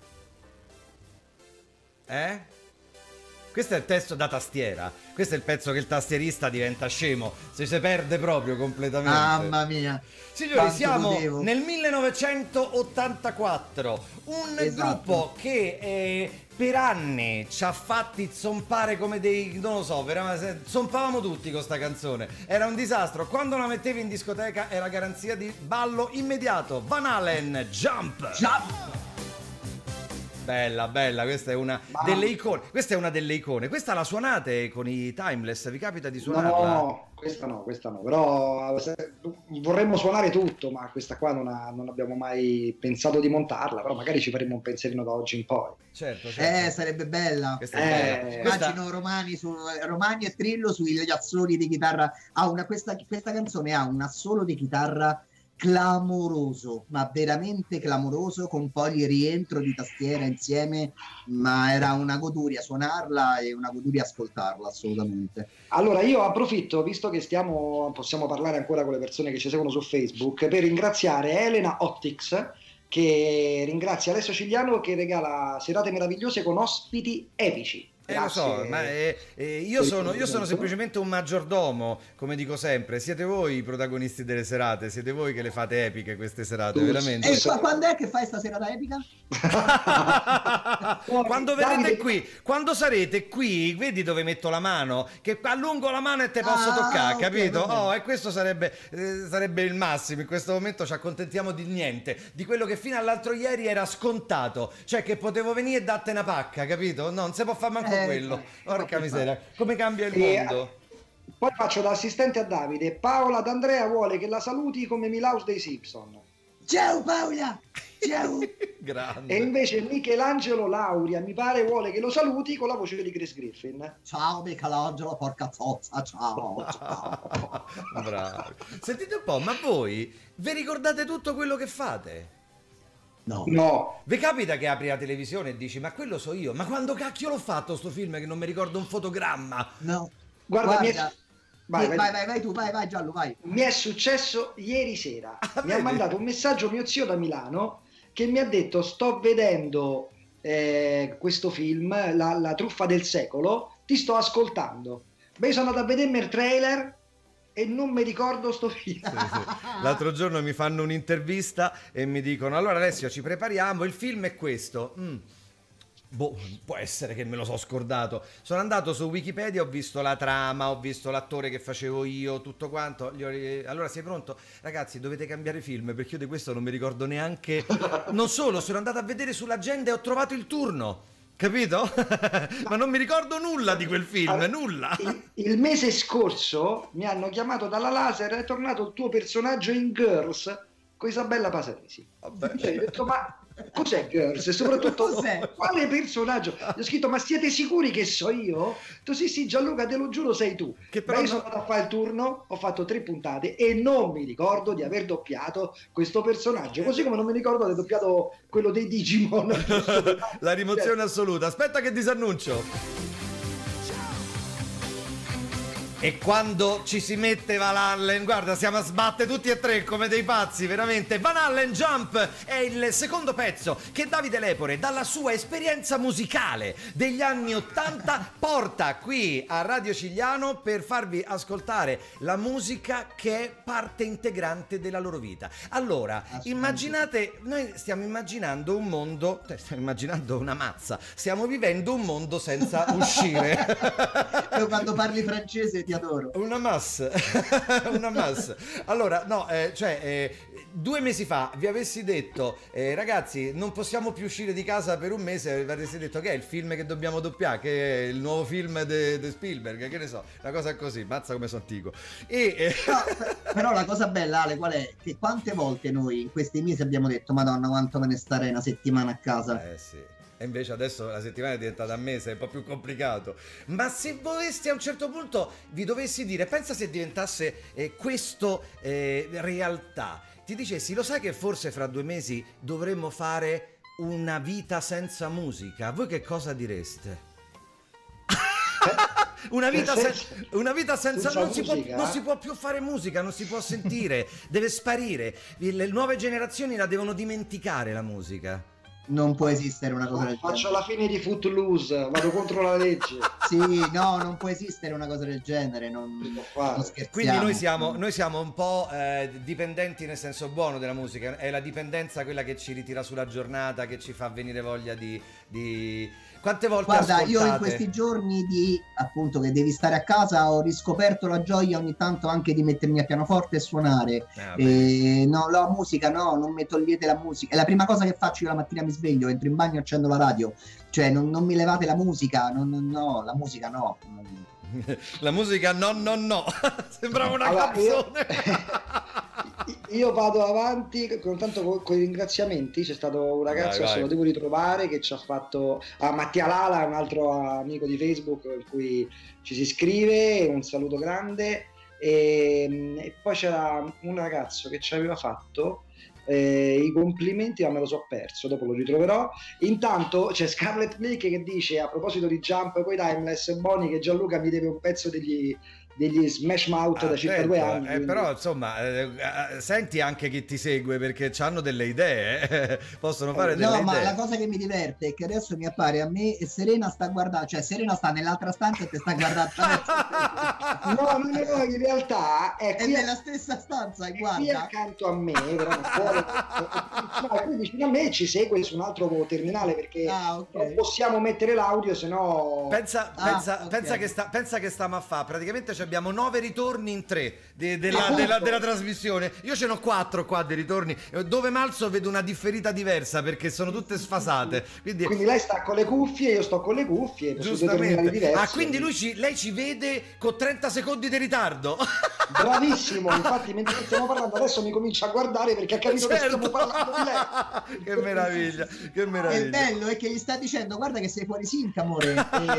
Eh? Questo è il testo da tastiera. Questo è il pezzo che il tastierista diventa scemo, se si perde proprio completamente. Mamma mia. Signori, quanto siamo godevo. nel millenovecentottantaquattro, un Esatto. gruppo che eh, per anni ci ha fatti zompare come dei, non lo so, veramente zompavamo tutti con sta canzone. Era un disastro. Quando la mettevi in discoteca era garanzia di ballo immediato. Van Halen, Jump. Jump! Bella, bella, questa è una Ma- delle icone. Questa è una delle icone. Questa la suonate con i Timeless? Vi capita di suonarla? No, questa no, questa no, però se- vorremmo suonare tutto, ma questa qua non, ha- non abbiamo mai pensato di montarla, però magari ci faremo un pensierino da oggi in poi. Certo, certo. Eh, sarebbe bella. Questa è Eh, bella. Questa- Immagino Romani, su, Romani e Trillo sugli assoli di chitarra. Ha una, questa, questa canzone ha un assolo di chitarra clamoroso, ma veramente clamoroso, con poi il rientro di tastiera insieme, ma era una goduria suonarla e una goduria ascoltarla, assolutamente. Allora io approfitto, visto che stiamo, possiamo parlare ancora con le persone che ci seguono su Facebook, per ringraziare Elena Optics, che ringrazia Alessio Cigliano, che regala serate meravigliose con ospiti epici. Eh, lo so, Grazie. ma eh, eh, io, per il sono, io sono contributo. semplicemente un maggiordomo, come dico sempre. Siete voi i protagonisti delle serate, siete voi che le fate epiche queste serate, Tu- veramente. E qua, quando è che fai sta serata epica? Quando verrete Davide- qui, quando sarete qui, vedi dove metto la mano, che allungo la mano e te posso Ah, toccare, ok, capito? va bene. Oh, e questo sarebbe, eh, sarebbe il massimo. In questo momento ci accontentiamo di niente, di quello che fino all'altro ieri era scontato, cioè che potevo venire e datte una pacca, capito? No, non si può fare manco Eh, quello. infatti, Porca infatti. miseria, come cambia il E- mondo. Poi faccio da assistente a Davide. Paola D'Andrea vuole che la saluti come Milhouse dei Simpson. Ciao Paola! Ciao! Grande. E invece Michelangelo Lauria, mi pare, vuole che lo saluti con la voce di Chris Griffin. Ciao Michelangelo, porca zozza, ciao! ciao. Bravo. Sentite un po', ma voi vi ricordate tutto quello che fate? No. No, Vi capita che apri la televisione e dici ma quello so io, ma quando cacchio l'ho fatto sto film che non mi ricordo un fotogramma? No. guarda, mi è- Guarda, vai, vai, vai. vai, vai tu, vai, vai Giallo, vai. mi è successo ieri sera. Ah, mi ha vedi? mandato un messaggio mio zio da Milano che mi ha detto: sto vedendo eh, questo film, la, la truffa del secolo, ti sto ascoltando. Beh, io sono andato a vedermi il trailer e non mi ricordo sto film. Sì, sì. L'altro giorno mi fanno un'intervista e mi dicono allora Alessio ci prepariamo, il film è questo. Mm. Boh, può essere che me lo so scordato. Sono andato su Wikipedia, ho visto la trama, ho visto l'attore che facevo io, tutto quanto. Gli ho... Allora sei pronto? Ragazzi, dovete cambiare film perché io di questo non mi ricordo neanche. Non solo, sono andato a vedere sull'agenda e ho trovato il turno. Capito? Ma non mi ricordo nulla di quel film, allora, nulla. Il, il mese scorso mi hanno chiamato dalla Laser, è tornato il tuo personaggio in Girls con Isabella Pasaresi. Vabbè. Cioè, ho detto, ma cos'è Girls? E soprattutto cos'è? Quale personaggio? Gli ho scritto, ma siete sicuri che so io? Tu sì sì Gianluca, te lo giuro sei tu. Che però ma io non... sono andato a fare il turno, ho fatto tre puntate e non mi ricordo di aver doppiato questo personaggio, così come non mi ricordo di aver doppiato quello dei Digimon. La rimozione assoluta. Aspetta che disannuncio. E quando ci si mette Van Halen, guarda, siamo a sbattere tutti e tre come dei pazzi, veramente. Van Halen Jump è il secondo pezzo che Davide Lepore, dalla sua esperienza musicale degli anni ottanta, porta qui a Radio Cigliano per farvi ascoltare la musica che è parte integrante della loro vita. Allora, immaginate, noi stiamo immaginando un mondo, stiamo immaginando una mazza, stiamo vivendo un mondo senza uscire. Io quando parli francese ti adoro. Una massa. Una massa. Allora, no, eh, cioè, eh, due mesi fa vi avessi detto, eh, ragazzi, non possiamo più uscire di casa per un mese, vi avreste detto che è il film che dobbiamo doppiare, che è il nuovo film di Spielberg, che ne so, una cosa così, mazza come sono antico. E, eh... no, però la cosa bella, Ale, qual è? Che quante volte noi in questi mesi abbiamo detto, Madonna, quanto me ne starei una settimana a casa. Eh sì. E invece adesso la settimana è diventata un mese, è un po' più complicato. Ma se volessi a un certo punto vi dovessi dire, pensa se diventasse eh, questo eh, realtà, ti dicessi, lo sai che forse fra due mesi dovremmo fare una vita senza musica, voi che cosa direste? Una vita, sen- una vita senza, senza non, si può, non si può più fare musica, non si può sentire, deve sparire, le nuove generazioni la devono dimenticare la musica. Non può esistere una cosa del genere. Faccio la fine di Footloose, vado contro la legge. Sì, no, non può esistere una cosa del genere, non, non scherziamo. Quindi noi siamo, noi siamo un po' eh, dipendenti nel senso buono della musica, è la dipendenza quella che ci ritira sulla giornata, che ci fa venire voglia di... di... Quante volte Guarda, ascoltate? Io in questi giorni di, appunto, che devi stare a casa, ho riscoperto la gioia ogni tanto anche di mettermi a pianoforte e suonare. Eh, no, la musica no, non mi togliete la musica. È la prima cosa che faccio io la mattina, mi sveglio, entro in bagno e accendo la radio. Cioè, non, non mi levate la musica, non, non, no, la musica no. La musica no, no, no. Sembrava una allora, canzone. Io... Io vado avanti con tanto con, con i ringraziamenti. C'è stato un ragazzo, vai, vai. Lo devo ritrovare, che ci ha fatto a Mattia Lala, un altro amico di Facebook in cui ci si iscrive, un saluto grande. E, e poi c'era un ragazzo che ci aveva fatto eh, i complimenti, ma me lo so perso, dopo lo ritroverò. Intanto c'è Scarlett Lake che dice, a proposito di Jump poi Timeless, Boni, che Gianluca mi deve un pezzo degli degli Smash Mouth ah, da circa due anni. Eh, però insomma eh, senti anche chi ti segue, perché hanno delle idee, eh. Possono fare delle no, idee. No, ma la cosa che mi diverte è che adesso mi appare a me e Serena sta guardando, cioè Serena sta nell'altra stanza e ti sta guardando. No, no, no, in realtà è, è nella stessa stanza e guarda. Qui accanto a me, però fuori, no, qui vicino a me ci segue su un altro terminale, perché ah, okay. Non possiamo mettere l'audio, se no... Pensa, ah, pensa, okay. pensa, che sta, pensa che stiamo a fare, praticamente abbiamo nove ritorni in tre de, de la, della, della trasmissione. Io ce n'ho quattro qua di ritorni, dove Malzo vedo una differita diversa perché sono tutte sfasate. Quindi, quindi lei sta con le cuffie, io sto con le cuffie. Giustamente. Ah, quindi lui ci, lei ci vede con trenta secondi di ritardo. Bravissimo, infatti mentre stiamo parlando adesso mi comincia a guardare perché ha capito certo. Che stiamo parlando di lei. Che meraviglia, che meraviglia. Il bello è che gli sta dicendo, guarda che sei fuori sync, amore.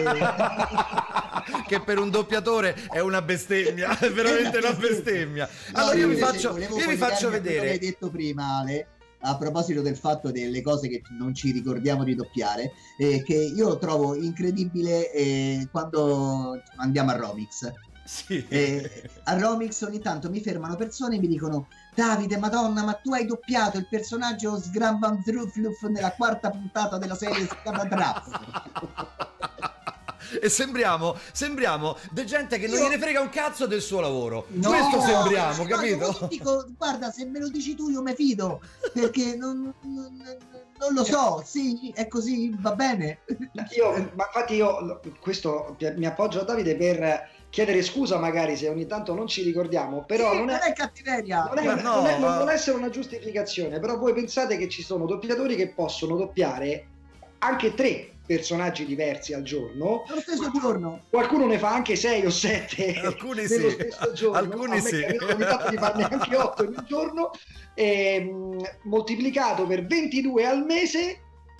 Che per un doppiatore è una bestemmia, è veramente una bestemmia. Allora no, io vi faccio, io vi faccio vedere. L'hai detto prima, Ale, a proposito del fatto delle cose che non ci ricordiamo di doppiare, eh, che io trovo incredibile eh, quando andiamo a Romix. Sì. Eh, a Romix ogni tanto mi fermano persone e mi dicono: Davide, madonna, ma tu hai doppiato il personaggio Sgramban Zrufluf nella quarta puntata della serie Scavadraff. E sembriamo, sembriamo de gente che non Io... gliene frega un cazzo del suo lavoro. No, questo sembriamo, no, capito? Dico, guarda, se me lo dici tu io mi fido, perché non, non, Non lo so, sì, è così, va bene. Io, ma infatti io questo mi appoggio a Davide per chiedere scusa magari se ogni tanto non ci ricordiamo, però sì, non, non è, è cattiveria. non, è, Ma no, non, è, non ma... vuole essere una giustificazione, però voi pensate che ci sono doppiatori che possono doppiare anche tre personaggi diversi al giorno, Lo stesso giorno. Qualcuno ne fa anche sei o sette alcuni nello sì, stesso giorno. alcuni A me sì. è capitato di farne anche otto in un giorno, e, moltiplicato per ventidue al mese,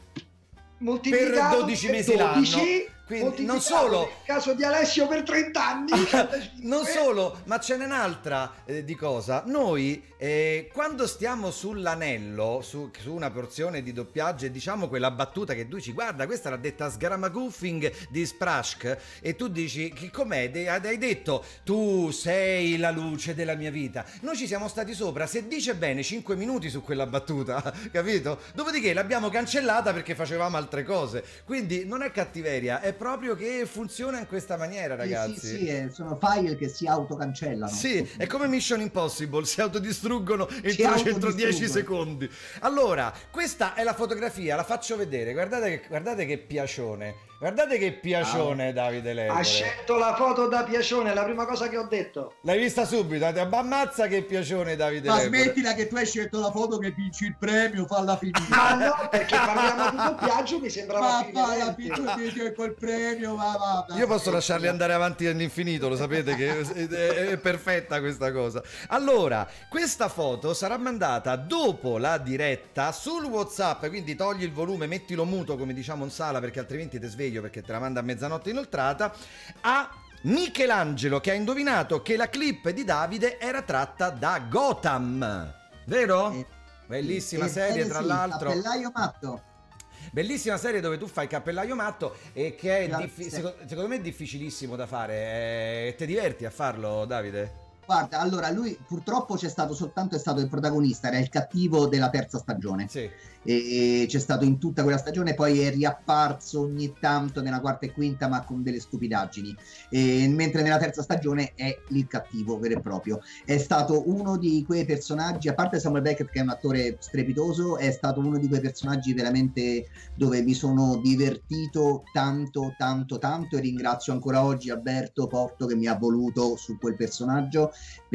moltiplicato per dodici mesi dodici, l'anno. Quindi non solo, nel caso di Alessio per trenta anni. non solo, ma ce n'è un'altra eh, di cosa. Noi eh, quando stiamo sull'anello, su, su una porzione di doppiaggio, e diciamo quella battuta che tu dici, guarda, questa l'ha detta Sgaramagoofing di Sprask, e tu dici, che com'è? De- hai detto, tu sei la luce della mia vita. Noi ci siamo stati sopra, se dice bene, cinque minuti su quella battuta, capito? Dopodiché l'abbiamo cancellata perché facevamo altre cose. Quindi non è cattiveria, è proprio che funziona in questa maniera, ragazzi. Sì, sì, sì, eh, sono file che si autocancellano. Sì, è come Mission Impossible, si autodistruggono Si entro, entro dieci autodistruggono. secondi. Allora, questa è la fotografia, la faccio vedere. Guardate che, guardate che piacione. Guardate che piacione, Ah, Davide Lepore. ha scelto la foto da piacione, è la prima cosa che ho detto. L'hai vista subito? eh? Ammazza che piacione, Davide Ma Lepore. smettila che tu hai scelto la foto che vinci il premio, falla finire. Ma no, perché parliamo di doppiaggio, mi sembrava Ma più falla evidente. finire col premio, va, va, va. Io posso lasciarli andare avanti all'infinito, lo sapete che è, è- è perfetta questa cosa. Allora, questa foto sarà mandata dopo la diretta sul WhatsApp, quindi togli il volume, mettilo muto come diciamo in sala perché altrimenti ti sveglio perché te la manda a mezzanotte inoltrata, a Michelangelo che ha indovinato che la clip di Davide era tratta da Gotham, vero? Eh, Bellissima eh, serie eh, tra sì, l'altro. Cappellaio matto. Bellissima serie dove tu fai cappellaio matto e che è Grazie. diffi- secondo, secondo me è difficilissimo da fare. Eh, te diverti a farlo, Davide? Guarda, allora lui purtroppo c'è stato soltanto, è stato il protagonista, era il cattivo della terza stagione. Sì. E c'è stato in tutta quella stagione, poi è riapparso ogni tanto nella quarta e quinta ma con delle stupidaggini, e mentre nella terza stagione è il cattivo vero e proprio. È stato uno di quei personaggi, a parte Samuel Beckett che è un attore strepitoso, è stato uno di quei personaggi veramente dove mi sono divertito tanto tanto tanto, e ringrazio ancora oggi Alberto Porto che mi ha voluto su quel personaggio,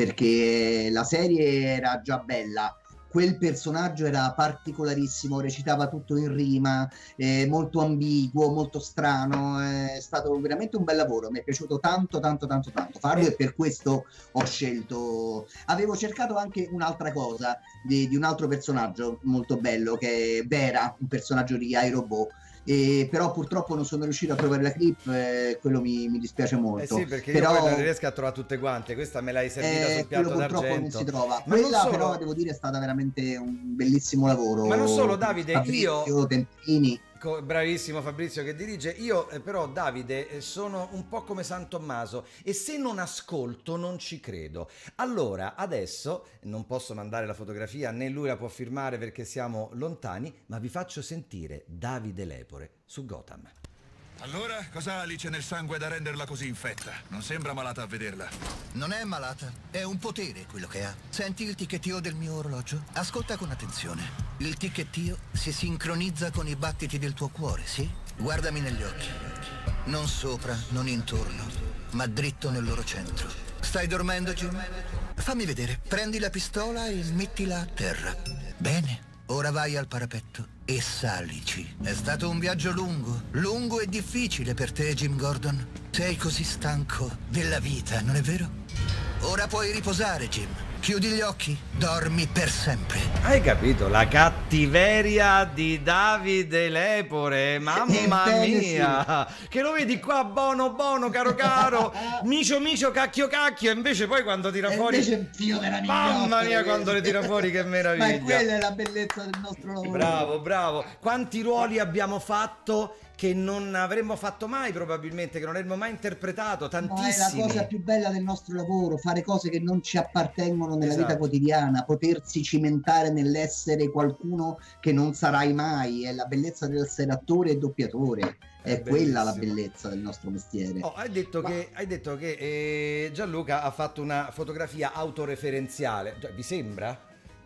perché la serie era già bella, quel personaggio era particolarissimo, recitava tutto in rima, eh, molto ambiguo, molto strano, è stato veramente un bel lavoro, mi è piaciuto tanto tanto tanto tanto farlo, e per questo ho scelto. Avevo cercato anche un'altra cosa di, di un altro personaggio molto bello che è Vera, un personaggio di iRobot. E però purtroppo non sono riuscito a trovare la clip, eh, quello mi, mi dispiace molto. Eh sì, perché però, io poi non riesco a trovare tutte quante. Questa me l'hai servita eh, sul piatto quello purtroppo d'argento. non si trova. Ma non Quella solo- però devo dire è stata veramente un bellissimo lavoro. Ma non solo, Davide, Fabrizio io- Tempini. Co- Bravissimo Fabrizio che dirige. Io eh, però, Davide, eh, sono un po' come San Tommaso e se non ascolto non ci credo. Allora, adesso non posso mandare la fotografia, né lui la può firmare perché siamo lontani, ma vi faccio sentire Davide Lepore su Gotham. Allora, cosa ha Alice nel sangue da renderla così infetta? Non sembra malata a vederla. Non è malata, è un potere quello che ha. Senti il ticchettio del mio orologio? Ascolta con attenzione. Il ticchettio si sincronizza con i battiti del tuo cuore, sì? Guardami negli occhi. Non sopra, non intorno, ma dritto nel loro centro. Stai dormendo, Jim? Fammi vedere. Prendi la pistola e mettila a terra. Bene. Ora vai al parapetto e salici. È stato un viaggio lungo, lungo e difficile per te, Jim Gordon. Sei così stanco della vita, non è vero? Ora puoi riposare, Jim. Chiudi gli occhi, dormi per sempre. Hai capito? La cattiveria di Davide Lepore, mamma Ebbene, mia, che lo vedi qua buono buono, caro caro, micio micio, cacchio cacchio, e invece poi quando tira E fuori... invece è un figlio della Mamma mia, mignotta, quando le tira fuori, che meraviglia. Ma è quella è la bellezza del nostro lavoro. Bravo, bravo. Quanti ruoli abbiamo fatto che non avremmo fatto mai probabilmente, che non avremmo mai interpretato, Ma è la tantissimi. cosa più bella del nostro lavoro, fare cose che non ci appartengono nella Esatto. vita quotidiana, potersi cimentare nell'essere qualcuno che non sarai mai, è la bellezza dell'essere attore e doppiatore, è, È quella la bellissimo. bellezza del nostro mestiere. Oh, hai detto Ma- che, hai detto che eh, Gianluca ha fatto una fotografia autoreferenziale, cioè, vi sembra?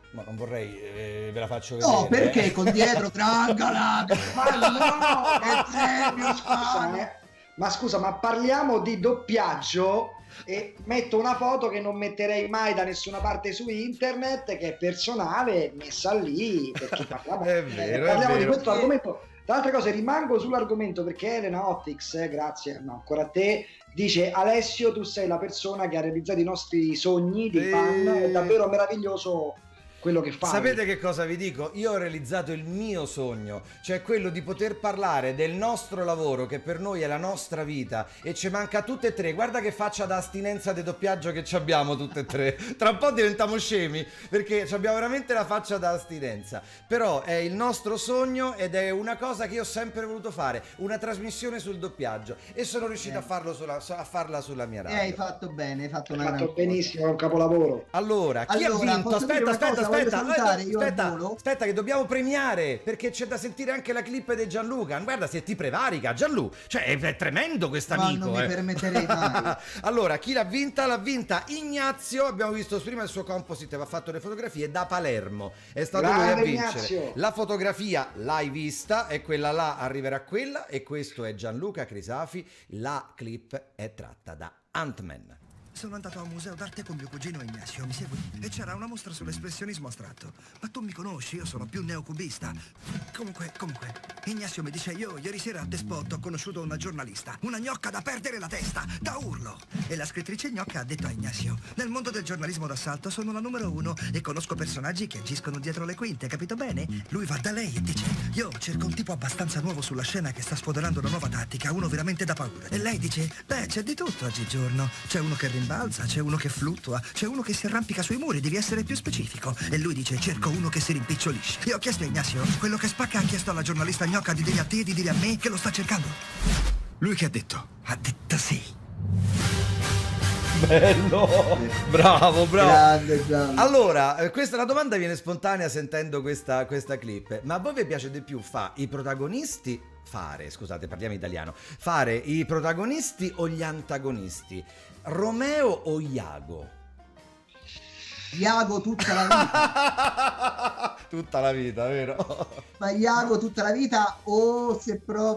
Ma non vorrei, eh, ve la faccio vedere. No, perché eh. con dietro trangala, ma no, è premio Spagna. Ma scusa, ma parliamo di doppiaggio e metto una foto che non metterei mai da nessuna parte su internet, che è personale, messa lì, perché parliamo, È vero, parliamo è di vero. questo argomento. Tra altre cose rimango sull'argomento perché Elena Ottix, eh, grazie no, ancora a te, dice: Alessio, tu sei la persona che ha realizzato i nostri sogni dei Eh. fan, è davvero meraviglioso quello che fai. Sapete che cosa vi dico? Io ho realizzato il mio sogno, cioè quello di poter parlare del nostro lavoro, che per noi è la nostra vita, e ci manca tutte e tre. Guarda che faccia da astinenza di doppiaggio che ci abbiamo tutte e tre. Tra un po' diventiamo scemi, perché ci abbiamo veramente la faccia da astinenza. Però è il nostro sogno ed è una cosa che io ho sempre voluto fare, una trasmissione sul doppiaggio, e sono riuscito Eh. a, farlo sulla, a farla sulla mia E radio. hai fatto bene, hai fatto Hai una fatto gran cosa. benissimo, è un capolavoro. Allora, chi Allora, ha vinto? posso dire Aspetta, una aspetta, cosa? Voglio aspetta, salutare io al aspetta, volo. aspetta, che dobbiamo premiare, perché c'è da sentire anche la clip di Gianluca. Guarda se ti prevarica, Gianlu, cioè è, è tremendo quest'amico. Ma non mi eh. permetterei mai. Allora, chi l'ha vinta? L'ha vinta Ignazio. Abbiamo visto prima il suo composite, aveva fatto le fotografie da Palermo. È stato Bravo, lui a vincere. Ignazio. La fotografia l'hai vista e quella là arriverà quella, e questo è Gianluca Crisafi. La clip è tratta da Ant-Man. Sono andato a un museo d'arte con mio cugino Ignazio, mi segui? E c'era una mostra sull'espressionismo astratto. Ma tu mi conosci, io sono più neocubista. Comunque, comunque, Ignazio mi dice: io ieri sera a Despot ho conosciuto una giornalista, una gnocca da perdere la testa, da urlo. E la scrittrice gnocca ha detto a Ignazio: nel mondo del giornalismo d'assalto sono la numero uno e conosco personaggi che agiscono dietro le quinte, capito bene? Lui va da lei e dice: io cerco un tipo abbastanza nuovo sulla scena che sta sfoderando una nuova tattica, uno veramente da paura. E lei dice: beh, c'è di tutto oggigiorno. C'è uno che rimbalza, c'è uno che fluttua, c'è uno che si arrampica sui muri, devi essere più specifico. E lui dice: cerco uno che si rimpicciolisce. Io ho chiesto a Ignazio, quello che spacca ha chiesto alla giornalista gnocca di dire a te, di dire a me che lo sta cercando. Lui che ha detto? Ha detto sì. Bello, bravo, bravo. Grande, grande. Allora, eh, questa la domanda viene spontanea sentendo questa, questa clip. Ma a voi vi piace di più fa i protagonisti fare, scusate, parliamo italiano, fare i protagonisti o gli antagonisti? Romeo o Iago? Iago tutta la vita. Tutta la vita, vero? Ma Iago tutta la vita, o se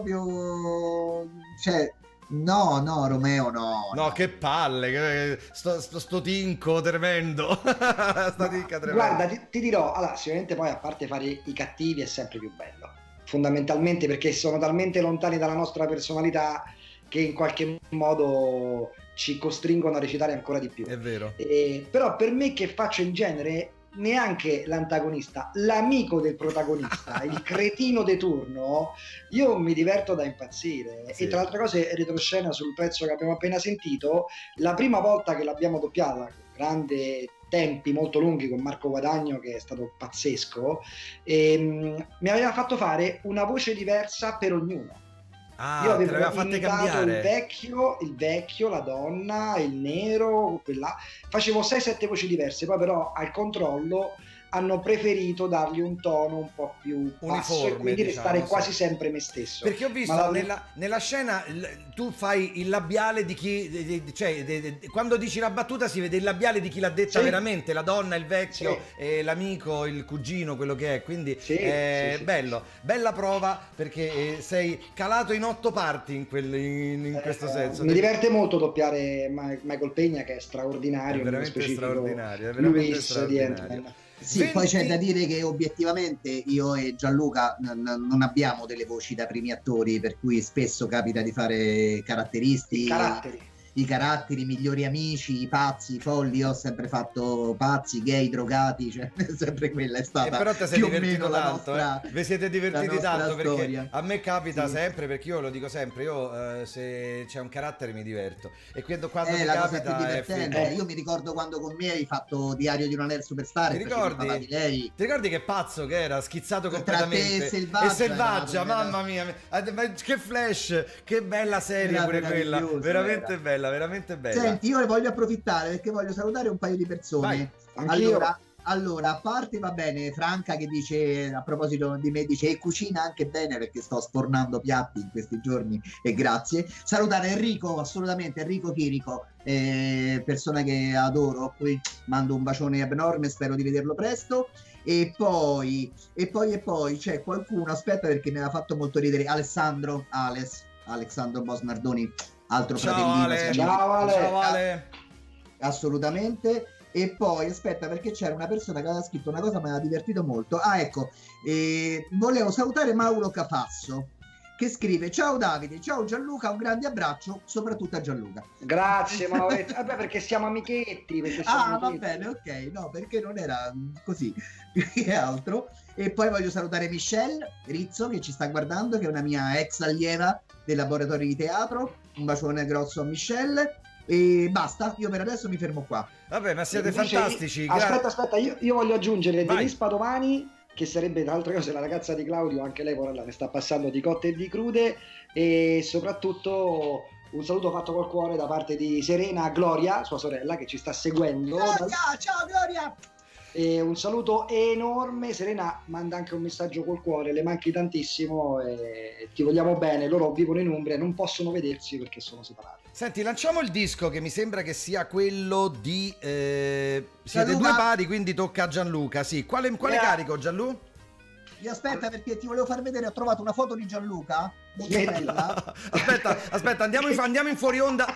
proprio, cioè, no, no, Romeo no. No, che palle, che- sto, sto, sto tinco tremendo. Sta tinca tremendo. Guarda, ti, ti dirò, allora, sicuramente poi a parte fare i cattivi è sempre più bello, fondamentalmente perché sono talmente lontani dalla nostra personalità che in qualche modo ci costringono a recitare ancora di più. È vero. Eh, però per me che faccio in genere neanche l'antagonista, l'amico del protagonista, il cretino de turno, io mi diverto da impazzire. Sì. E tra le altre cose, retroscena sul pezzo che abbiamo appena sentito, la prima volta che l'abbiamo doppiata, grande tempi molto lunghi con Marco Guadagno, che è stato pazzesco, ehm, mi aveva fatto fare una voce diversa per ognuno. Ah, Io te avevo l'aveva fatte imitato cambiare. il vecchio, il vecchio, la donna, il nero, quella. Facevo sei sette voci diverse, poi però al controllo hanno preferito dargli un tono un po' più basso Uniforme, e quindi diciamo, restare sì. quasi sempre me stesso. Perché ho visto Ma la- nella, nella scena il- tu fai il labiale di chi, di- di- cioè de- de- quando dici la battuta si vede il labiale di chi l'ha detta Sì. veramente, la donna, il vecchio, Sì. e l'amico, il cugino, quello che è, quindi Sì, è sì, sì, bello, bella prova, perché eh, sei calato in otto parti in, quel, in, in questo Eh, senso. mi diverte molto doppiare Ma- Michael Pegna, che è È straordinario, nello veramente specifico straordinario, è veramente Luis di straordinario. Ant-Man. Sì, venti poi c'è da dire che obiettivamente io e Gianluca n- n- non abbiamo delle voci da primi attori, per cui spesso capita di fare caratteristi, I caratteri. i caratteri, i migliori amici, i pazzi, i folli. Io ho sempre fatto pazzi, gay, drogati, cioè sempre quella è E stata però te sei più o divertito meno la tanto, nostra, eh? Vi siete la divertiti nostra tanto, perché storia. a me capita Sì. sempre, perché io lo dico sempre, io eh, se c'è un carattere mi diverto, e quando, quando È mi la cosa più capita è divertente. figo. figo. Io mi ricordo quando con me hai fatto Diario di una Nerd Superstar Ti e facevi ricordi? papà di lei. Ti ricordi che pazzo che era, schizzato Tra completamente te e Selvaggia, e selvaggia, era- mamma mia, ma- ma che flash, che bella serie Era pure quella, meraviglioso, veramente era. bella, veramente bella. Senti, io ne voglio approfittare perché voglio salutare un paio di persone. Vai. Anch'io. Allora, allora, a parte va bene, Franca che dice, a proposito di me, dice e cucina anche bene perché sto sfornando piatti in questi giorni e grazie. Salutare Enrico, assolutamente, Enrico Chirico, eh, persona che adoro, a cui mando un bacione abnorme, spero di vederlo presto. E poi, e poi, e poi c'è qualcuno, aspetta perché mi ha fatto molto ridere, Alessandro, Alex, Alessandro Bosnardoni, altro Ciao fratellino. Ale. Ciao Ale. Ciao Ale. Assolutamente. E poi aspetta perché c'era una persona che aveva scritto una cosa che mi aveva divertito molto. Ah ecco, eh, volevo salutare Mauro Cafasso che scrive: ciao Davide, ciao Gianluca, un grande abbraccio soprattutto a Gianluca. Grazie Maurizio. Vabbè, perché siamo amichetti, perché siamo Ah amichetti. va bene, ok, no perché non era così più che altro. E poi voglio salutare Michelle Rizzo che ci sta guardando, che è una mia ex allieva del laboratorio di teatro. Un bacione grosso a Michelle. E basta, io per adesso mi fermo qua. Vabbè, ma siete Invece- fantastici. Gra- Aspetta, aspetta, io, io voglio aggiungere Vai. Denise Padovani, che sarebbe tra altre cose la ragazza di Claudio, anche lei porella ne sta passando di cotte e di crude, e soprattutto un saluto fatto col cuore da parte di Serena Gloria, sua sorella, che ci sta seguendo. Gloria, ciao Gloria! E un saluto enorme. Serena manda anche un messaggio col cuore, le manchi tantissimo e ti vogliamo bene. Loro vivono in Umbria, non possono vedersi perché sono separati. Senti, lanciamo il disco che mi sembra che sia quello di... Eh, siete Gianluca. due pari, quindi tocca a Gianluca. Sì, quale, quale Eh. carico Gianlu? Io aspetta perché ti volevo far vedere, ho trovato una foto di Gianluca molto Smettila. bella. Aspetta, aspetta, andiamo in, andiamo in fuori onda.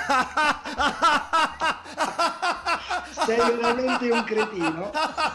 Sei veramente un cretino.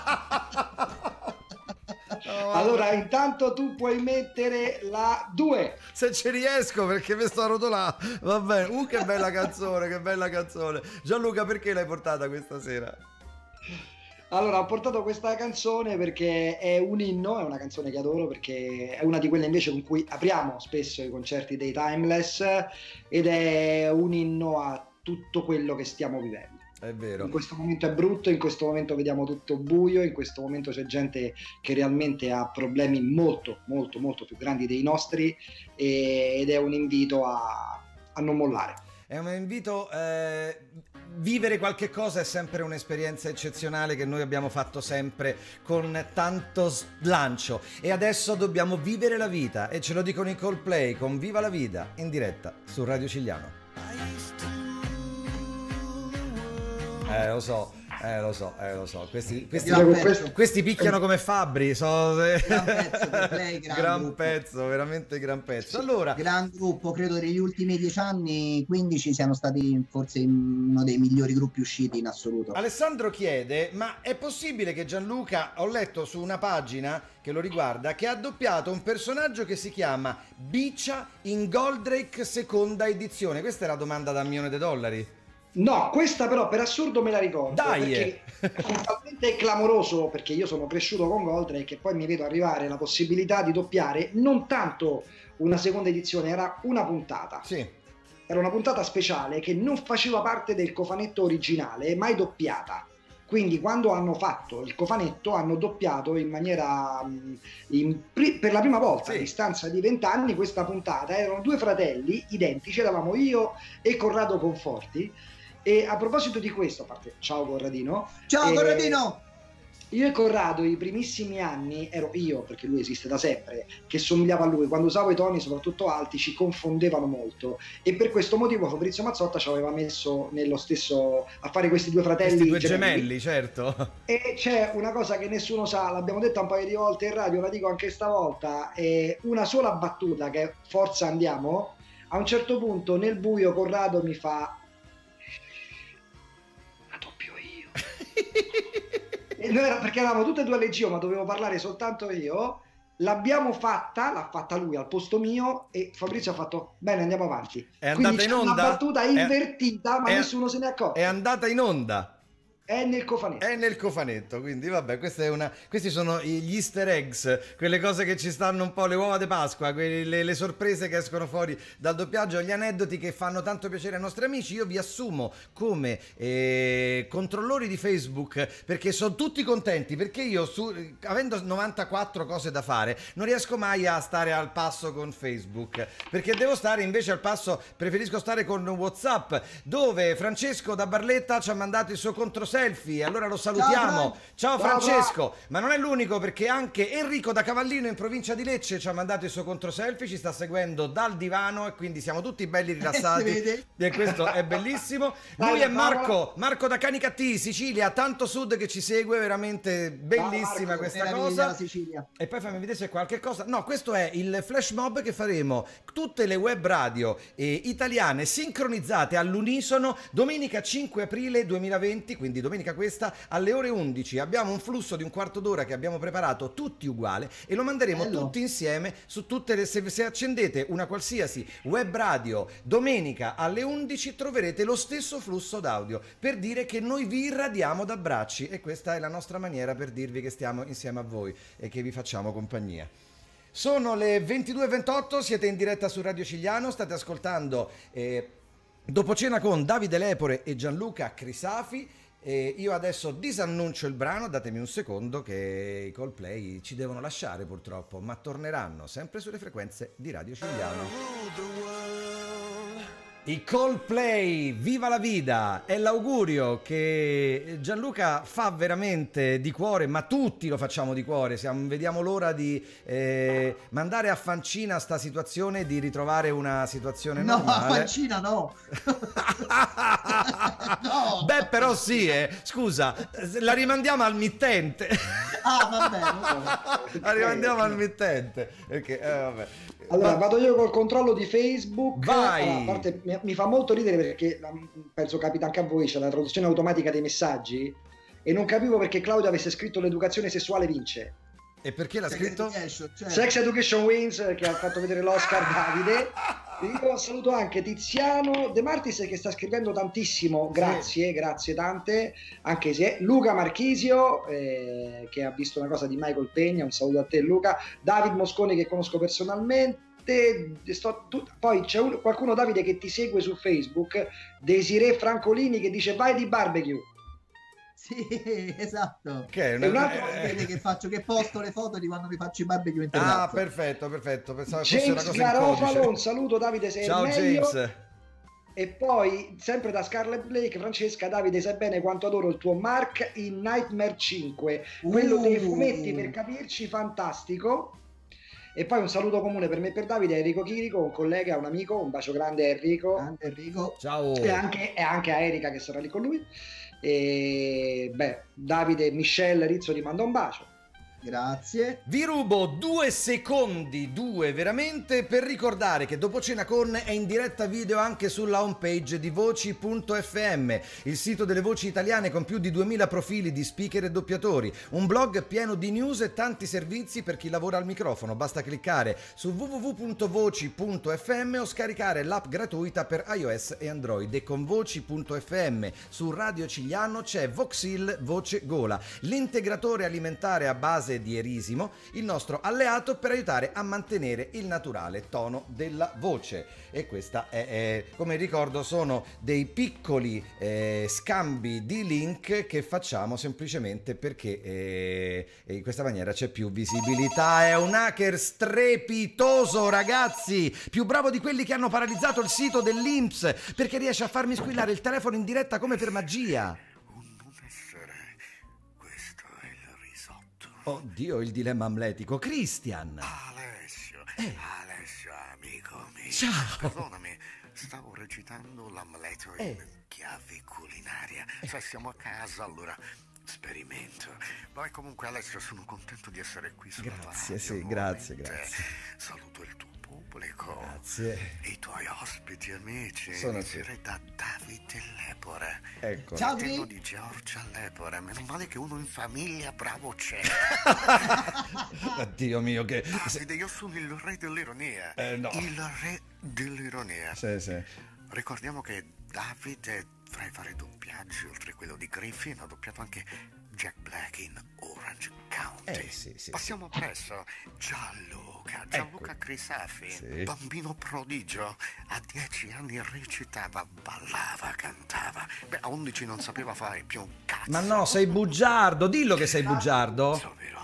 Allora, intanto tu puoi mettere la due. Se ci riesco perché mi sto a rotolare. Va bene. Uh, che bella canzone, che bella canzone. Gianluca, perché l'hai portata questa sera? Allora, ho portato questa canzone perché è un inno, è una canzone che adoro perché è una di quelle invece con cui apriamo spesso i concerti dei Timeless ed è un inno a tutto quello che stiamo vivendo. È vero. In questo momento è brutto, in questo momento vediamo tutto buio, in questo momento c'è gente che realmente ha problemi molto, molto, molto più grandi dei nostri e- ed è un invito a, a non mollare. È un invito. Eh, vivere qualche cosa è sempre un'esperienza eccezionale che noi abbiamo fatto sempre con tanto slancio. E adesso dobbiamo vivere la vita. E ce lo dicono i Coldplay con Viva la Vita in diretta su Radio Cigliano. Eh, lo so. Eh, lo so, eh, lo so. Questi, questi, Gran Con pezzo. questi picchiano come fabbri. So, Gran pezzo per lei, gran gran gruppo. pezzo, veramente gran pezzo. Allora, Gran gruppo, credo negli ultimi dieci anni, quindici siano stati forse uno dei migliori gruppi usciti in assoluto. Alessandro chiede, ma è possibile che Gianluca, ho letto su una pagina che lo riguarda, che ha doppiato un personaggio che si chiama Biccia in Goldrake seconda edizione? Questa è la domanda da un milione di dollari. No, questa però per assurdo me la ricordo. Dai, perché è talmente clamoroso, perché io sono cresciuto con Goldrake e poi mi vedo arrivare la possibilità di doppiare non tanto una seconda edizione, era una puntata. Sì. Era una puntata speciale che non faceva parte del cofanetto originale, mai doppiata. Quindi quando hanno fatto il cofanetto hanno doppiato in maniera mh, in pri- per la prima volta Sì. a distanza di vent'anni questa puntata. Erano due fratelli identici, eravamo io e Corrado Conforti. E a proposito di questo, a parte ciao Corradino. Ciao eh, Corradino! Io e Corrado i primissimi anni ero io, perché lui esiste da sempre, che somigliava a lui. Quando usavo i toni soprattutto alti ci confondevano molto e per questo motivo Fabrizio Mazzotta ci aveva messo nello stesso a fare questi due fratelli Questi due gemelli, certo. E c'è una cosa che nessuno sa, l'abbiamo detta un paio di volte in radio, la dico anche stavolta, è una sola battuta che è Forza andiamo. A un certo punto nel buio Corrado mi fa la doppio io. E noi era, perché eravamo tutte e due alle Gio, ma dovevo parlare soltanto io. L'abbiamo fatta, l'ha fatta lui al posto mio e Fabrizio ha fatto bene, andiamo avanti. È Quindi andata c'è in onda? una battuta È- invertita, ma è- nessuno se ne accorge. È andata in onda. È nel cofanetto. È nel cofanetto, quindi vabbè, questa è una, questi sono gli easter eggs, quelle cose che ci stanno un po', le uova di Pasqua, quelle, le, le sorprese che escono fuori dal doppiaggio, gli aneddoti che fanno tanto piacere ai nostri amici. Io vi assumo come eh, controllori di Facebook perché sono tutti contenti, perché io su, avendo novantaquattro cose da fare non riesco mai a stare al passo con Facebook, perché devo stare invece al passo, preferisco stare con WhatsApp, dove Francesco da Barletta ci ha mandato il suo controsenso selfie, allora lo salutiamo. Ciao, Ciao Francesco, ma non è l'unico, perché anche Enrico da Cavallino in provincia di Lecce ci ha mandato il suo contro selfie, ci sta seguendo dal divano e quindi siamo tutti belli rilassati e questo è bellissimo. Lui è Marco, Marco da Canicattì, Sicilia, tanto sud che ci segue, veramente bellissima questa cosa. Sicilia. E poi fammi vedere se qualche cosa. No, questo è il flash mob che faremo tutte le web radio eh, italiane sincronizzate all'unisono domenica cinque aprile duemilaventi, quindi domenica questa alle ore undici. Abbiamo un flusso di un quarto d'ora che abbiamo preparato tutti uguale e lo manderemo Bello. tutti insieme su tutte le, se, se accendete una qualsiasi web radio domenica alle undici troverete lo stesso flusso d'audio per dire che noi vi irradiamo da bracci, e questa è la nostra maniera per dirvi che stiamo insieme a voi e che vi facciamo compagnia. Sono le ventidue e ventotto, siete in diretta su Radio Cigliano, state ascoltando eh, Dopo cena con Davide Lepore e Gianluca Crisafi. E io adesso disannuncio il brano, datemi un secondo che i Coldplay ci devono lasciare purtroppo, ma torneranno sempre sulle frequenze di Radio Cigliano. I Coldplay, viva la vida, è l'augurio che Gianluca fa veramente di cuore, ma tutti lo facciamo di cuore. Siamo, vediamo l'ora di eh, mandare a fancina sta situazione, di ritrovare una situazione no, normale. No, a fancina no. No. Beh, però sì, eh. Scusa, la rimandiamo al mittente. Ah, vabbè, no. La rimandiamo al mittente. Perché, eh, vabbè. Allora, vado io col controllo di Facebook. Vai! Allora, a parte, mi, mi fa molto ridere perché penso capita anche a voi, c'è la traduzione automatica dei messaggi e non capivo perché Claudio avesse scritto l'educazione sessuale vince. E perché l'ha scritto? Cioè... Sex Education Wins, che ha fatto vedere l'Oscar Davide. Io saluto anche Tiziano De Martis che sta scrivendo tantissimo, grazie, sì. grazie tante, anche se Luca Marchisio eh, che ha visto una cosa di Michael Pegna, un saluto a te Luca, David Moscone che conosco personalmente, sto, tu, poi c'è un, qualcuno Davide che ti segue su Facebook, Desiree Francolini che dice vai di barbecue. Sì, esatto. Che è un altro vede che faccio, che posto le foto di quando mi faccio i barbecue in terrazza. Ah, perfetto, perfetto. Pensavo James fosse una cosa Garofalo, un saluto Davide, sei Ciao meglio. James. E poi, sempre da Scarlet Blake, Francesca, Davide, sai bene quanto adoro il tuo Mark in Nightmare cinque, quello uh. dei fumetti, per capirci, fantastico. E poi un saluto comune per me e per Davide, Enrico Chirico, un collega, un amico, un bacio grande a Enrico. Grande Enrico. Ciao. E anche, e anche a Erika che sarà lì con lui. E beh, Davide, Michelle, Rizzo ti manda un bacio. Grazie. Vi rubo due secondi, due veramente, per ricordare che Dopo cena con è in diretta video anche sulla homepage di voci punto effe emme, il sito delle voci italiane con più di duemila profili di speaker e doppiatori, un blog pieno di news e tanti servizi per chi lavora al microfono. Basta cliccare su w w w punto voci punto effe emme o scaricare l'app gratuita per iOS e Android. E con voci punto effe emme su Radio Cigliano c'è Voxil Voce Gola, l'integratore alimentare a base di erisimo, il nostro alleato per aiutare a mantenere il naturale tono della voce. E questa è, è come ricordo, sono dei piccoli eh, scambi di link che facciamo semplicemente perché eh, in questa maniera c'è più visibilità. È un hacker strepitoso, ragazzi, più bravo di quelli che hanno paralizzato il sito dell'I N P S, perché riesce a farmi squillare il telefono in diretta come per magia. Oddio, il dilemma amletico. Christian! Alessio, eh. Alessio, amico mio. Ciao! Perdonami, stavo recitando l'amleto in eh. chiave culinaria. Eh. Sai, siamo a casa, allora sperimento. Poi comunque, Alessio, sono contento di essere qui sulla Grazie, radio, sì, nuovamente. grazie, grazie. Saluto il tuo pubblico. Grazie. E i tuoi ospiti amici. Sono Inizierei da Davide Lepore. Ecco. Ciao, Fratello di Giorgia Lepore. Meno male che uno in famiglia bravo c'è. Dio mio, che... Davide, io sono il re dell'ironia. Eh, no. Il re dell'ironia. Sì, sì. Ricordiamo che Davide, fra i vari doppiaggi, oltre a quello di Griffin, ha doppiato anche Jack Black in Orange County. Eh, sì, sì, Passiamo sì. presso Gianluca, Gianluca Ecco. Crisafi, Sì. bambino prodigio, a dieci anni recitava, ballava, cantava. Beh, a undici non sapeva fare più un cazzo. Ma no, sei bugiardo, dillo che sei bugiardo. Sono ironico.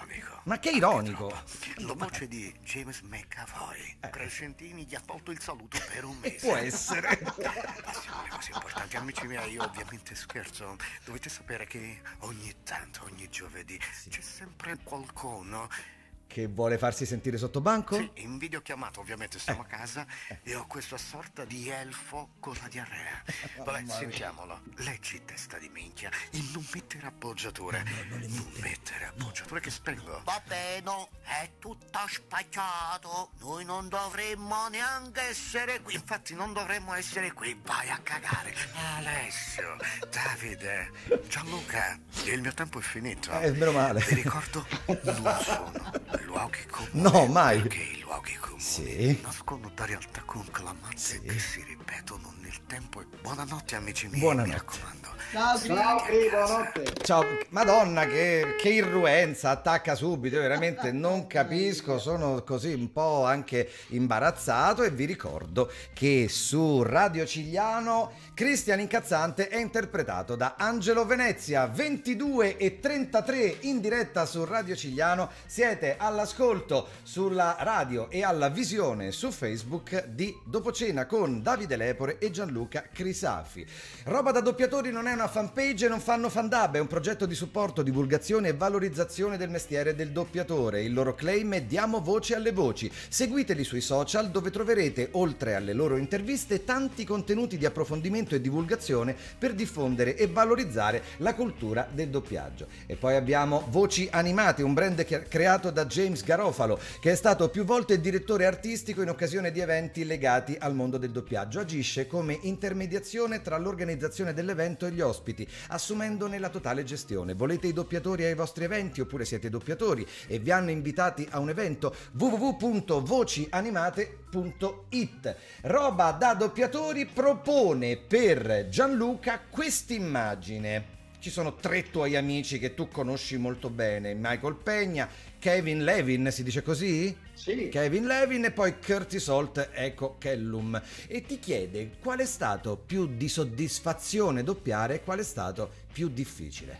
Ma che ironico. La voce di James McAvoy. Eh. Crescentini gli ha tolto il saluto per un mese. Può essere. Passiamo alle cose importanti. Amici miei, io ovviamente scherzo. Dovete sapere che ogni tanto, ogni giovedì, sì, c'è sempre qualcuno che vuole farsi sentire sotto banco? Sì, in videochiamata ovviamente stiamo eh. a casa e ho questa sorta di elfo con la diarrea. Vabbè, sentiamolo. Leggi, testa di minchia, il non mettere appoggiature. No, no, non, non mettere appoggiature che spengo. Va bene, è tutto spacciato. Noi non dovremmo neanche essere qui. Infatti non dovremmo essere qui. Vai a cagare. Alessio, Davide, Gianluca, il mio tempo è finito. Eh, meno male. Vi ricordo, non sono luoghi comuni. No, mai. Perché i luoghi comuni sì. nascono da realtà conclamate sì. che si ripetono nel tempo. E buonanotte amici miei, buonanotte. mi raccomando. Ciao, ciao, buonanotte. Ciao, madonna che, che irruenza, attacca subito, io veramente non capisco, sono così un po' anche imbarazzato e vi ricordo che su Radio Cigliano Cristian Incazzante è interpretato da Angelo Venezia, ventidue e trentatré in diretta su Radio Cigliano, siete all'ascolto sulla radio e alla visione su Facebook di Dopocena con Davide Lepore e Gianluca Crisafi. Roba da doppiatori non è una fanpage e non fanno fandub, è un progetto di supporto, divulgazione e valorizzazione del mestiere del doppiatore. Il loro claim è diamo voce alle voci. Seguiteli sui social dove troverete, oltre alle loro interviste, tanti contenuti di approfondimento e divulgazione per diffondere e valorizzare la cultura del doppiaggio. E poi abbiamo Voci Animate, un brand creato da James Garofalo, che è stato più volte direttore artistico in occasione di eventi legati al mondo del doppiaggio. Agisce come intermediazione tra l'organizzazione dell'evento e gli ospiti, assumendone la totale gestione. Volete i doppiatori ai vostri eventi oppure siete doppiatori e vi hanno invitati a un evento? w w w punto voci animate punto it. Roba da doppiatori propone per Gianluca quest'immagine. Ci sono tre tuoi amici che tu conosci molto bene, Michael Peña, Kevin Levin, si dice così? Sì. Kevin Levin e poi Curtis Holt, ecco Kellum. E ti chiede qual è stato più di soddisfazione doppiare e qual è stato più difficile?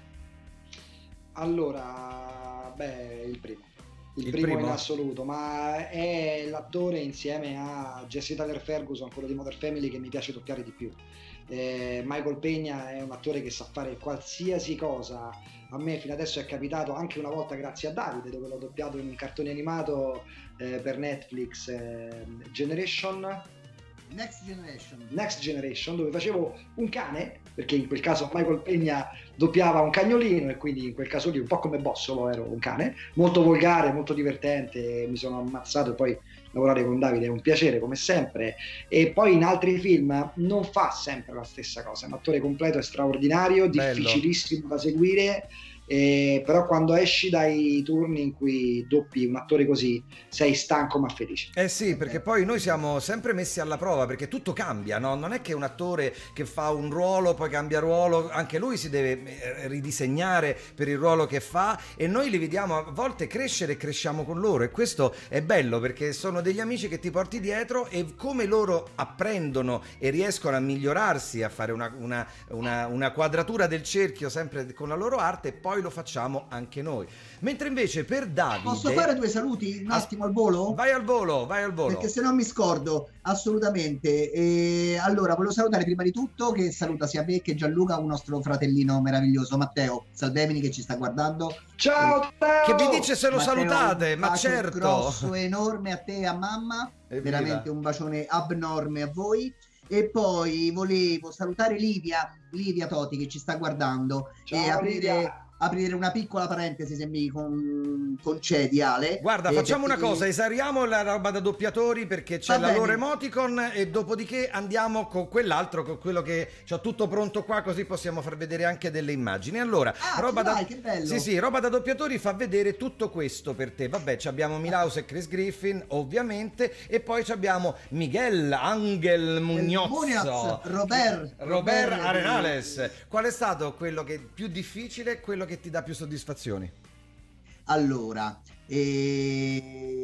Allora, beh, il primo. Il, il primo, primo in assoluto, ma è l'attore insieme a Jesse Tyler Ferguson, quello di Modern Family, che mi piace doppiare di più. Eh, Michael Peña è un attore che sa fare qualsiasi cosa. A me fino adesso è capitato anche una volta grazie a Davide, dove l'ho doppiato in un cartone animato eh, per Netflix, eh, Generation Next Generation Next Generation, dove facevo un cane, perché in quel caso Michael Peña doppiava un cagnolino e quindi in quel caso lì un po' come Bossolo ero un cane, molto volgare, molto divertente, mi sono ammazzato. E poi lavorare con Davide è un piacere come sempre. E poi in altri film non fa sempre la stessa cosa, è un attore completo e straordinario, bello, difficilissimo da seguire. Eh, però quando esci dai turni in cui doppi un attore così sei stanco ma felice. Eh sì, perché poi noi siamo sempre messi alla prova, perché tutto cambia, no? Non è che un attore che fa un ruolo poi cambia ruolo, anche lui si deve ridisegnare per il ruolo che fa e noi li vediamo a volte crescere e cresciamo con loro, e questo è bello perché sono degli amici che ti porti dietro e come loro apprendono e riescono a migliorarsi, a fare una, una, una, una quadratura del cerchio sempre con la loro arte, e poi lo facciamo anche noi. Mentre invece per Davide... Posso fare due saluti un attimo al volo? Vai al volo, vai al volo. Perché se no mi scordo, assolutamente. E allora, volevo salutare prima di tutto, che saluta sia me che Gianluca, un nostro fratellino meraviglioso, Matteo Salvemini, che ci sta guardando. Ciao Matteo! Che vi dice se lo Matteo, salutate, ma certo! Un grosso, enorme a te e a mamma, Evviva. Veramente un bacione abnorme a voi. E poi volevo salutare Livia, Livia Toti, che ci sta guardando. Ciao, e aprire... Livia. aprire una piccola parentesi, se mi con... concedi, Ale. Guarda, eh, facciamo perché... una cosa, esariamo la roba da doppiatori perché c'è Va la bene. loro emoticon e dopodiché andiamo con quell'altro, con quello che c'ho tutto pronto qua, così possiamo far vedere anche delle immagini. Allora, Ah, roba ce da... l'hai, che bello. Sì, sì, roba da doppiatori fa vedere tutto questo per te. Vabbè, ci abbiamo Milhouse e Chris Griffin, ovviamente, e poi ci abbiamo Miguel Angel Muñoz, Muñoz, Robert, Robert Robert Arenales. Qual è stato quello che più difficile e quello che ti dà più soddisfazioni? Allora, eh,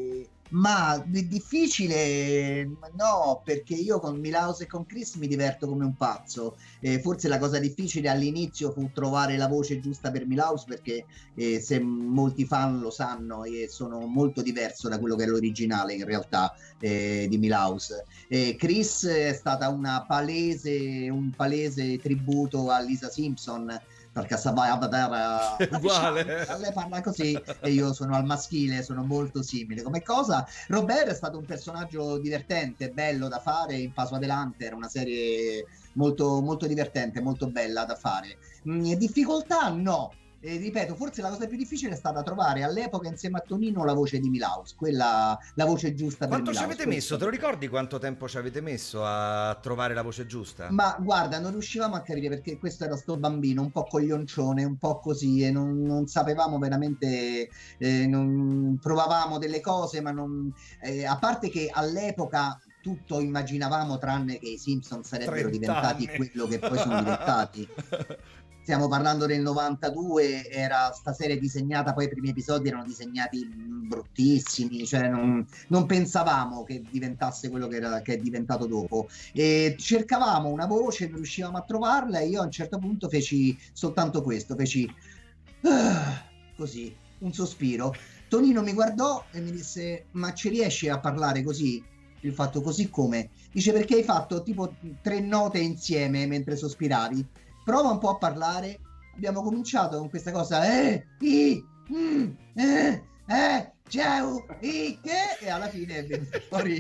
Ma di- difficile no, perché io con Milhouse e con Chris mi diverto come un pazzo. Eh, forse la cosa difficile all'inizio fu trovare la voce giusta per Milhouse, perché eh, se molti fan lo sanno, eh, sono molto diverso da quello che è l'originale in realtà, eh, di Milhouse. Eh, Chris è stata una palese, un palese tributo a Lisa Simpson, perché Avatar è uguale, lei parla così e io sono al maschile, sono molto simile come cosa. Robert è stato un personaggio divertente, bello da fare in Paso Adelante, era una serie molto, molto divertente, molto bella da fare. Mm, difficoltà no. E ripeto, forse la cosa più difficile è stata trovare all'epoca insieme a Tonino la voce di Milhouse, quella, la voce giusta per Quanto Milhouse. ci avete messo? Te lo ricordi quanto tempo ci avete messo a trovare la voce giusta? Ma guarda, non riuscivamo a capire, perché questo era sto bambino un po' coglioncione, un po' così, e non, non sapevamo veramente, eh, non provavamo delle cose, ma non, eh, a parte che all'epoca tutto immaginavamo tranne che i Simpson sarebbero diventati anni. quello che poi sono diventati. Stiamo parlando del novantadue, era sta serie disegnata, poi i primi episodi erano disegnati bruttissimi, cioè non, non pensavamo che diventasse quello che, era, che è diventato dopo. E cercavamo una voce, non riuscivamo a trovarla, e io a un certo punto feci soltanto questo, feci ah, così, un sospiro. Tonino mi guardò e mi disse: ma ci riesci a parlare così? Il fatto così come? Dice: perché hai fatto tipo tre note insieme mentre sospiravi. Prova un po' a parlare. Abbiamo cominciato con questa cosa eh, i, mm, eh, eh, ciao, i, che, e alla fine è venuta fuori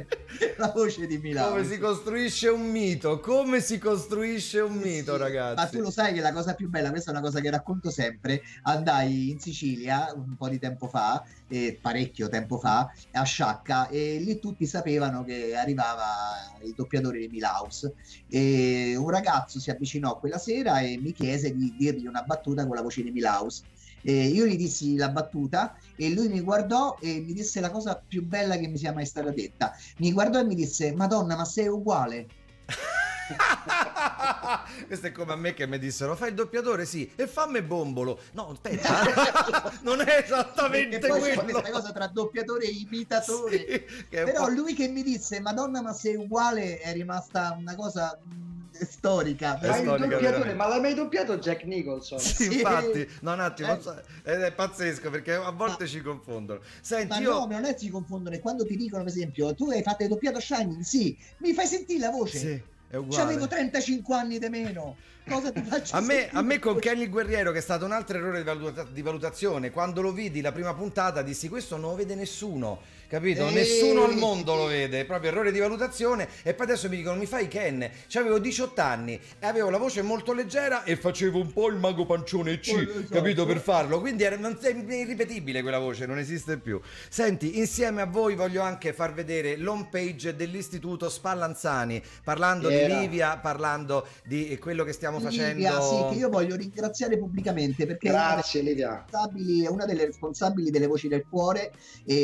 la voce di Milhouse. Come si costruisce un mito, come si costruisce un mito, sì, ragazzi. Ma tu lo sai che la cosa più bella, questa è una cosa che racconto sempre, andai in Sicilia un po' di tempo fa, eh, parecchio tempo fa, a Sciacca, e lì tutti sapevano che arrivava il doppiatore di Milhouse, e un ragazzo si avvicinò quella sera e mi chiese di dirgli una battuta con la voce di Milhouse. E io gli dissi la battuta e lui mi guardò e mi disse la cosa più bella che mi sia mai stata detta. Mi guardò e mi disse: Madonna, ma sei uguale. Questo è come a me che mi dissero: fai il doppiatore? Sì. E fammi Bombolo. No, aspetta, non è esattamente e poi quello. c'è questa cosa tra doppiatore e imitatore, sì, che però po'... lui che mi disse Madonna ma sei uguale è rimasta una cosa mh, storica. Ma, il storica, doppiatore, ma l'ha mai doppiato Jack Nicholson? Sì, Sì. infatti, no, un attimo, Eh. ed è pazzesco perché a volte Ma- ci confondono. Senti, Ma io... no, non è si confondono. Quando ti dicono, per esempio, tu hai fatto il doppiato Shining, sì, mi fai sentire la voce. Sì, è uguale. C'avevo trentacinque anni di meno. Cosa ti faccio A me, sentire? a me con Kenny Guerriero, che è stato un altro errore di, valuta- di valutazione, quando lo vidi la prima puntata dissi: questo non lo vede nessuno, capito? Eh, Nessuno al mondo sì. lo vede, proprio errore di valutazione. E poi adesso mi dicono: mi fai Ken? C'avevo diciotto anni e avevo la voce molto leggera e facevo un po' il mago pancione C, Oh, esatto. capito? Per farlo, quindi era non- è irripetibile quella voce, non esiste più. Senti, insieme a voi voglio anche far vedere l'home page dell'Istituto Spallanzani, parlando Era. di Livia, parlando di quello che stiamo facendo. Livia, sì, che io voglio ringraziare pubblicamente, perché è una delle Grazie Livia. responsabili- è una delle responsabili delle Voci del Cuore,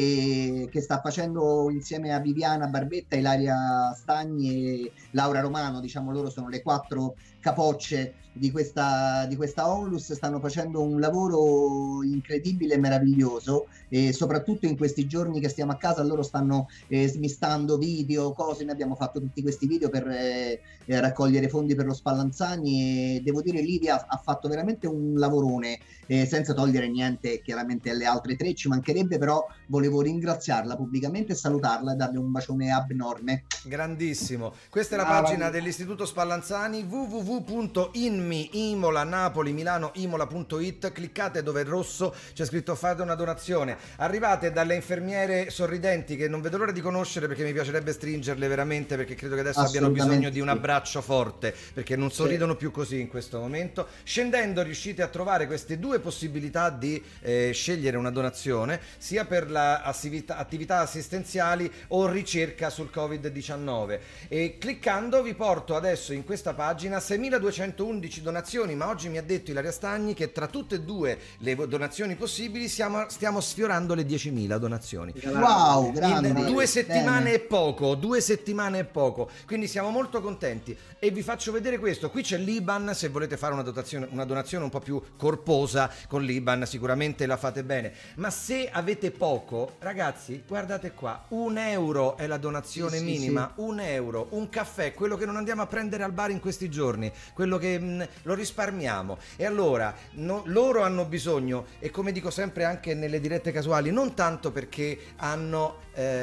e che sta facendo insieme a Viviana Barbetta, Ilaria Stagni e Laura Romano, diciamo loro sono le quattro capocce di questa, di questa Onlus, stanno facendo un lavoro incredibile e meraviglioso, e soprattutto in questi giorni che stiamo a casa loro stanno eh, smistando video, cose. Noi abbiamo fatto tutti questi video per eh, eh, raccogliere fondi per lo Spallanzani, e devo dire Livia ha fatto veramente un lavorone, eh, senza togliere niente chiaramente alle altre tre, ci mancherebbe, però volevo ringraziarla pubblicamente e salutarla e darle un bacione abnorme. Grandissimo. Questa è la Ah, pagina va- dell'Istituto Spallanzani, w w w punto inmi imola napoli milano imola punto it. Cliccate dove è rosso c'è scritto fate una donazione. Arrivate dalle infermiere sorridenti che non vedo l'ora di conoscere, perché mi piacerebbe stringerle veramente, perché credo che adesso abbiano Assolutamente bisogno di un sì. abbraccio forte, perché non sorridono più così in questo momento. Scendendo riuscite a trovare queste due possibilità di eh, scegliere una donazione, sia per la assivita- attività assistenziali o ricerca sul covid diciannove, e cliccando vi porto adesso in questa pagina. Se seimiladuecentoundici donazioni, ma oggi mi ha detto Ilaria Stagni che tra tutte e due le donazioni possibili siamo, stiamo sfiorando le diecimila donazioni. Wow, grande. In due settimane Bene. e poco, due settimane e poco, quindi siamo molto contenti e vi faccio vedere questo. Qui c'è l'I B A N, se volete fare una dotazione, una donazione un po' più corposa con l'I B A N sicuramente la fate bene, ma se avete poco, ragazzi, guardate qua, un euro è la donazione Sì, sì, minima, un euro, un caffè, quello che non andiamo a prendere al bar in questi giorni, quello che mh, lo risparmiamo. E allora no, loro hanno bisogno, e come dico sempre anche nelle dirette casuali, non tanto perché hanno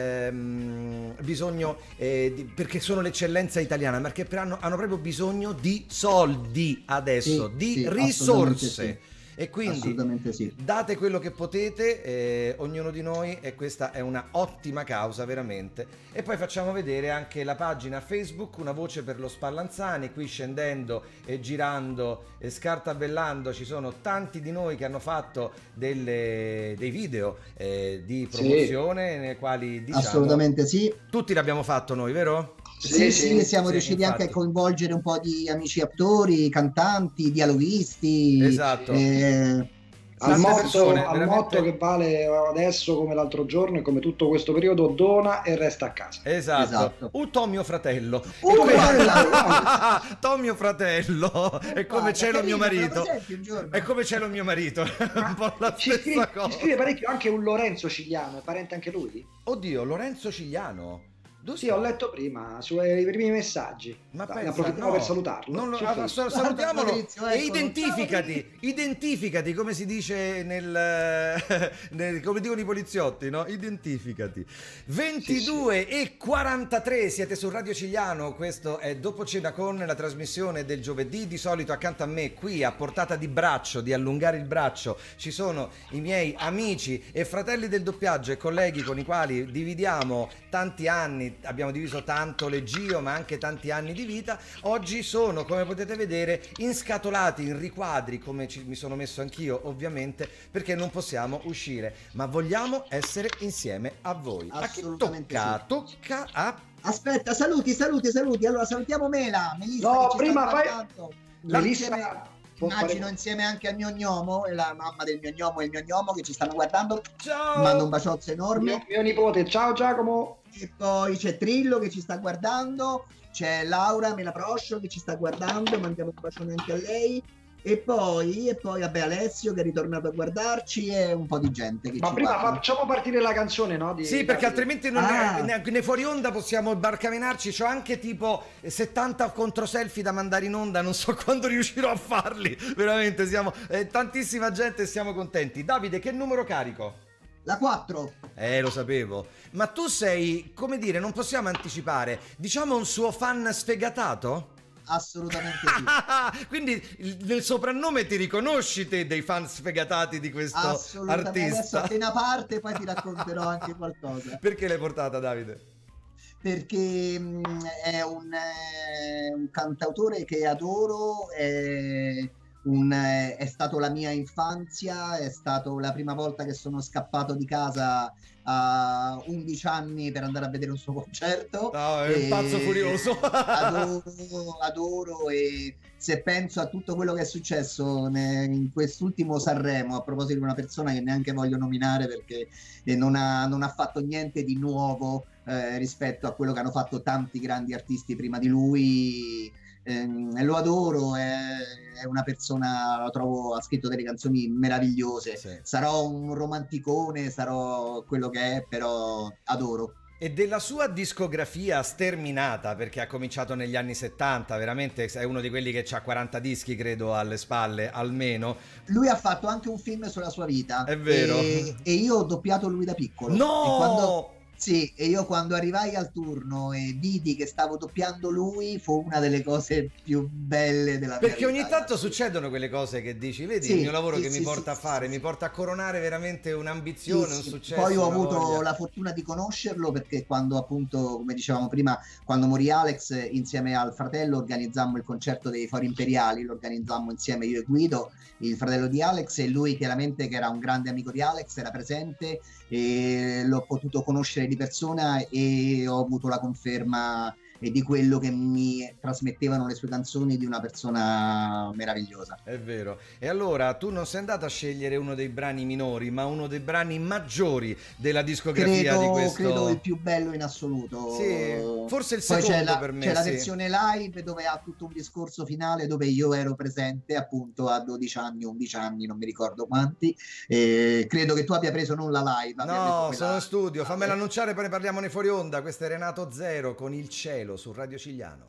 ehm, bisogno eh, di, perché sono l'eccellenza italiana, ma perché hanno, hanno proprio bisogno di soldi adesso, Sì, di sì, risorse. assolutamente sì. E quindi Assolutamente sì. date quello che potete, eh, ognuno di noi, e questa è una ottima causa veramente. E poi facciamo vedere anche la pagina Facebook Una Voce per lo Spallanzani. Qui scendendo e girando e scartabellando ci sono tanti di noi che hanno fatto delle, dei video eh, di promozione, sì, nei quali diciamo assolutamente sì, tutti l'abbiamo fatto noi, vero? Sì, sì, sì, siamo sì, riusciti infatti. anche a coinvolgere un po' di amici attori, cantanti, dialoghisti. Esatto. Eh, Al, motto, persone, al veramente... motto che vale adesso come l'altro giorno e come tutto questo periodo: dona e resta a casa. Esatto, esatto. Un Tom mio fratello. Uh, E come... guarda, Tom mio fratello. È come guarda, cielo mio carino, marito. me lo presenti un giorno? È come cielo mio marito. Un po' la Ci stessa scrive, cosa. ci scrive parecchio anche un Lorenzo Cigliano, è parente anche lui? Oddio, Lorenzo Cigliano. Dove Sì, sta? ho letto prima sui primi messaggi. Ma ne pensa, approfittiamo no, per salutarlo. non lo- Su ah, Facebook. sa- salutiamolo Fabrizio, e eccolo. identificati, identificati come si dice nel, nel- come dicono i poliziotti, no? Identificati. ventidue e quarantatré siete su Radio Cigliano, questo è Dopo Cena Con, la trasmissione del giovedì. Di solito accanto a me, qui a portata di braccio, di allungare il braccio, ci sono i miei amici e fratelli del doppiaggio e colleghi con i quali dividiamo tanti anni. Abbiamo diviso tanto Leggio, ma anche tanti anni di vita. Oggi sono, come potete vedere, inscatolati in riquadri, come ci, mi sono messo anch'io, ovviamente, perché non possiamo uscire, ma vogliamo essere insieme a voi. Assolutamente A chi tocca? sì. Tocca a... Aspetta, saluti, saluti, saluti. Allora salutiamo Mela, Melissa. No, che ci prima sta fai- guardando. Melissa, Insieme- può immagino fare- insieme anche al mio gnomo, e la mamma del mio gnomo e il mio gnomo che ci stanno guardando. Ciao! Mando un baciozzo enorme. Mio, mio nipote, ciao Giacomo. E poi c'è Trillo che ci sta guardando, c'è Laura Melaproscio che ci sta guardando, mandiamo un bacione anche a lei. E poi, e poi vabbè, Alessio che è ritornato a guardarci e un po' di gente che Ma ci prima guarda. facciamo partire la canzone, no? Di, Sì, perché altrimenti non Ah. ne, ne fuori onda possiamo barcamenarci. C'ho anche tipo settanta contro selfie da mandare in onda, non so quando riuscirò a farli. Veramente siamo eh, tantissima gente e siamo contenti. Davide, che numero carico? La quattro. Eh, lo sapevo. Ma tu sei, come dire, non possiamo anticipare, diciamo un suo fan sfegatato? Assolutamente sì. Quindi il- nel soprannome ti riconosci te dei fan sfegatati di questo Assolutamente. Adesso artista? appena parte poi ti racconterò anche qualcosa. Perché l'hai portata, Davide? Perché mh, è un, eh, un cantautore che adoro, è, un, eh, è stato la mia infanzia, è stato la prima volta che sono scappato di casa a undici anni per andare a vedere un suo concerto. No, è un E pazzo furioso. adoro, adoro, e se penso a tutto quello che è successo ne- in quest'ultimo Sanremo, a proposito di una persona che neanche voglio nominare perché eh, non ha, non ha fatto niente di nuovo eh, rispetto a quello che hanno fatto tanti grandi artisti prima di lui, ehm, lo adoro, è, è una persona, lo trovo, ha scritto delle canzoni meravigliose. Sì. Sarò un romanticone, sarò quello che è, però adoro. E della sua discografia sterminata, perché ha cominciato negli anni settanta, veramente è uno di quelli che ha quaranta dischi, credo, alle spalle, almeno. Lui ha fatto anche un film sulla sua vita. È vero. E, e io ho doppiato lui da piccolo. No! E quando, sì, e io quando arrivai al turno e vidi che stavo doppiando lui, fu una delle cose più belle della mia Perché vita. ogni tanto succedono quelle cose che dici, vedi, Sì, il mio lavoro sì, che sì, mi porta sì, a fare, sì, mi sì. porta a coronare veramente Sì, un'ambizione, un sì. successo. Poi ho una avuto voglia. la fortuna di conoscerlo perché quando appunto, come dicevamo prima, quando morì Alex, insieme al fratello organizzammo il concerto dei Fori Imperiali, lo organizzammo insieme io e Guido, il fratello di Alex, e lui chiaramente, che era un grande amico di Alex, era presente e l'ho potuto conoscere di persona e ho avuto la conferma e di quello che mi trasmettevano le sue canzoni, di una persona meravigliosa. È vero. E allora tu non sei andato a scegliere uno dei brani minori, ma uno dei brani maggiori della discografia credo, di questo... credo il più bello in assoluto. Sì, forse il Poi secondo c'è la, per me, c'è la sì. versione live dove ha tutto un discorso finale dove io ero presente appunto a dodici anni, undici anni, non mi ricordo quanti. Eh, credo che tu abbia preso non la live. abbia preso No, quella... sono in studio, fammela annunciare, poi ne parliamone fuori onda. Questo è Renato Zero con Il Cielo su Radio Cigliano.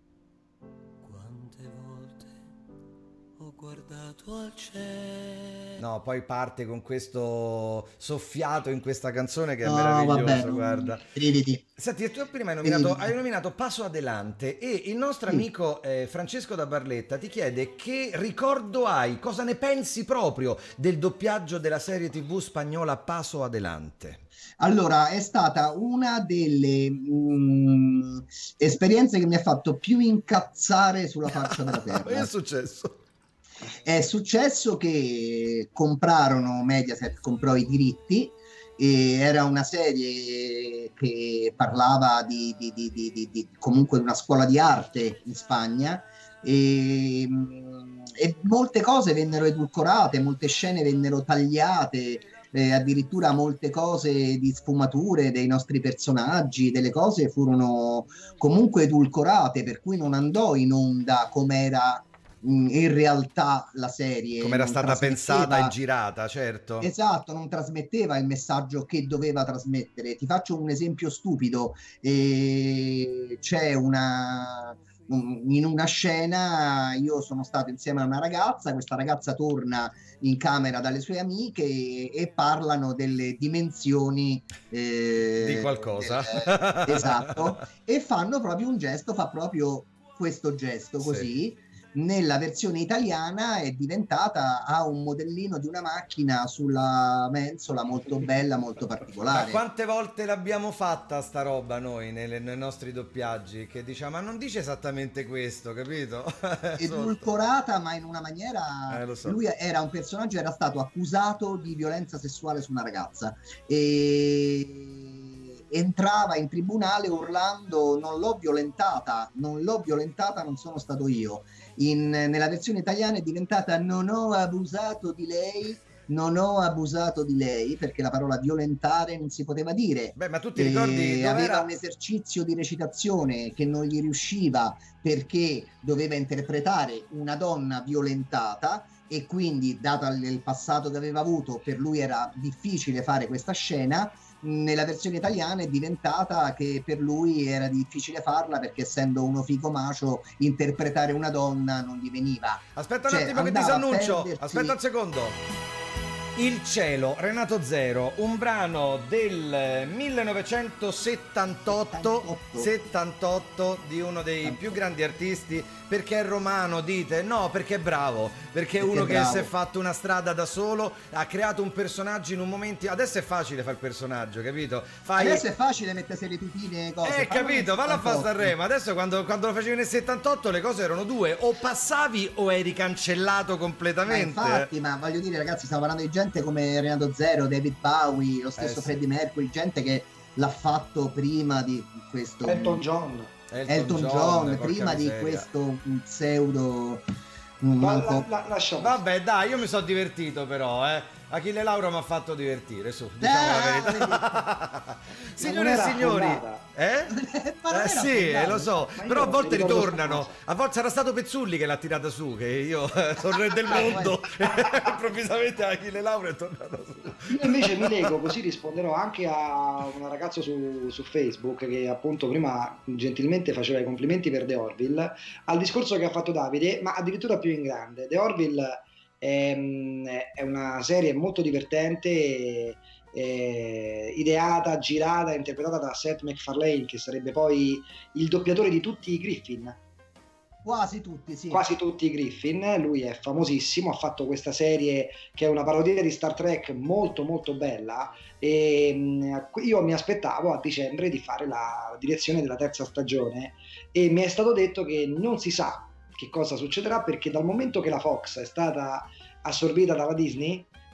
Quante volte ho guardato al cielo. No, poi parte con questo soffiato in questa canzone che è No, meraviglioso, vabbè, guarda. Brividi. Senti, tu prima hai nominato, Brividi. hai nominato Paso Adelante e il nostro Sì. amico eh, Francesco da Barletta ti chiede che ricordo hai, cosa ne pensi proprio del doppiaggio della serie tivù spagnola Paso Adelante? Allora, è stata una delle mm, esperienze che mi ha fatto più incazzare sulla faccia della Che è terra. successo? È successo che comprarono, Mediaset comprò i diritti, e era una serie che parlava di, di, di, di, di, di comunque di una scuola di arte in Spagna, e, mm, e molte cose vennero edulcorate, molte scene vennero tagliate. Eh, addirittura molte cose di sfumature dei nostri personaggi, delle cose furono comunque edulcorate, per cui non andò in onda come era mh, in realtà la serie. Come era non stata trasmetteva- pensata e girata, certo. Esatto, non trasmetteva il messaggio che doveva trasmettere. Ti faccio un esempio stupido. Eh, c'è una... in una scena io sono stato insieme a una ragazza, questa ragazza torna in camera dalle sue amiche e, e parlano delle dimensioni eh, Di qualcosa. del- esatto, e fanno proprio un gesto, fa proprio questo gesto Sì. così. Nella versione italiana è diventata, ha un modellino di una macchina sulla mensola molto bella, molto Ma particolare. quante volte l'abbiamo fatta sta roba noi nei, nei nostri doppiaggi? Che diciamo, ma non dice esattamente questo, capito? Edulcorata, ma in una maniera. Eh, lo so. Lui era un personaggio, era stato accusato di violenza sessuale su una ragazza e entrava in tribunale urlando: non l'ho violentata, non l'ho violentata, non sono stato io. In- nella versione italiana è diventata: non ho abusato di lei, non ho abusato di lei, perché la parola violentare non si poteva dire. Beh, ma tu ti E ricordi aveva dov'era? un esercizio di recitazione che non gli riusciva perché doveva interpretare una donna violentata, e quindi, dato il il passato che aveva avuto, per lui era difficile fare questa scena. Nella versione italiana è diventata che per lui era difficile farla perché, essendo uno fico macio, interpretare una donna non gli veniva. Aspetta un Cioè, attimo che andava a disannuncio. perdersi- Aspetta un secondo. Il Cielo, Renato Zero, un brano del millenovecentosettantotto settantotto di uno dei più grandi artisti. Perché è romano, dite? No, perché è bravo, perché è Perché uno è che bravo. si è fatto una strada da solo, ha creato un personaggio in un momento. Adesso è facile fare il personaggio, capito? Fai... Adesso è facile mettersi le tutine e cose. Eh, fallo capito, nel valla a fare settantotto. Sanremo. Adesso quando, quando lo facevi nel settantotto le cose erano due: o passavi o eri cancellato Ma completamente. infatti, ma voglio dire, ragazzi, stiamo parlando di gente come Renato Zero, David Bowie, lo stesso Eh, sì. Freddie Mercury, gente che l'ha fatto prima di questo Elton John. Elton John, porca prima di miseria. questo mm, pseudo mm, Ma manco- la, la, lasciamo. Vabbè, dai, io mi sono divertito però, eh. Achille Lauro mi ha fatto divertire, su, diciamo la Eh, verità. Signore e era signori, affondata. eh? Ma non Eh era sì, affondata. eh, lo so, Ma io però a non volte mi ricordo ritornano. sta cosa. A volte sarà stato Pezzulli che l'ha tirata su, che io sono re del mondo. Improvvisamente Achille Lauro è tornato su. Io invece mi leggo, così risponderò anche a una ragazza su, su Facebook che appunto prima gentilmente faceva i complimenti per The Orville, al discorso che ha fatto Davide, ma addirittura più in grande. The Orville è, è una serie molto divertente, eh, ideata, girata, interpretata da Seth MacFarlane, che sarebbe poi il doppiatore di tutti i Griffin. quasi tutti, sì. Quasi tutti i Griffin, lui è famosissimo, ha fatto questa serie che è una parodia di Star Trek molto molto bella, e mh, io mi aspettavo a dicembre di fare la direzione della terza stagione e mi è stato detto che non si sa che cosa succederà, perché dal momento che la Fox è stata assorbita dalla Disney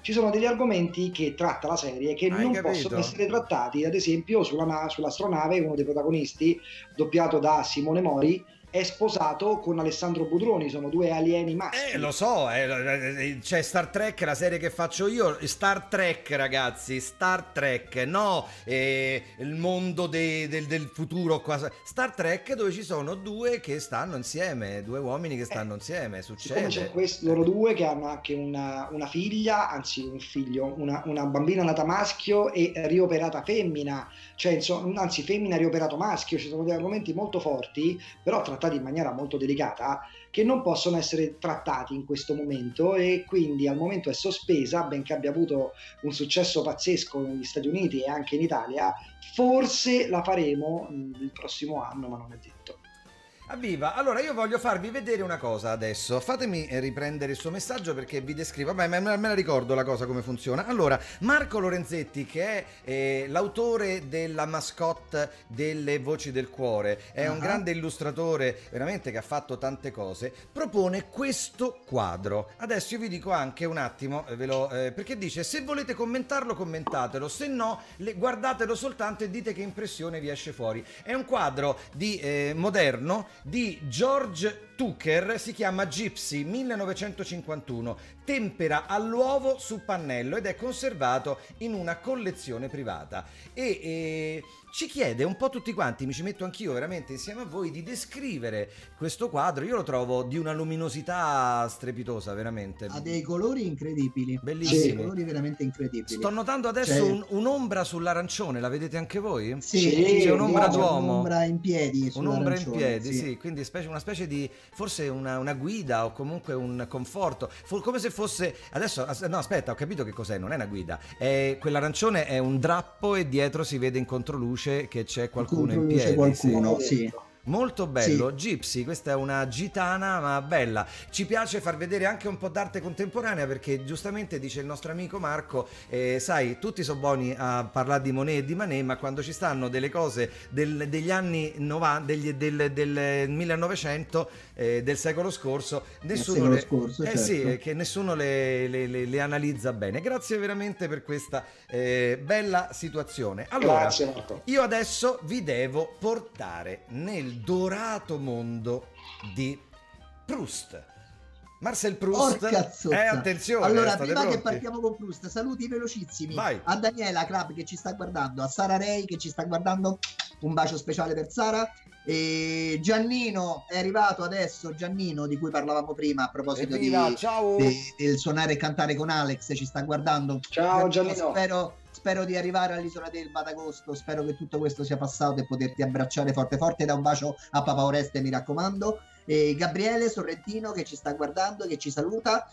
ci sono degli argomenti che tratta la serie che Hai non capito? possono essere trattati. Ad esempio, sulla na- sull'astronave, uno dei protagonisti, doppiato da Simone Mori, è sposato con Alessandro Budroni, sono due alieni maschi. Eh, lo so, eh, c'è Star Trek, la serie che faccio io, Star Trek, ragazzi, Star Trek, no eh, il mondo de- del, del futuro qua. Star Trek, dove ci sono due che stanno insieme, due uomini che stanno Eh, insieme, Siccome succede. c'è questi, loro due che hanno anche una, una figlia, anzi un figlio, una, una bambina nata maschio e rioperata femmina, cioè insomma, anzi femmina rioperato maschio, ci sono degli argomenti molto forti, però trattati in maniera molto delicata, che non possono essere trattati in questo momento, e quindi al momento è sospesa, benché abbia avuto un successo pazzesco negli Stati Uniti e anche in Italia. Forse la faremo mh, il prossimo anno, ma non è detto. Avviva, allora io voglio farvi vedere una cosa adesso, fatemi riprendere il suo messaggio perché vi descrivo, vabbè, me, me la ricordo la cosa come funziona. Allora, Marco Lorenzetti, che è eh, l'autore della mascotte delle Voci del Cuore, è uh-huh. un grande illustratore veramente che ha fatto tante cose, propone questo quadro. Adesso io vi dico anche un attimo, ve lo, eh, perché dice: se volete commentarlo commentatelo, se no le, guardatelo soltanto e dite che impressione vi esce fuori. È un quadro di eh, moderno di George Tucker, si chiama Gypsy millenovecentocinquantuno, tempera all'uovo su pannello ed è conservato in una collezione privata e, e ci chiede un po' tutti quanti, mi ci metto anch'io veramente insieme a voi, di descrivere questo quadro. Io lo trovo di una luminosità strepitosa, veramente. Ha dei colori incredibili, bellissimi, ha dei colori veramente incredibili. Sto notando adesso cioè... un, un'ombra sull'arancione, la vedete anche voi? Sì, sì, c'è un'ombra c'è d'uomo, un'ombra in piedi, un'ombra in piedi, sì, sì, quindi specie, una specie di, forse una, una guida o comunque un conforto, come se fosse, adesso, no aspetta, ho capito che cos'è, non è una guida, è, quell'arancione è un drappo e dietro si vede in controluce che c'è qualcuno in piedi. Qualcuno, sì. sì. Molto bello, sì. Gypsy, questa è una gitana ma bella. Ci piace far vedere anche un po' d'arte contemporanea perché giustamente dice il nostro amico Marco, eh, sai, tutti sono buoni a parlare di Monet e di Manet, ma quando ci stanno delle cose del, degli anni novanta, degli, del, del millenovecento, eh, del secolo scorso, nessuno le, scorso, eh, certo. sì, che nessuno le, le, le, le analizza bene. Grazie veramente per questa eh, bella situazione. Allora, Grazie, Marco. Io adesso vi devo portare nel dorato mondo di Proust. Marcel Proust. Eh, attenzione. Allora, prima pronti? che partiamo con Proust, saluti velocissimi. Vai. A Daniela Club che ci sta guardando, a Sara Ray che ci sta guardando, un bacio speciale per Sara. E Giannino è arrivato adesso, Giannino di cui parlavamo prima a proposito di, di, del suonare e cantare con Alex, ci sta guardando. Ciao Giannino. Spero, spero di arrivare all'Isola d'Elba ad agosto, spero che tutto questo sia passato e poterti abbracciare forte forte. Da un bacio a Papa Oreste, mi raccomando. E Gabriele Sorrentino che ci sta guardando, che ci saluta.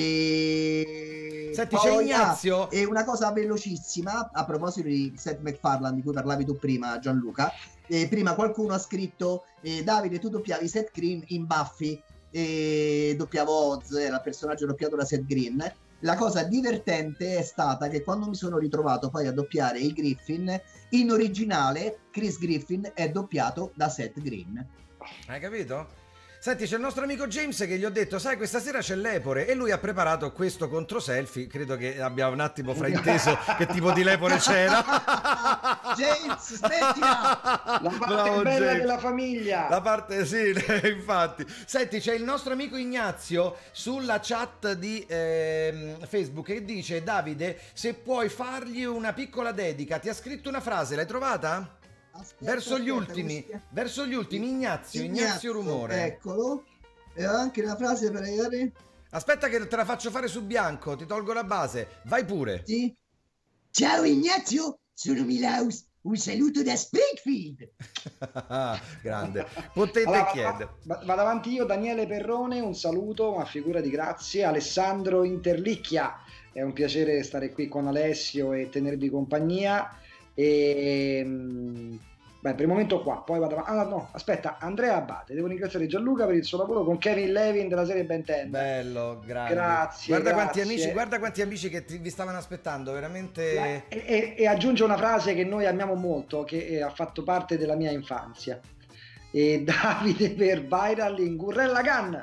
E senti, c'è Ignazio. Ah, e una cosa velocissima a proposito di Seth MacFarlane di cui parlavi tu prima, Gianluca. Eh, prima qualcuno ha scritto eh, Davide, tu doppiavi Seth Green in Buffy e doppiavo Oz, era il personaggio doppiato da Seth Green. La cosa divertente è stata che quando mi sono ritrovato poi a doppiare i Griffin, in originale Chris Griffin è doppiato da Seth Green. Hai capito? Senti, c'è il nostro amico James che gli ho detto, sai, questa sera c'è l'Epore, e lui ha preparato questo contro selfie. Credo che abbia un attimo frainteso che tipo di Lepore c'era. James, smettila! La parte Bravo, bella James. della famiglia. La parte, sì, infatti. Senti, c'è il nostro amico Ignazio sulla chat di eh, Facebook che dice: Davide, se puoi fargli una piccola dedica, ti ha scritto una frase, l'hai trovata? Aspetta, verso gli aspetta, ultimi, questo... verso gli ultimi, Ignazio, Ignazio, Ignazio Rumore. Eccolo. E ho anche una frase per vedere. Aspetta che te la faccio fare su bianco, ti tolgo la base, vai pure. Sì. Ciao Ignazio, sono Milaus, un saluto da Springfield. Grande, potete allora, chiedere. Vado avanti io, Daniele Perrone, un saluto, una figura di grazie. Alessandro Interlicchia, è un piacere stare qui con Alessio e tenervi compagnia. E beh, per il momento qua, poi vado avanti. Ah no, aspetta, Andrea Abate, devo ringraziare Gianluca per il suo lavoro con Kevin Levin della serie Ben ten. Bello, grazie. Grazie. Guarda grazie. quanti amici, guarda quanti amici che ti, vi stavano aspettando, veramente. E, e, e aggiunge una frase che noi amiamo molto, che ha fatto parte della mia infanzia. e Davide per viral in Gurrella Gun.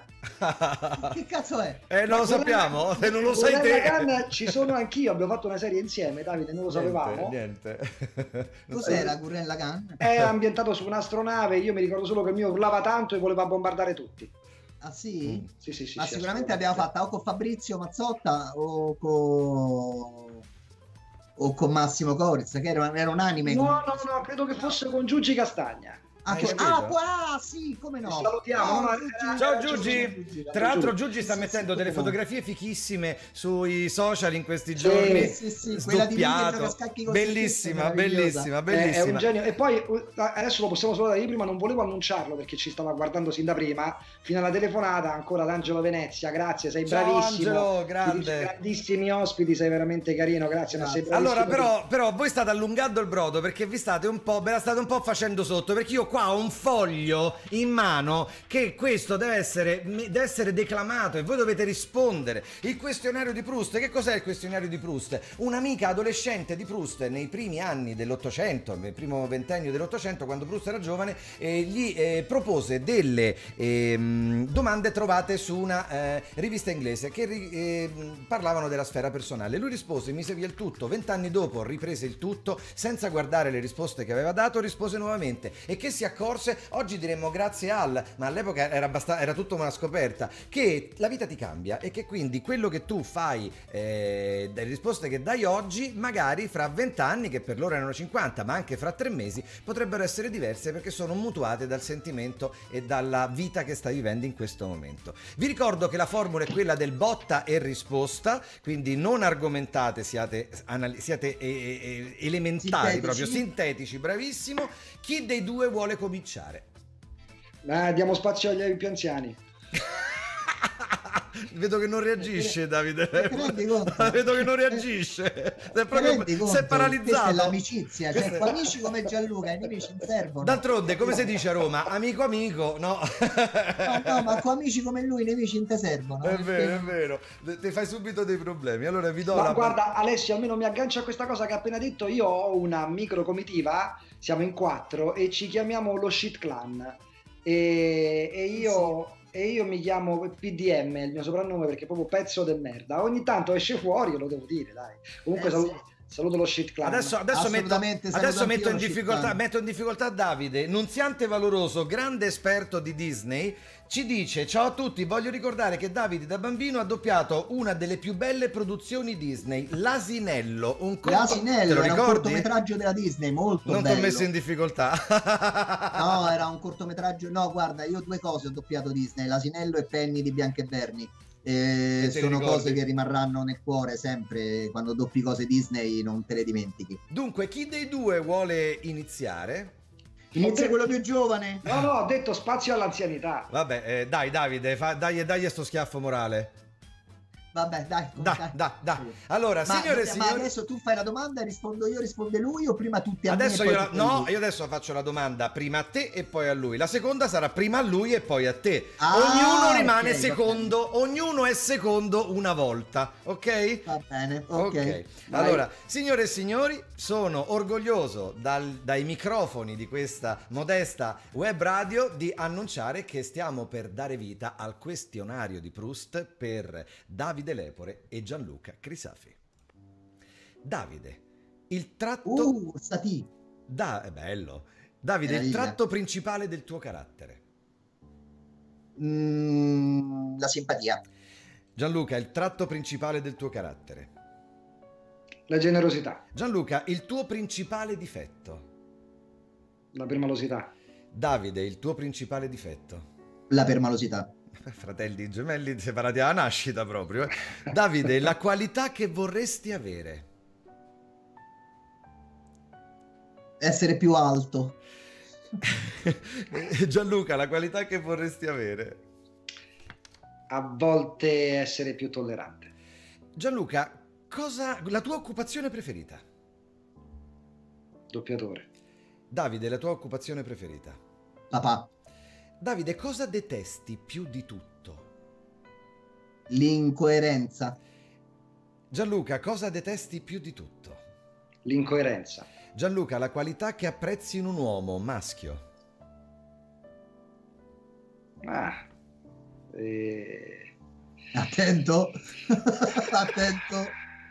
Che cazzo è? Eh, non lo sappiamo, se non lo sai te. Gun, ci sono anch'io, abbiamo fatto una serie insieme, Davide, non lo sapevamo. Niente. Cos'era Gurrella Gun? È ambientato su un'astronave, io mi ricordo solo che il mio urlava tanto e voleva bombardare tutti. Ah sì? Mm. Sì, sì, sì. Ma sì, sicuramente abbiamo fatta o con Fabrizio Mazzotta o con... o con Massimo Coriz, che era, era un anime. No, con... no, no, credo che fosse con Giugi Castagna. Ah, Hai con... capito? ah, qua, sì, come no. Salutiamo. No, no, Giugi. Ciao Giugi. Giugi, tra l'altro Giugi sta Sì, mettendo sì, delle come no. fotografie fichissime sui social in questi Sì, giorni, sì, sì, quella di lui che gioca a sdoppiato, scacchi con bellissima, se stesso, bellissima, È, è bellissima. un genio. E poi uh, adesso lo possiamo salutare di prima, non volevo annunciarlo perché ci stava guardando sin da prima, fino alla telefonata ancora ad Angelo Venezia, grazie, sei Ciao, bravissimo. Angelo, grande. Ti dice, grandissimi ospiti, sei veramente carino, grazie, ma sei bravissimo. Allora però, però voi state allungando il brodo perché vi state un po', ve la state un po' facendo sotto, perché io qua ho un foglio in mano che questo deve essere, deve essere declamato e voi dovete rispondere. Il questionario di Proust, che cos'è il questionario di Proust? Un'amica adolescente di Proust nei primi anni dell'Ottocento, nel primo ventennio dell'Ottocento, quando Proust era giovane, eh, gli eh, propose delle eh, domande trovate su una eh, rivista inglese che eh, parlavano della sfera personale. Lui rispose, mise via il tutto, vent'anni dopo riprese il tutto, senza guardare le risposte che aveva dato, rispose nuovamente e che si accorse, oggi diremmo grazie al, ma all'epoca era, abbast- era tutto una scoperta, che la vita ti cambia e che quindi quello che tu fai, eh, delle risposte che dai oggi, magari fra vent'anni, che per loro erano cinquanta, ma anche fra tre mesi, potrebbero essere diverse perché sono mutuate dal sentimento e dalla vita che stai vivendo in questo momento. Vi ricordo che la formula è quella del botta e risposta, quindi non argomentate, siate, anali- siate eh, eh, elementari, Sintetici. proprio sintetici, bravissimo. Chi dei due vuole cominciare? Eh, diamo spazio agli più anziani. Vedo che non reagisce, Davide. Ti rendi conto? Vedo che non reagisce. Si è, proprio, rendi conto? si è paralizzato. Questa è l'amicizia, cioè amici come Gianluca, i nemici non servono. D'altronde, come si dice a Roma? Amico amico, no? No, no, ma con amici come lui i nemici non ti servono. È perché- vero, è vero. Ti fai subito dei problemi. Allora vi do Ma la... guarda Alessio, almeno mi aggancio a questa cosa che hai appena detto. Io ho una micro comitiva, siamo in quattro e ci chiamiamo lo Shit Clan e, e io e io mi chiamo P D M, il mio soprannome, perché è proprio pezzo de merda. Ogni tanto esce fuori, io lo devo dire, dai. Comunque Eh, saluto, sì. saluto lo Shit Clan. Adesso, adesso, metto, Assolutamente, saluto adesso metto, in anch'io lo difficoltà, Shit Clan. metto in difficoltà Davide, nunziante valoroso, grande esperto di Disney, ci dice: ciao a tutti, voglio ricordare che Davide da bambino ha doppiato una delle più belle produzioni Disney, L'Asinello, un corto... L'Asinello Te lo era un ricordi? cortometraggio della Disney, molto Non ti ho bello. messo in difficoltà. No, era un cortometraggio. No, guarda, io due cose ho doppiato Disney, L'Asinello e Penny di Biancoverni. Eh, E te li sono ricordi? cose che rimarranno nel cuore sempre. Quando doppi cose Disney non te le dimentichi. Dunque, chi dei due vuole iniziare? Inizia quello più giovane. No, no, ho detto spazio all'anzianità. Vabbè, eh, dai Davide, fa, dai, dai sto schiaffo morale. Vabbè, dai, Da, da, da. Allora, Ma, signore e ma signori... adesso tu fai la domanda e rispondo io, risponde lui o prima tutti a Adesso me e io poi la- tutti a no, lui? io adesso faccio la domanda prima a te e poi a lui. La seconda sarà prima a lui e poi a te. Ah, ognuno rimane ok, va secondo, ognuno è secondo una volta, ok? Va bene, ok. Vai. Allora, signore e signori, sono orgoglioso dal- dai microfoni di questa modesta web radio di annunciare che stiamo per dare vita al questionario di Proust per Davide Lepore e Gianluca Crisafi. Davide, il tratto... Uh, stati. Da, è bello. Davide, il Meraviglia. tratto principale del tuo carattere. Mm, la simpatia. Gianluca, il tratto principale del tuo carattere. La generosità, Gianluca, il tuo principale difetto. la permalosità, Davide, il tuo principale difetto. La permalosità. Fratelli gemelli separati alla nascita proprio. eh. Davide, la qualità che vorresti avere. Essere più alto. Gianluca, la qualità che vorresti avere. a volte essere più tollerante. Gianluca, cosa la tua occupazione preferita? Doppiatore. Davide, la tua occupazione preferita? Papà. Davide, cosa detesti più di tutto? L'incoerenza. Gianluca, cosa detesti più di tutto? L'incoerenza. Gianluca, la qualità che apprezzi in un uomo maschio. Ah, eh... Attento, attento.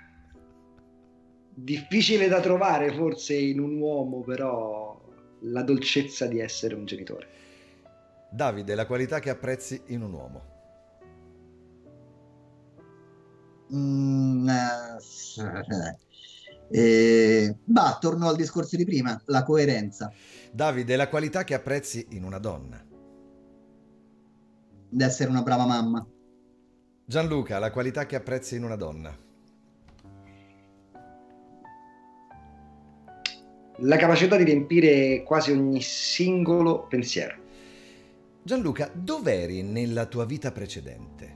Difficile da trovare forse in un uomo, però la dolcezza di essere un genitore. Davide, la qualità che apprezzi in un uomo. Mm, eh, eh, bah, torno al discorso di prima, la coerenza. Davide, la qualità che apprezzi in una donna. D'essere una brava mamma. Gianluca, la qualità che apprezzi in una donna. La capacità di riempire quasi ogni singolo pensiero. Gianluca, dov'eri nella tua vita precedente?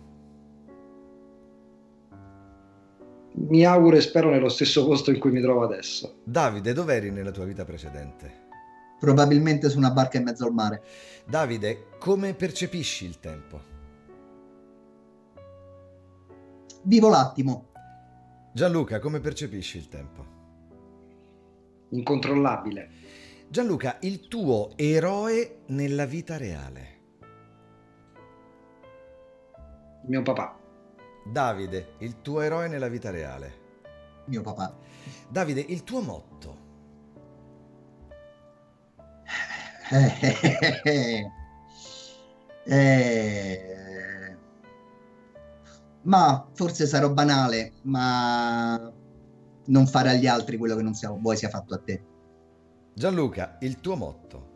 Mi auguro e spero nello stesso posto in cui mi trovo adesso. Davide, dov'eri nella tua vita precedente? Probabilmente su una barca in mezzo al mare. Davide, come percepisci il tempo? Vivo l'attimo. Gianluca, come percepisci il tempo? Incontrollabile. Gianluca, il tuo eroe nella vita reale. Mio papà. Davide, il tuo eroe nella vita reale. Mio papà. Davide, il tuo motto. Eh, eh, eh, ma forse sarò banale, ma non fare agli altri quello che non sia, vuoi sia fatto a te. Gianluca, il tuo motto.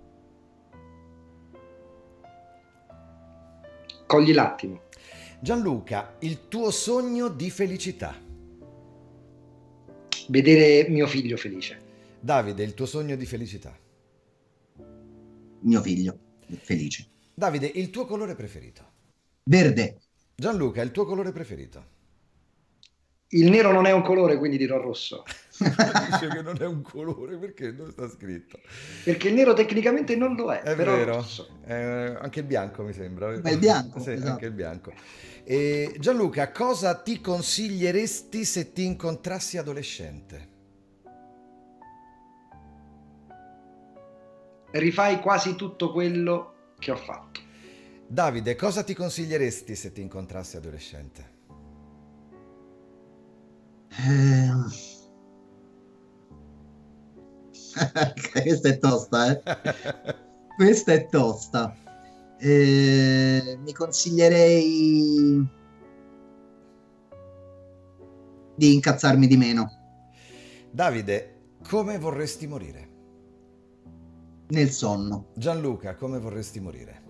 Cogli l'attimo. Gianluca, il tuo sogno di felicità. Vedere mio figlio felice. Davide, il tuo sogno di felicità. Mio figlio felice. Davide, il tuo colore preferito. Verde. Gianluca, il tuo colore preferito. Il nero non è un colore, quindi dirò rosso. Dice che non è un colore, perché non sta scritto? Perché il nero tecnicamente non lo è. È però vero, rosso. eh, anche il bianco mi sembra. Beh, il bianco, Sì, esatto. anche il bianco. E Gianluca, cosa ti consiglieresti se ti incontrassi adolescente? Rifai quasi tutto quello che ho fatto. Davide, cosa ti consiglieresti se ti incontrassi adolescente? Eh... Questa è tosta, eh? Questa è tosta. Eh, mi consiglierei di incazzarmi di meno. Davide, come vorresti morire? Nel sonno. Gianluca, come vorresti morire?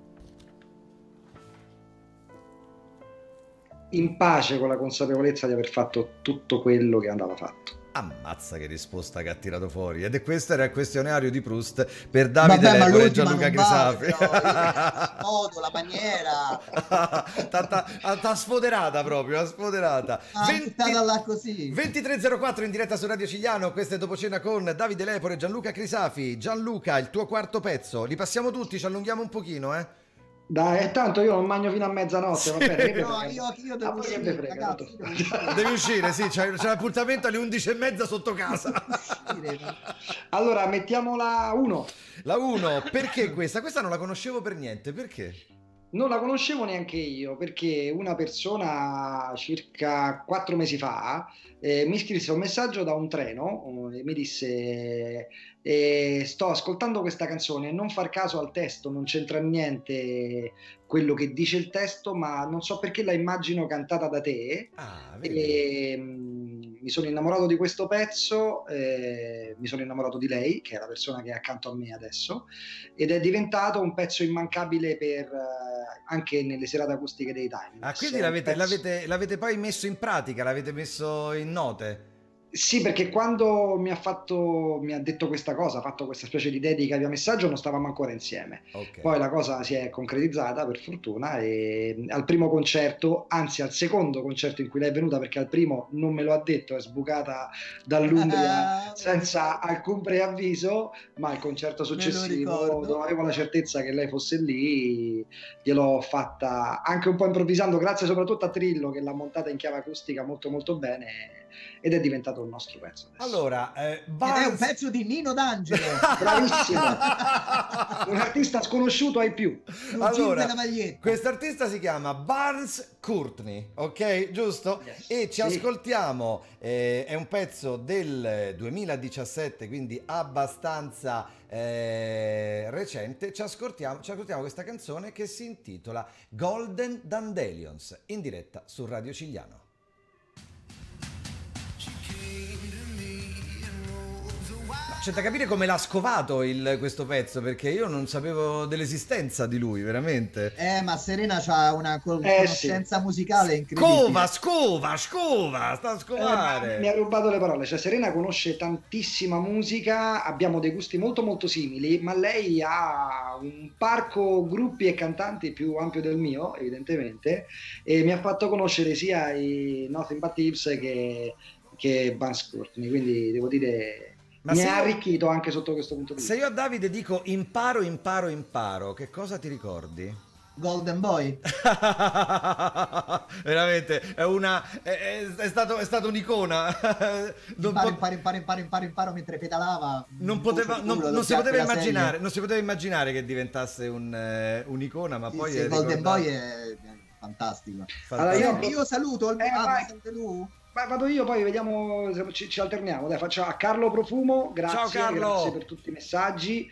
In pace, con la consapevolezza di aver fatto tutto quello che andava fatto. Ammazza che risposta che ha tirato fuori. Ed è questo era il questionario di Proust per Davide Vabbè, Lepore e l'ultima Gianluca non vale, Crisafi. però, il modo, la maniera. T'ha sfoderata proprio, ha sfoderata. Ah, venti stata là così. ventitré e zero quattro in diretta su Radio Cigliano. Questo è Dopo Cena con Davide Lepore e Gianluca Crisafi. Gianluca, il tuo quarto pezzo. Li passiamo tutti, ci allunghiamo un pochino, eh. Dai, tanto io non mangio fino a mezzanotte, Sì. va bene? Che No, frega? io, io Ah, devo poi che uscire, me frega, ragazzi, tanto. devo uscire. Devi uscire, sì, c'è, c'è l'appuntamento alle undici e mezza sotto casa. Allora, mettiamola uno. La uno, perché questa? Questa non la conoscevo per niente, perché? Non la conoscevo neanche io, perché una persona circa quattro mesi fa eh, mi scrisse un messaggio da un treno e mi disse eh, sto ascoltando questa canzone, non far caso al testo, non c'entra niente quello che dice il testo, ma non so perché la immagino cantata da te. Ah, vedi. E, mh, mi sono innamorato di questo pezzo, eh, mi sono innamorato di lei, che è la persona che è accanto a me adesso, ed è diventato un pezzo immancabile per, eh, anche nelle serate acustiche dei Timeless. Ah, quindi È un l'avete, pezzo- l'avete, l'avete poi messo in pratica, l'avete messo in note? Sì, perché quando mi ha fatto, mi ha detto questa cosa, ha fatto questa specie di dedica via messaggio, non stavamo ancora insieme. Ok. Poi la cosa si è concretizzata per fortuna e al primo concerto, anzi al secondo concerto in cui lei è venuta, perché al primo non me lo ha detto, è sbucata dall'Umbria Ah, senza alcun preavviso, ma al concerto successivo, ricordo. dove avevo la certezza che lei fosse lì, gliel'ho fatta anche un po' improvvisando, grazie soprattutto a Trillo che l'ha montata in chiave acustica molto molto bene ed è diventato ascoltato il nostro pezzo adesso. Allora, eh, Barnes... Ed è un pezzo di Nino D'Angelo. Bravissimo. Un artista sconosciuto ai più. Allora, quest'artista si chiama Barnes Courtney, ok? Giusto? Yes. E ci Sì. ascoltiamo, eh, è un pezzo del duemiladiciassette, quindi abbastanza eh, recente. Ci ascoltiamo, ci ascoltiamo questa canzone che si intitola Golden Dandelions, in diretta su Radio Cigliano. C'è da capire come l'ha scovato il, questo pezzo, perché io non sapevo dell'esistenza di lui, veramente. Eh, ma Serena c'ha una col- Eh, conoscenza sì. musicale incredibile. Scova, scova, scova, sta a scovare. Eh, mi ha rubato le parole, cioè Serena conosce tantissima musica, abbiamo dei gusti molto molto simili, ma lei ha un parco gruppi e cantanti più ampio del mio, evidentemente, e mi ha fatto conoscere sia i Nothing But Thieves che, che Barnes Courtney, quindi devo dire... Ma mi se ha io- arricchito anche sotto questo punto di Se vista. io a Davide dico imparo, imparo, imparo, che cosa ti ricordi? Golden Boy. Veramente, è una... è, è- è stato, è stato un'icona. Non, Imparo, po- imparo, imparo, imparo, imparo, imparo mentre pedalava. non poteva, Buco di non, culo, non si doppia poteva quella immaginare, serie. non si poteva immaginare che diventasse un, eh, un'icona, ma Sì, poi sì, è Golden ricordato- Boy è è fantastico. Allora, io- Senti, io saluto il... Eh, ah, vai. sei tu? Ma vado io, poi vediamo, se ci, ci alterniamo. Dai, faccio a Carlo Profumo, grazie, Ciao, Carlo. grazie per tutti i messaggi.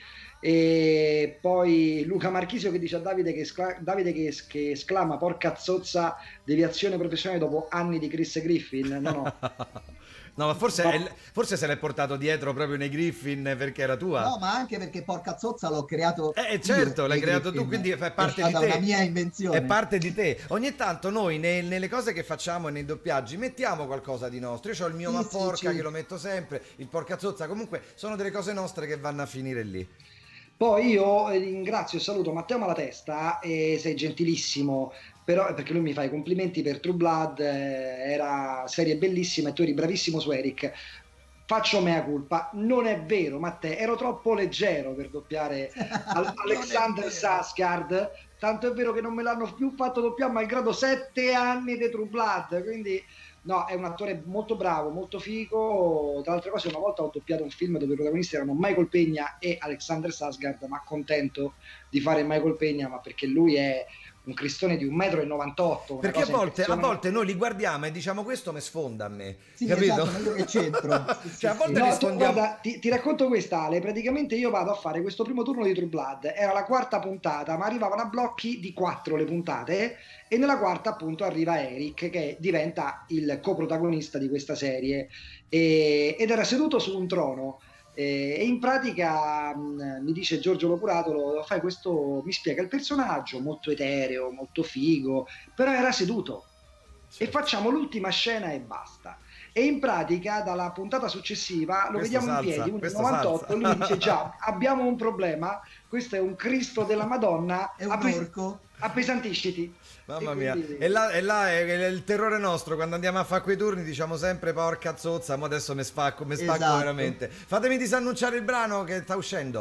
E poi Luca Marchisio che dice a Davide che, escla- Davide che, es- che esclama porca zozza, deviazione professionale dopo anni di Chris Griffin. No, no. No, ma forse, No. è- forse se l'è portato dietro proprio nei Griffin perché era tua. No, ma anche perché porca zozza l'ho creato Eh, certo, io, l'hai i creato Griffin. tu, quindi fa parte è di stata te. una mia invenzione. È parte di te. Ogni tanto noi ne- nelle cose che facciamo e nei doppiaggi mettiamo qualcosa di nostro. Io ho il mio Sì, ma sì, porca sì. che lo metto sempre, il porcazozza, comunque sono delle cose nostre che vanno a finire lì. Poi io eh, ringrazio e saluto Matteo Malatesta, e sei gentilissimo, però perché lui mi fa i complimenti per True Blood, eh, era serie bellissima e tu eri bravissimo su Eric. Faccio mea culpa, non è vero Matteo, ero troppo leggero per doppiare Al- Non è Alexander vero. Skarsgård, tanto è vero che non me l'hanno più fatto doppiare malgrado sette anni di True Blood, quindi no, è un attore molto bravo, molto figo. Tra le altre cose, una volta ho doppiato un film dove i protagonisti erano Michael Pegna e Alexander Skarsgård, ma contento di fare Michael Pegna, ma perché lui è un cristone di un metro e novantotto. una Perché a cosa volte, a impressionante. volte noi li guardiamo e diciamo questo mi sfonda a me. Sì, capito? esatto, ma io che c'entro? Sì, sì, Cioè, a sì. volte No, tu, rispondiamo- guarda, ti, ti racconto questa, Ale. Praticamente io vado a fare questo primo turno di True Blood, era la quarta puntata, ma arrivavano a blocchi di quattro le puntate, e nella quarta appunto arriva Eric che diventa il coprotagonista di questa serie, e- ed era seduto su un trono. E e in pratica mh, mi dice Giorgio Locuratolo, fai questo, mi spiega il personaggio, molto etereo, molto figo, però era seduto. E facciamo l'ultima scena e basta. E in pratica dalla puntata successiva lo Questo vediamo salza, in piedi, un questo novantotto, salza. e lui dice già, abbiamo un problema, questo è un Cristo della Madonna, È un appes- orco. appesantisciti. Mamma E mia, quindi- e là, e là è, è il terrore nostro, quando andiamo a fare quei turni diciamo sempre porca zozza, ma adesso mi spacco, mi spacco Esatto. veramente. Fatemi disannunciare il brano che sta uscendo.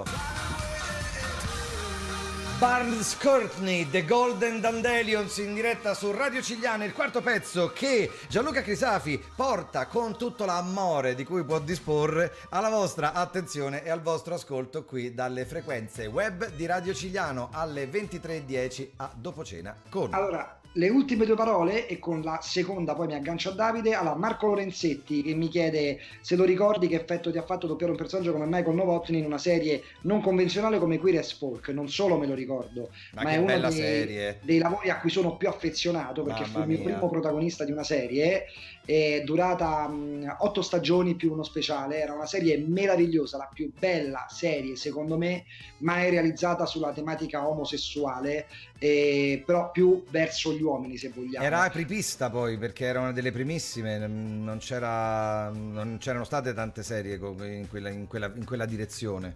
Barnes Courtney, The Golden Dandelions, in diretta su Radio Cigliano, il quarto pezzo che Gianluca Crisafi porta con tutto l'amore di cui può disporre alla vostra attenzione e al vostro ascolto qui dalle frequenze web di Radio Cigliano alle ventitré e dieci a dopo cena con... Allora, le ultime due parole, e con la seconda poi mi aggancio a Davide. Allora, Marco Lorenzetti che mi chiede se lo ricordi che effetto ti ha fatto doppiare un personaggio come Michael Novotny in una serie non convenzionale come Queer as Folk. Non solo me lo ricordo, Ma ma, che è uno bella dei, serie. dei lavori a cui sono più affezionato, perché Mamma fu il mio mia. primo protagonista di una serie, è durata mh, otto stagioni più uno speciale. Era una serie meravigliosa, la più bella serie secondo me mai realizzata sulla tematica omosessuale, eh, però più verso gli uomini, se vogliamo. Era apripista poi, perché era una delle primissime, non c'era, non c'erano state tante serie come in quella, in quella, in quella direzione.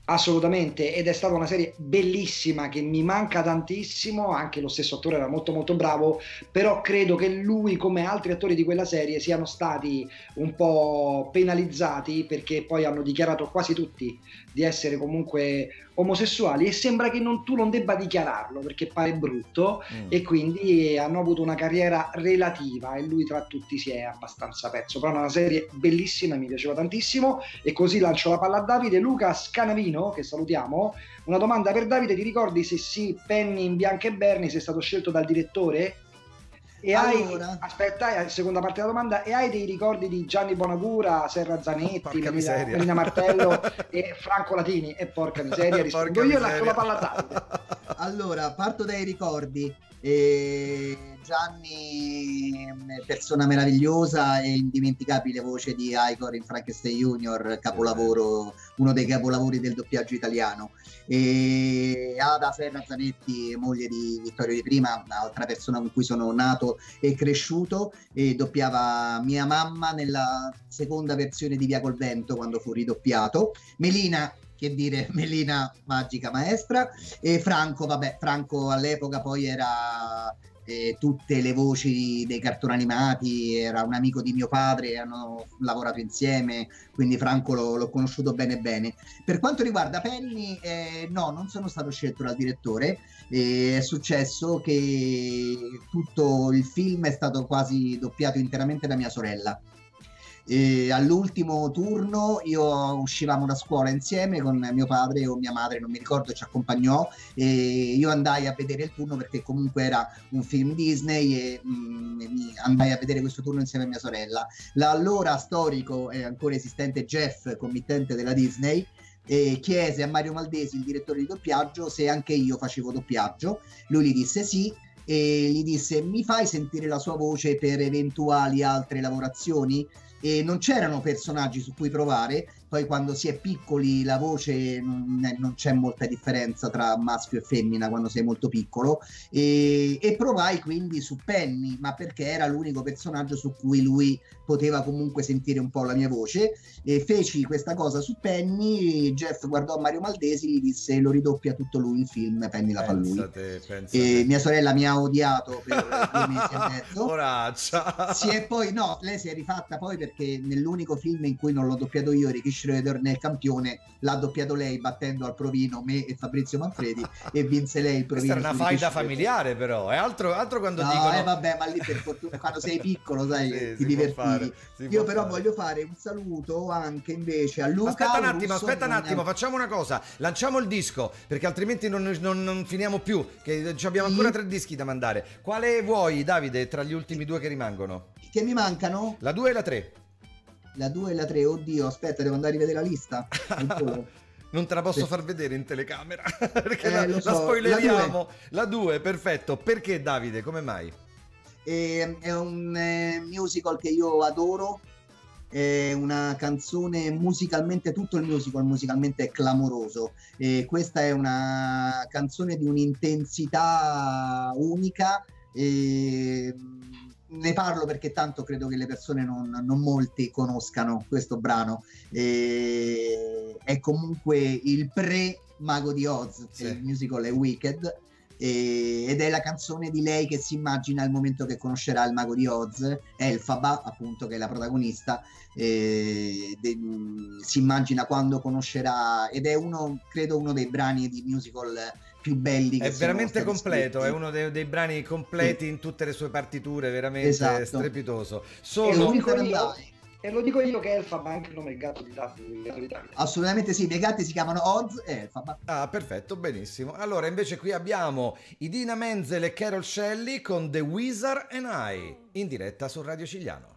Assolutamente, ed è stata una serie bellissima che mi manca tantissimo, anche lo stesso attore era molto molto bravo, però credo che lui come altri attori di quella serie siano stati un po' penalizzati perché poi hanno dichiarato quasi tutti di essere comunque omosessuali e sembra che non, tu non debba dichiararlo perché pare brutto mm. e quindi hanno avuto una carriera relativa e lui tra tutti si è abbastanza perso, però è una serie bellissima, mi piaceva tantissimo. E così lancio la palla a Davide. Luca Scanavino, che salutiamo, una domanda per Davide: ti ricordi se sì Penny in Bianca e Bernie se è stato scelto dal direttore? E allora. hai, aspetta, seconda parte della domanda, e hai dei ricordi di Gianni Bonagura, Serra Zanetti, Melina, Melina Martello e Franco Latini? E porca miseria, rispondo porca io e lascio la palla a Davide. Allora, parto dai ricordi. E Gianni, persona meravigliosa e indimenticabile voce di Igor in Frankenstein Junior, capolavoro, uno dei capolavori del doppiaggio italiano. E Ada Serra Zanetti, moglie di Vittorio Di Prima, un'altra persona con cui sono nato e cresciuto, e doppiava mia mamma nella seconda versione di Via col Vento quando fu ridoppiato. Melina, che dire, Melina magica maestra. E Franco, vabbè, Franco all'epoca poi era eh, tutte le voci dei cartoni animati, era un amico di mio padre, hanno lavorato insieme, quindi Franco l'ho, l'ho conosciuto bene bene. Per quanto riguarda Penny, eh, no, non sono stato scelto dal direttore, eh, è successo che tutto il film è stato quasi doppiato interamente da mia sorella. E all'ultimo turno io uscivamo da scuola insieme con mio padre o mia madre, non mi ricordo, ci accompagnò e io andai a vedere il turno perché comunque era un film Disney e mm, andai a vedere questo turno insieme a mia sorella. L'allora storico e ancora esistente Jeff, committente della Disney, e chiese a Mario Maldesi, il direttore di doppiaggio, se anche io facevo doppiaggio. Lui gli disse sì e gli disse: mi fai sentire la sua voce per eventuali altre lavorazioni? E non c'erano personaggi su cui provare, poi quando si è piccoli la voce non, è, non c'è molta differenza tra maschio e femmina quando sei molto piccolo, e, e provai quindi su Penny, ma perché era l'unico personaggio su cui lui poteva comunque sentire un po' la mia voce, e feci questa cosa su Penny. Jeff guardò Mario Maldesi, gli disse: lo ridoppia tutto lui il film, Penny la fa lui. Pensate, pensate. E mia sorella mi ha odiato per due mesi e mezzo. Poraccia. Si è poi, no, lei si è rifatta poi perché nell'unico film in cui non l'ho doppiato io, Ricky Schroeder nel campione, l'ha doppiato lei battendo al provino me e Fabrizio Manfredi e vinse lei il provino. Questa è una faida familiare, però è altro, altro quando no, dicono eh, vabbè, ma lì per fortuna quando sei piccolo, sai, sì, ti divertivi. Io però fare. Voglio fare un saluto anche invece a Luca. Aspetta un attimo, Russo, aspetta un attimo, facciamo una cosa, lanciamo il disco perché altrimenti non, non, non finiamo più, che abbiamo ancora sì. tre dischi da mandare. Quale vuoi, Davide, tra gli ultimi due che rimangono? Che mi mancano? La due e la tre. La due e la tre, oddio, aspetta, devo andare a rivedere la lista. Non te la posso sì. far vedere in telecamera perché eh, la, so. la spoileriamo. La due, perfetto. Perché, Davide? Come mai? Eh, è un eh, musical che io adoro, è una canzone musicalmente, tutto il musical musicalmente è clamoroso, e questa è una canzone di un'intensità unica. E ne parlo perché tanto credo che le persone non, non molti conoscano questo brano. E è comunque il pre Mago di Oz, sì. Il musical è Wicked, e, ed è la canzone di lei che si immagina il momento che conoscerà il Mago di Oz, Elphaba appunto, che è la protagonista, e de, si immagina quando conoscerà, ed è uno, credo uno dei brani di musical più belli che è veramente completo, scritti. È uno dei, dei brani completi sì. in tutte le sue partiture, veramente esatto. strepitoso. Solo... E, lo dico io, e lo dico io che Elphaba è anche il nome del gatto di Davide. Assolutamente sì, i miei gatti si chiamano Oz e Elphaba. Ah, perfetto, benissimo. Allora invece qui abbiamo Idina Menzel e Carol Shelley con The Wizard and I in diretta su Radio Cigliano.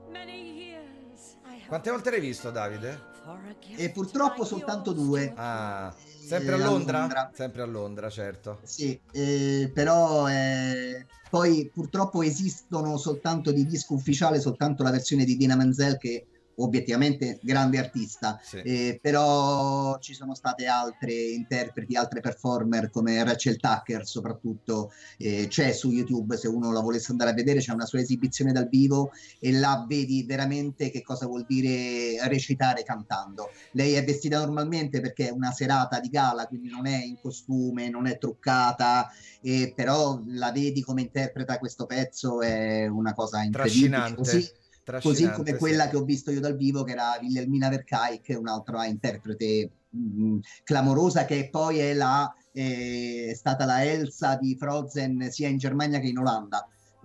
Quante volte l'hai visto, Davide? E purtroppo soltanto due. Ah, sempre a Londra? a Londra? Sempre a Londra, certo. Sì, eh, però eh, poi purtroppo esistono soltanto di disco ufficiale, soltanto la versione di Idina Menzel che obiettivamente grande artista, sì. eh, però ci sono state altre interpreti, altre performer come Rachel Tucker soprattutto, eh, c'è su YouTube, se uno la volesse andare a vedere, c'è una sua esibizione dal vivo e là vedi veramente che cosa vuol dire recitare cantando. Lei è vestita normalmente perché è una serata di gala, quindi non è in costume, non è truccata, eh, però la vedi come interpreta questo pezzo, è una cosa incredibile. Così, Così come quella sì. che ho visto io dal vivo, che era Wilhelmina Verkaik, un'altra interprete mh, clamorosa, che poi è, la, è stata la Elsa di Frozen sia in Germania che in Olanda.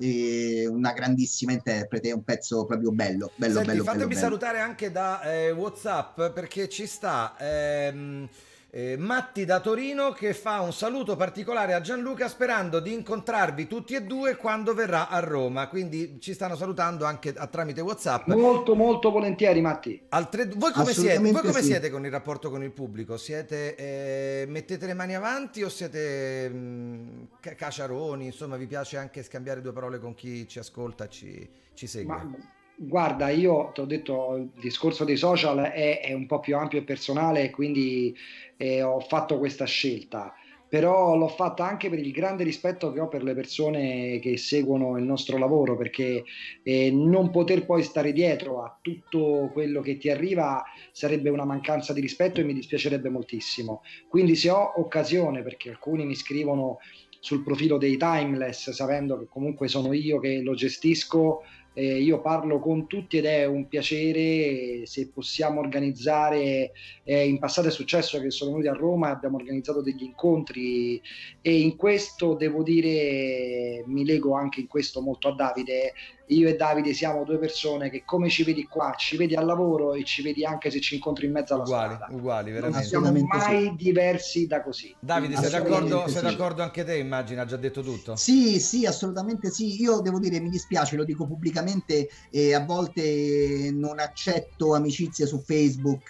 E una grandissima interprete, un pezzo proprio bello, bello, Senti, bello. fatemi bello, salutare bello. anche da eh, WhatsApp, perché ci sta ehm, eh, Matti da Torino che fa un saluto particolare a Gianluca sperando di incontrarvi tutti e due quando verrà a Roma, quindi ci stanno salutando anche a, tramite WhatsApp. Molto molto volentieri, Matti. Altre, voi come, siete, voi come sì. siete con il rapporto con il pubblico? Siete eh, mettete le mani avanti o siete mh, caciaroni? Insomma, vi piace anche scambiare due parole con chi ci ascolta e ci, ci segue? Ma, guarda, io ti ho detto, il discorso dei social è, è un po' più ampio e personale, quindi eh, ho fatto questa scelta, però l'ho fatta anche per il grande rispetto che ho per le persone che seguono il nostro lavoro, perché eh, non poter poi stare dietro a tutto quello che ti arriva sarebbe una mancanza di rispetto e mi dispiacerebbe moltissimo. Quindi se ho occasione, perché alcuni mi scrivono sul profilo dei Timeless sapendo che comunque sono io che lo gestisco, Eh, io parlo con tutti ed è un piacere se possiamo organizzare. Eh, in passato è successo che sono venuti a Roma e abbiamo organizzato degli incontri, e in questo devo dire, mi lego anche in questo molto a Davide. Io e Davide siamo due persone che, come ci vedi qua, ci vedi al lavoro e ci vedi anche se ci incontri in mezzo alla uguali, strada. uguali, veramente. Non siamo mai sì. diversi da così. Davide, sei d'accordo, sei sì. d'accordo anche te, immagino, ha già detto tutto? Sì, sì, assolutamente sì. Io devo dire, mi dispiace, lo dico pubblicamente, eh, a volte non accetto amicizie su Facebook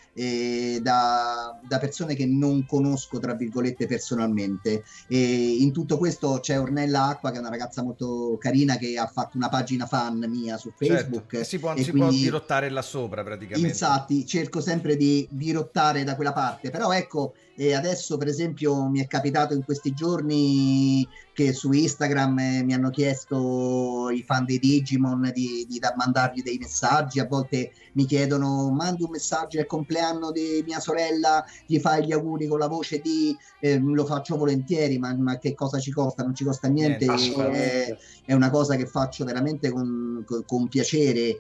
eh, da, da persone che non conosco, tra virgolette, personalmente. E in tutto questo c'è Ornella Acqua, che è una ragazza molto carina, che ha fatto una pagina fan mia su Facebook. Certo. E si può, e si quindi, può dirottare là sopra praticamente. Infatti cerco sempre di dirottare da quella parte, però ecco, e adesso per esempio mi è capitato in questi giorni che su Instagram eh, mi hanno chiesto i fan dei Digimon di, di da mandargli dei messaggi. A volte mi chiedono: mandi un messaggio al compleanno di mia sorella, gli fai gli auguri con la voce di eh, lo faccio volentieri, ma, ma che cosa ci costa? Non ci costa niente, niente è, è una cosa che faccio veramente con, con, con piacere.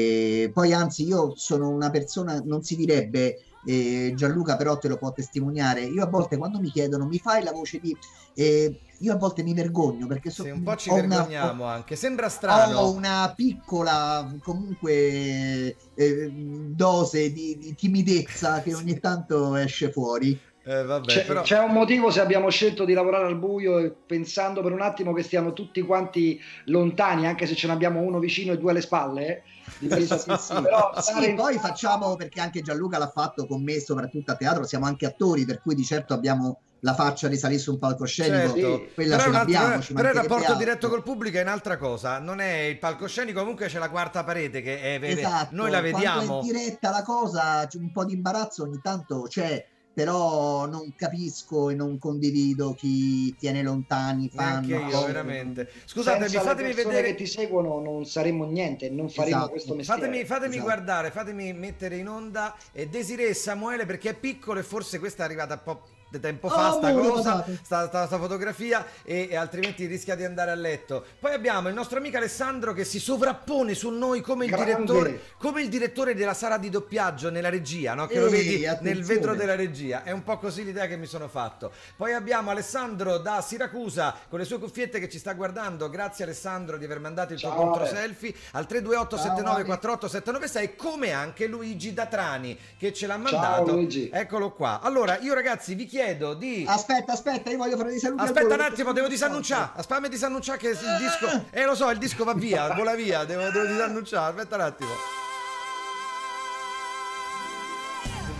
E poi anzi io sono una persona, non si direbbe, eh, Gianluca però te lo può testimoniare, io a volte quando mi chiedono mi fai la voce di eh, io a volte mi vergogno perché so, sì, un po' ci ho vergogniamo una, anche, sembra strano, ho una piccola comunque eh, dose di, di timidezza che ogni tanto esce fuori. Eh, vabbè, c'è, però... c'è un motivo se abbiamo scelto di lavorare al buio, e pensando per un attimo che stiamo tutti quanti lontani, anche se ce ne abbiamo uno vicino e due alle spalle. Sì, sì, sì. Però sì, poi facciamo, perché anche Gianluca l'ha fatto con me, soprattutto a teatro, siamo anche attori, per cui di certo abbiamo la faccia di salire su un palcoscenico, certo. Quella però ce l'abbiamo, altro, ci però il rapporto altro. diretto col pubblico è un'altra cosa, non è il palcoscenico, comunque c'è la quarta parete che è, esatto. Noi la vediamo. Quando è in diretta la cosa, c'è un po' di imbarazzo ogni tanto c'è, però non capisco e non condivido chi tiene lontani, fan. Anche io, veramente. Scusate, senza fatemi le persone vedere che ti seguono non saremmo niente, non faremo esatto. questo mestiere. Fatemi, fatemi esatto. guardare, fatemi mettere in onda eh, Desiree e Samuele, perché è piccolo e forse questa è arrivata un po' di tempo fa, oh, sta amore, cosa, sta, sta, sta fotografia e, e altrimenti rischia di andare a letto. Poi abbiamo il nostro amico Alessandro che si sovrappone su noi come il Grande. direttore, come il direttore della sala di doppiaggio nella regia, no? Che Ehi, lo vedi attenzione. nel vetro della regia. È un po' così l'idea che mi sono fatto. Poi abbiamo Alessandro da Siracusa con le sue cuffiette che ci sta guardando. Grazie Alessandro di aver mandato il tuo Ciao, contro Ale. selfie al tre due otto sette nove quattro otto sette nove sei, come anche Luigi da Trani che ce l'ha mandato. Ciao, Luigi. Eccolo qua. Allora io ragazzi vi chiedo di Aspetta, aspetta, io voglio fare dei saluti. Aspetta un attimo, devo disannunciare. Aspetta, disannunciare che il disco. Eh, lo so, il disco va via, vola via. Devo, devo disannunciare. Aspetta un attimo.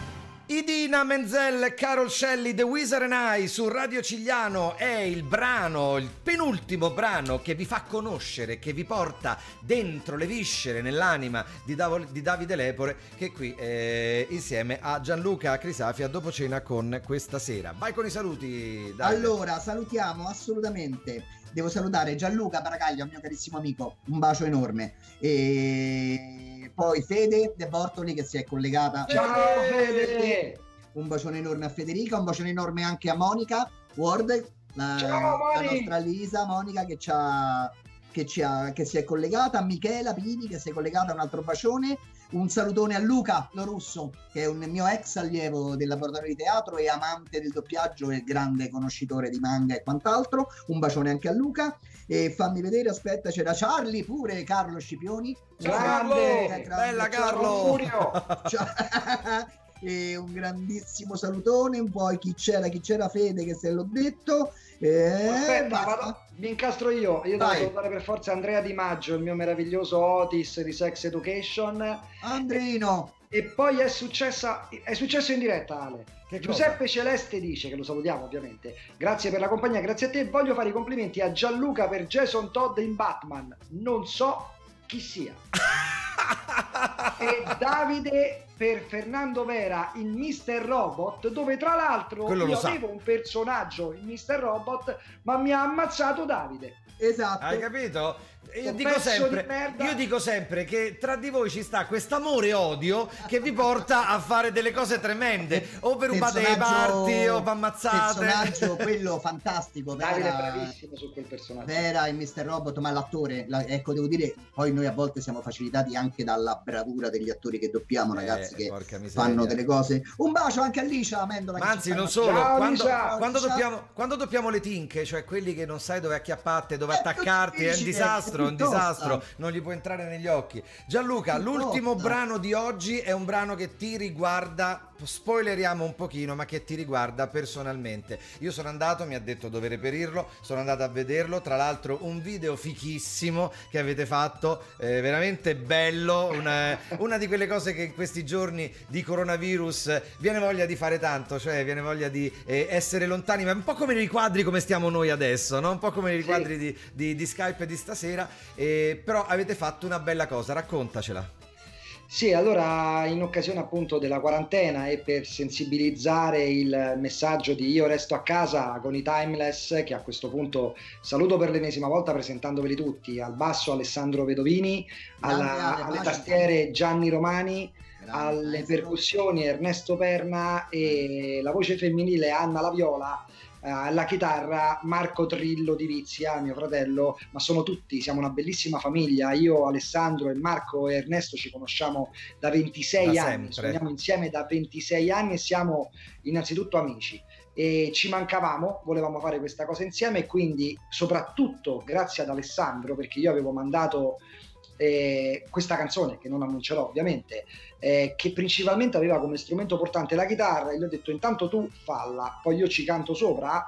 Idina Menzel, Carol Shelley, The Wizard and I su Radio Cigliano è il brano, il penultimo brano che vi fa conoscere, che vi porta dentro le viscere, nell'anima di, Dav- di Davide Lepore, che è qui eh, insieme a Gianluca Crisafia dopo cena con questa sera. Vai con i saluti, Davide. Allora, salutiamo assolutamente. Devo salutare Gianluca Baracaglia, mio carissimo amico, un bacio enorme. E poi Fede De Bortoli che si è collegata. Ciao Fede! Un bacione enorme a Federica, un bacione enorme anche a Monica Ward, la, Ciao, la nostra Lisa, Monica che, ci ha, che, ci ha, che si è collegata, a Michela Pini che si è collegata, un altro bacione. Un salutone a Luca Lorusso, che è un mio ex allievo del laboratorio di teatro e amante del doppiaggio e grande conoscitore di manga e quant'altro. Un bacione anche a Luca. E fammi vedere, aspetta, c'era Charlie pure, Carlo Scipioni. Grande, grande, bella Carlo! E un grandissimo salutone, poi chi c'era, chi c'era Fede che se l'ho detto. Eh, Aspetta, vado, mi incastro io. Io devo salutare per forza Andrea Di Maggio, il mio meraviglioso Otis di Sex Education. Andrino. E poi è successa, è successo in diretta, Ale. Che Giuseppe cosa? Celeste dice, che lo salutiamo ovviamente, grazie per la compagnia, grazie a te. Voglio fare i complimenti a Gianluca per Jason Todd in Batman. Non so chi sia. E Davide per Fernando Vera in mister Robot, dove tra l'altro Quello io lo avevo un personaggio in mister Robot, ma mi ha ammazzato Davide. Esatto. Hai capito? Io Un dico, pezzo sempre, di merda. io dico sempre che tra di voi ci sta quest'amore e odio che vi porta a fare delle cose tremende, o vi rubate i parti o vi ammazzate. Personaggio quello fantastico, Davide è Vera, bravissimo su quel personaggio. Vera e mister Robot, ma l'attore, la- ecco, devo dire, poi noi a volte siamo facilitati anche dalla bravura degli attori che doppiamo, Eh, ragazzi, che porca miseria. fanno delle cose. Un bacio anche a Licia Amendola. Ma che anzi, ci non sta- solo, Ciao, quando, Lisa. quando, Ciao. doppiamo, quando doppiamo le tinche, cioè quelli che non sai dove acchiapparti, dove È attaccarti, è un difficile, disastro, è un è piuttosto. disastro, non gli può entrare negli occhi. Gianluca, Piuttosto. l'ultimo brano di oggi è un brano che ti riguarda, spoileriamo un pochino, ma che ti riguarda personalmente. Io sono andato, mi ha detto dove reperirlo, sono andato a vederlo, tra l'altro un video fichissimo che avete fatto, eh, veramente bello, una, una di quelle cose che in questi giorni di coronavirus viene voglia di fare tanto, cioè viene voglia di eh, essere lontani, ma un po' come nei riquadri come stiamo noi adesso, no? Un po' come nei riquadri Sì. di, di, di Skype di stasera, eh, però avete fatto una bella cosa, raccontacela. Sì, allora in occasione appunto della quarantena e per sensibilizzare il messaggio di Io resto a casa con i Timeless, che a questo punto saluto per l'ennesima volta presentandoveli tutti, al basso Alessandro Vedovini, alla- Grande Ale, alle baci. tastiere Gianni Romani, Grande alle maestro. percussioni Ernesto Perna e la voce femminile Anna Laviola, eh, alla chitarra Marco Trillo di Vizia, mio fratello, ma sono tutti, siamo una bellissima famiglia. Io, Alessandro e Marco e Ernesto ci conosciamo da ventisei Da anni, sempre. suoniamo insieme da ventisei anni e siamo innanzitutto amici. E ci mancavamo, volevamo fare questa cosa insieme e quindi soprattutto grazie ad Alessandro, perché io avevo mandato eh, questa canzone che non annuncerò ovviamente, eh, che principalmente aveva come strumento portante la chitarra, e gli ho detto intanto tu falla, poi io ci canto sopra.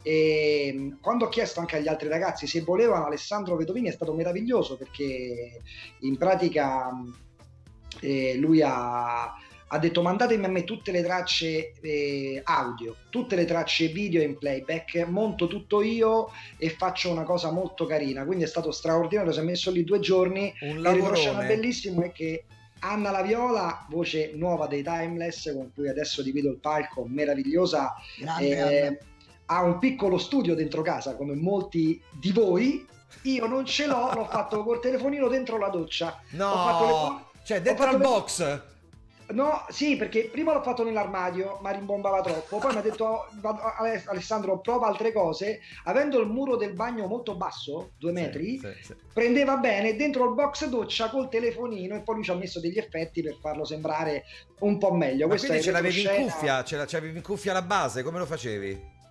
E quando ho chiesto anche agli altri ragazzi se volevano Alessandro Vedovini è stato meraviglioso, perché in pratica eh, lui ha ha detto mandatemi a me tutte le tracce eh, audio, tutte le tracce video in playback, monto tutto io e faccio una cosa molto carina, quindi è stato straordinario, si è messo lì due giorni. Un E il riconosciamo lavorone. bellissimo è che Anna Laviola, voce nuova dei Timeless, con cui adesso divido il palco, meravigliosa, Grande eh, Anna. ha un piccolo studio dentro casa come molti di voi. Io non ce l'ho, l'ho fatto col telefonino dentro la doccia. Ho fatto le- No, cioè ho dentro fatto al le- box. No, sì, perché prima l'ho fatto nell'armadio, ma rimbombava troppo. Poi mi ha detto "Oh, vado- Ale- Alessandro, prova altre cose". Avendo il muro del bagno molto basso, due metri, Sì, sì, sì. prendeva bene dentro il box doccia col telefonino, e poi lui ci ha messo degli effetti per farlo sembrare un po' meglio. Ma Questo quindi è ce l'avevi in retroscena. cuffia, ce la- ce l'avevi in cuffia la base, come lo facevi?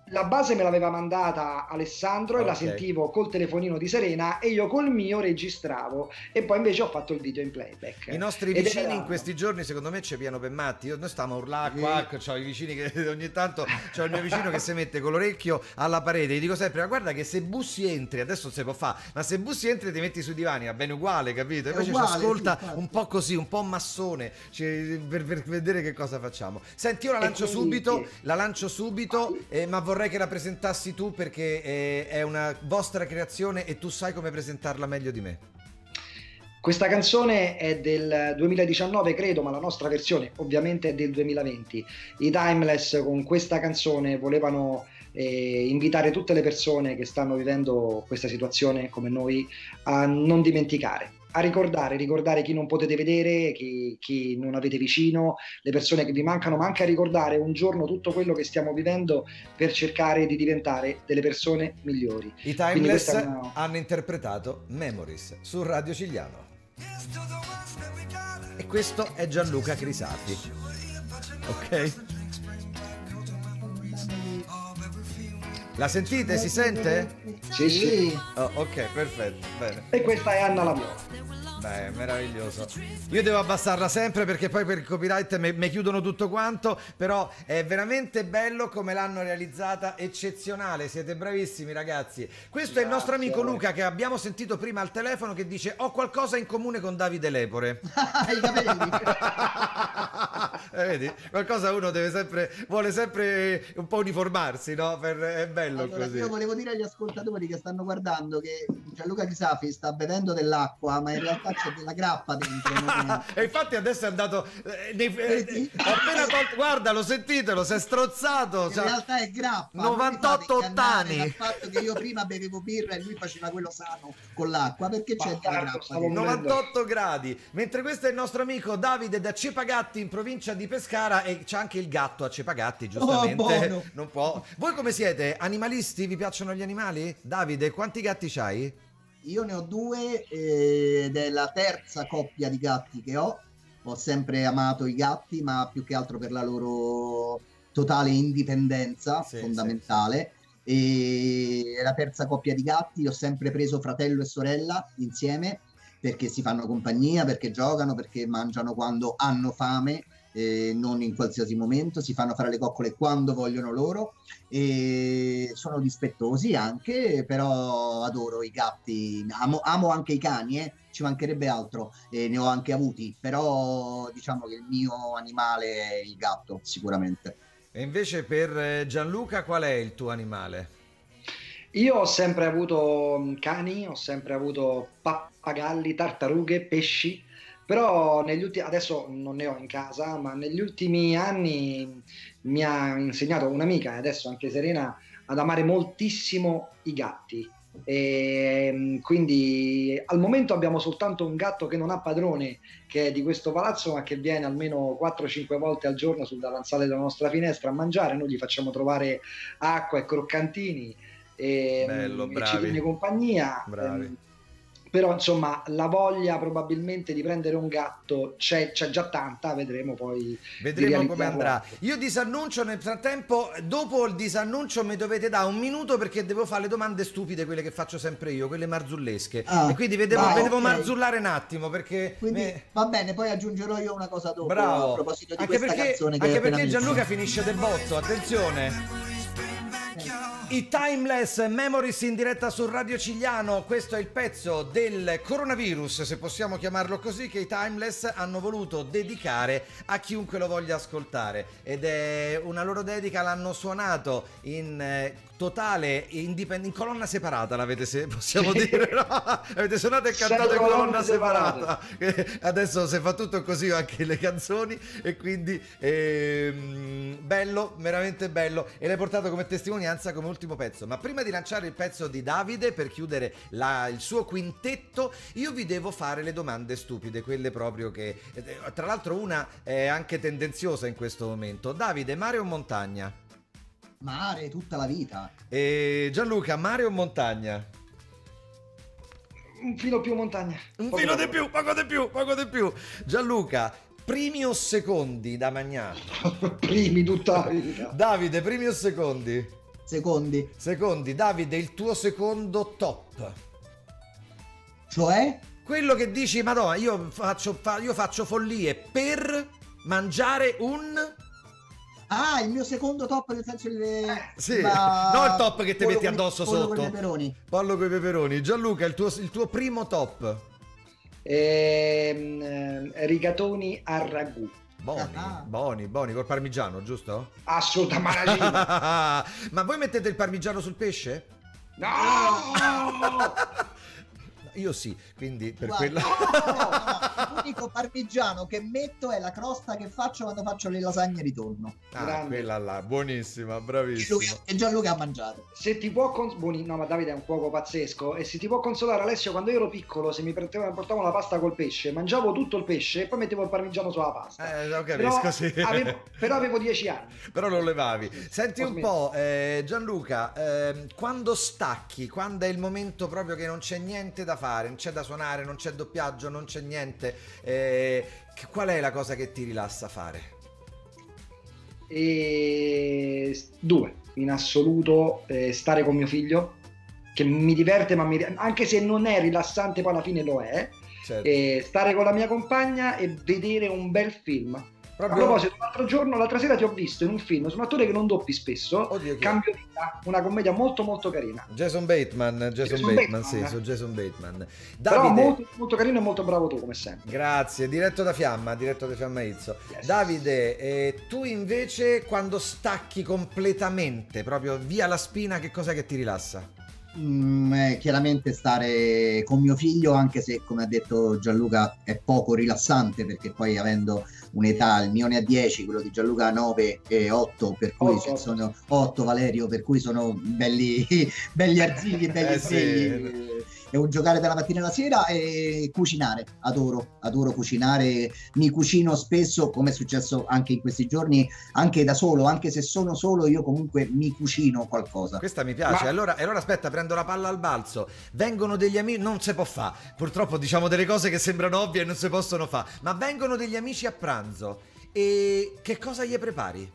La base me l'aveva mandata Alessandro e Ok. la sentivo col telefonino di Serena e io col mio registravo e poi invece ho fatto il video in playback. I nostri Ed vicini era- in questi giorni secondo me ci piano per matti. Io, noi stiamo a urlare qua, c'ho i vicini che ogni tanto c'ho il mio vicino che si mette con l'orecchio alla parete, gli dico sempre: ma guarda che se bussi entri, adesso non si può fare, ma se bussi entri ti metti sui divani, va bene uguale, capito? È Invece uguale, ci ascolta sì, infatti. un po' così, un po' massone, cioè, per, per vedere che cosa facciamo. Senti, io la lancio quindi- subito, la lancio subito, eh, ma vorrei che la presentassi tu perché eh, è una vostra creazione e tu sai come presentarla meglio di me. Questa canzone è del duemiladiciannove, credo, ma la nostra versione ovviamente è del duemilaventi. I Timeless con questa canzone volevano eh, invitare tutte le persone che stanno vivendo questa situazione come noi a non dimenticare, a ricordare, ricordare chi non potete vedere, chi, chi non avete vicino, le persone che vi mancano, ma anche a ricordare un giorno tutto quello che stiamo vivendo per cercare di diventare delle persone migliori. I Quindi Timeless questa è una- hanno interpretato Memories su Radio Cigliano. E questo è Gianluca Crisafi. Ok? La sentite? Si sente? Sì, sì. Oh, ok, perfetto. Bene. E questa è Anna Laviola. Beh, meraviglioso. Io devo abbassarla sempre perché poi per il copyright mi chiudono tutto quanto, però è veramente bello come l'hanno realizzata, eccezionale, siete bravissimi ragazzi. Questo è il nostro amico Luca che abbiamo sentito prima al telefono che dice: ho qualcosa in comune con Davide Lepore. I capelli. Eh, vedi? Qualcosa uno deve sempre, vuole sempre un po' uniformarsi, no? Per, è bello Allora, così. io volevo dire agli ascoltatori che stanno guardando che Gianluca Crisafi sta bevendo dell'acqua, ma in realtà c'è della grappa dentro. non è- E infatti adesso è andato eh, nei- eh, Vedi? ho appena tolto, guarda, lo sentitelo, si è strozzato, In cioè, realtà è grappa. novantotto Non mi fate ingannare ottani. dal fatto che io prima bevevo birra e lui faceva quello sano con l'acqua, perché c'è della Bastardo, grappa stavo dentro. novantotto gradi. Mentre questo è il nostro amico Davide da Cepagatti in provincia di Pescara e c'è anche il gatto a Cepagatti, giustamente. Oh, buono. Non può. Voi come siete? Animalisti? Vi piacciono gli animali? Davide, quanti gatti c'hai? Io ne ho due eh, ed è la terza coppia di gatti che ho. Ho sempre amato i gatti, ma più che altro per la loro totale indipendenza Sì, fondamentale. E è la terza coppia di gatti. Ho sempre preso fratello e sorella insieme perché si fanno compagnia, perché giocano, perché mangiano quando hanno fame. Eh, non in qualsiasi momento, si fanno fare le coccole quando vogliono loro e sono dispettosi anche, però adoro i gatti, amo, amo anche i cani, eh, ci mancherebbe altro, e ne ho anche avuti, però diciamo che il mio animale è il gatto sicuramente. E invece per eh, Gianluca qual è il tuo animale? Io ho sempre avuto cani, ho sempre avuto pappagalli, tartarughe, pesci, però negli ultimi, adesso non ne ho in casa, ma negli ultimi anni mi ha insegnato un'amica, e adesso anche Serena, ad amare moltissimo i gatti. E quindi al momento abbiamo soltanto un gatto che non ha padrone, che è di questo palazzo, ma che viene almeno quattro cinque volte al giorno sul davanzale della nostra finestra a mangiare. Noi gli facciamo trovare acqua e croccantini e, Bello, e ci bravi. tiene compagnia. Bravi. Ehm, Però insomma la voglia probabilmente di prendere un gatto c'è, c'è già tanta, vedremo poi. Vedremo di come realizzarlo andrà. anche. Io disannuncio nel frattempo, dopo il disannuncio mi dovete dare un minuto perché devo fare le domande stupide, quelle che faccio sempre io, quelle marzullesche. Ah, e quindi vedevo, vai, vedevo ok. marzullare un attimo perché... Quindi me- va bene, poi aggiungerò io una cosa dopo a Bravo. proposito di Anche questa perché, canzone che hai anche appena perché messo. Gianluca finisce del botto, attenzione. I Timeless Memories in diretta su Radio Cigliano. Questo è il pezzo del coronavirus, se possiamo chiamarlo così, che i Timeless hanno voluto dedicare a chiunque lo voglia ascoltare, ed è una loro dedica, l'hanno suonato in eh, totale indipend- in colonna separata, l'avete, se possiamo dire, no? Avete suonato e cantato Sei in colonna colonne separata. Eh, adesso si fa tutto così anche le canzoni, e quindi ehm, bello, veramente bello, e l'hai portato come testimonianza come ultimo pezzo. Ma prima di lanciare il pezzo di Davide per chiudere la- il suo quintetto, io vi devo fare le domande stupide, quelle proprio che eh, tra l'altro una è anche tendenziosa in questo momento. Davide, mare o montagna? Mare tutta la vita. E Gianluca, mare o montagna? Un filo più montagna. Un Poco filo poco. di più, poco di più, poco di più. Gianluca, primi o secondi da mangiare? Primi tutta la vita. Davide, primi o secondi? Secondi. Secondi. Davide, il tuo secondo top. Cioè? Quello che dici, madonna, io faccio, fa, io faccio follie per mangiare un... Ah, il mio secondo top nel senso di... Sì, ma... no il top che ti metti con, addosso pollo sotto. Pollo con i peperoni. Pollo con i peperoni. Gianluca, il tuo, il tuo primo top. Ehm, rigatoni a ragù. Buoni, Ah. buoni, buoni, col parmigiano, giusto? Assolutamente. Ma voi mettete il parmigiano sul pesce? No! Io sì, quindi per Guarda, quello... no, no, no. L'unico parmigiano che metto è la crosta che faccio quando faccio le lasagne di tonno. Ah, Grande. quella là, buonissima, Che bravissima. lui- che Gianluca ha mangiato. Se ti può cons- buoni- no, ma Davide è un cuoco pazzesco. E se ti può consolare, Alessio, quando io ero piccolo, se mi portavano portavano la pasta col pesce, mangiavo tutto il pesce e poi mettevo il parmigiano sulla pasta. Eh, lo capisco, però, sì. avevo, però avevo dieci anni. Però lo levavi. Senti Ho un smesso. po', eh, Gianluca, ehm, quando stacchi, quando è il momento proprio che non c'è niente da fare, non c'è da suonare, non c'è doppiaggio, non c'è niente, eh, che- qual è la cosa che ti rilassa fare? E due, in assoluto, eh, stare con mio figlio, che mi diverte, ma mi- anche se non è rilassante, poi alla fine lo è. Certo. E stare con la mia compagna e vedere un bel film. Proprio- A proposito, l'altro giorno, l'altra sera ti ho visto in un film su un attore che non doppi spesso, Oddio, chi è? Cambio vita, una commedia molto molto carina. Jason Bateman, Jason, Jason Bateman, Bateman, sì, eh. su Jason Bateman. Però Davide, molto, molto carino e molto bravo tu, come sempre. grazie, diretto da Fiamma, diretto da Fiamma Izzo. Yes. Davide, eh, tu invece quando stacchi completamente, proprio via la spina, che cos'è che ti rilassa? Mm, eh, chiaramente stare con mio figlio, anche se come ha detto Gianluca è poco rilassante, perché poi avendo un'età, il mio ne ha dieci, quello di Gianluca ha nove e otto, per cui Otto. ci sono otto, Valerio, per cui sono belli belli arzighi e belli Eh, sì. svegli. È un giocare dalla mattina alla sera e cucinare, adoro, adoro cucinare, mi cucino spesso, come è successo anche in questi giorni, anche da solo, anche se sono solo, io comunque mi cucino qualcosa. Questa mi piace. Ma- Allora, allora aspetta, prendo la palla al balzo. Vengono degli amici, non si può fare. Purtroppo diciamo delle cose che sembrano ovvie e non si possono fare. Ma vengono degli amici a pranzo. E che cosa gli prepari?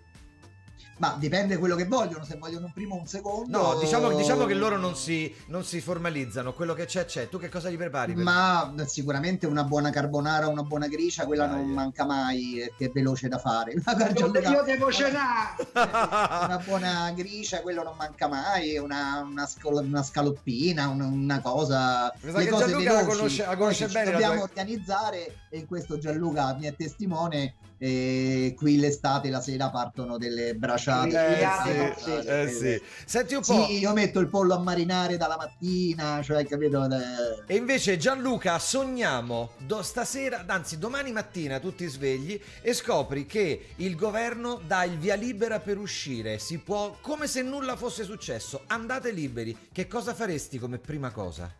Ma dipende quello che vogliono, se vogliono un primo o un secondo. No, diciamo, diciamo che loro non si, non si formalizzano. Quello che c'è, c'è. Tu che cosa gli prepari? per- Ma sicuramente una buona carbonara, una buona gricia, quella Dai. non manca mai, eh, che è veloce da fare. Ma guarda, Io, Gianluca, io devo cenare! una buona gricia, quello non manca mai, una, una, scol- una scaloppina, una, una cosa, Mi sa le che cose Gianluca la veloci. conosce- la Poi conosce ci bene la dobbiamo tua- organizzare, e in questo Gianluca mi è testimone. E qui l'estate, la sera partono delle bracciate. Eh, Ah, sì, sì, eh, sì. Senti un po'. Sì, io metto il pollo a marinare dalla mattina, cioè capito? Eh, E invece Gianluca, sogniamo do- stasera, anzi domani mattina tu ti svegli e scopri che il governo dà il via libera per uscire, si può, come se nulla fosse successo, andate liberi, che cosa faresti come prima cosa?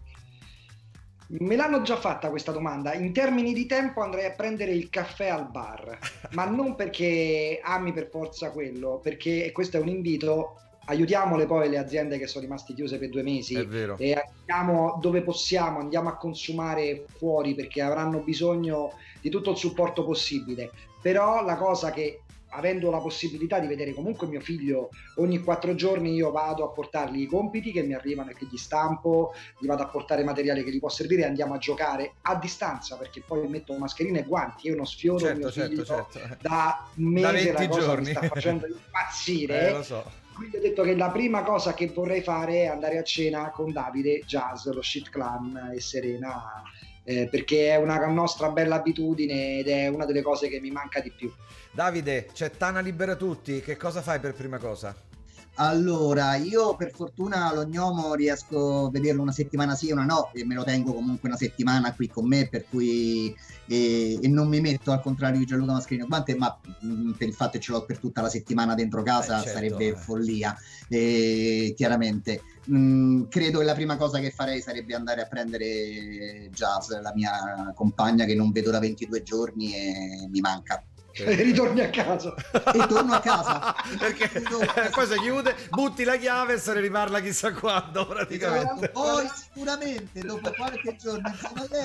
Me l'hanno già fatta questa domanda. In termini di tempo andrei a prendere il caffè al bar, ma non perché ami per forza quello, perché e questo è un invito, aiutiamole poi le aziende che sono rimaste chiuse per due mesi. È vero. E andiamo dove possiamo, andiamo a consumare fuori perché avranno bisogno di tutto il supporto possibile. Però la cosa che, avendo la possibilità di vedere comunque mio figlio ogni quattro giorni, io vado a portargli i compiti che mi arrivano e che gli stampo, gli vado a portare materiale che gli può servire e andiamo a giocare a distanza, perché poi metto mascherine e guanti, io non sfioro Certo, mio certo, figlio certo. da un Da mese, venti la cosa giorni. mi sta facendo impazzire. Eh, lo so. Quindi ho detto che la prima cosa che vorrei fare è andare a cena con Davide, Jazz, lo Shit Clan e Serena, eh, perché è una nostra bella abitudine ed è una delle cose che mi manca di più. Davide, c'è Tana Libera Tutti, che cosa fai per prima cosa? Allora, io per fortuna lo gnomo riesco a vederlo una settimana sì e una no, e me lo tengo comunque una settimana qui con me, per cui e, e non mi metto al contrario di Gianluca Mascherino Guante, ma mh, per il fatto che ce l'ho per tutta la settimana dentro casa, Eh, certo, sarebbe eh. follia, e, chiaramente. Mh, credo che la prima cosa che farei sarebbe andare a prendere Jazz, la mia compagna che non vedo da ventidue giorni e mi manca. E ritorni a casa. E torno a casa. Perché eh, poi si chiude, butti la chiave e se ne riparla chissà quando praticamente. Poi sicuramente dopo qualche giorno insieme a lei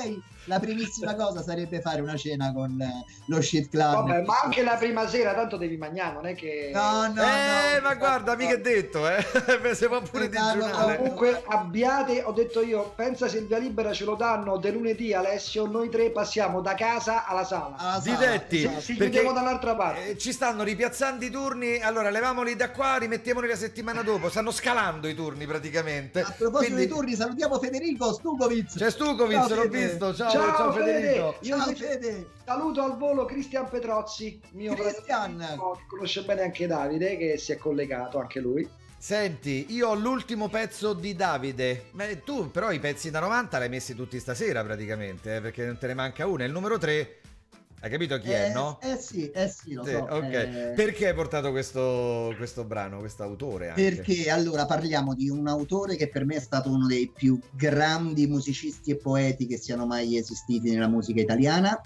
la primissima cosa sarebbe fare una cena con lo Shit Club. Vabbè, ma anche la prima sera tanto devi mangiare, non è che... No, no, eh, no, ma guarda, mica è detto, eh. Si può pure digiunare. Comunque abbiate, ho detto io, pensa se il via libera ce lo danno del lunedì, Alessio, noi tre passiamo da casa alla sala. Alla sala, Diretti, esatto. Ci perché chiudiamo dall'altra parte. eh, ci stanno ripiazzando i turni, allora levamoli da qua, rimettiamoli la settimana dopo, stanno scalando i turni praticamente. A proposito Quindi... dei turni, salutiamo Federico Stukovic. C'è Stukovic, Ciao, l'ho Fede. visto, ciao, Ciao, ciao Fede. Federico. Io Ciao invece Fede. saluto al volo Cristian Petrozzi, mio Cristian. fratello, che conosce bene anche Davide, che si è collegato anche lui. Senti, io ho l'ultimo pezzo di Davide. Beh, tu però i pezzi da novanta li hai messi tutti stasera praticamente, eh, perché non te ne manca uno. È il numero tre. Hai capito chi eh, è, no? Eh sì, eh sì, lo Sì, so. ok. eh, Perché hai portato questo, questo brano, questo autore anche? Perché allora parliamo di un autore che per me è stato uno dei più grandi musicisti e poeti che siano mai esistiti nella musica italiana,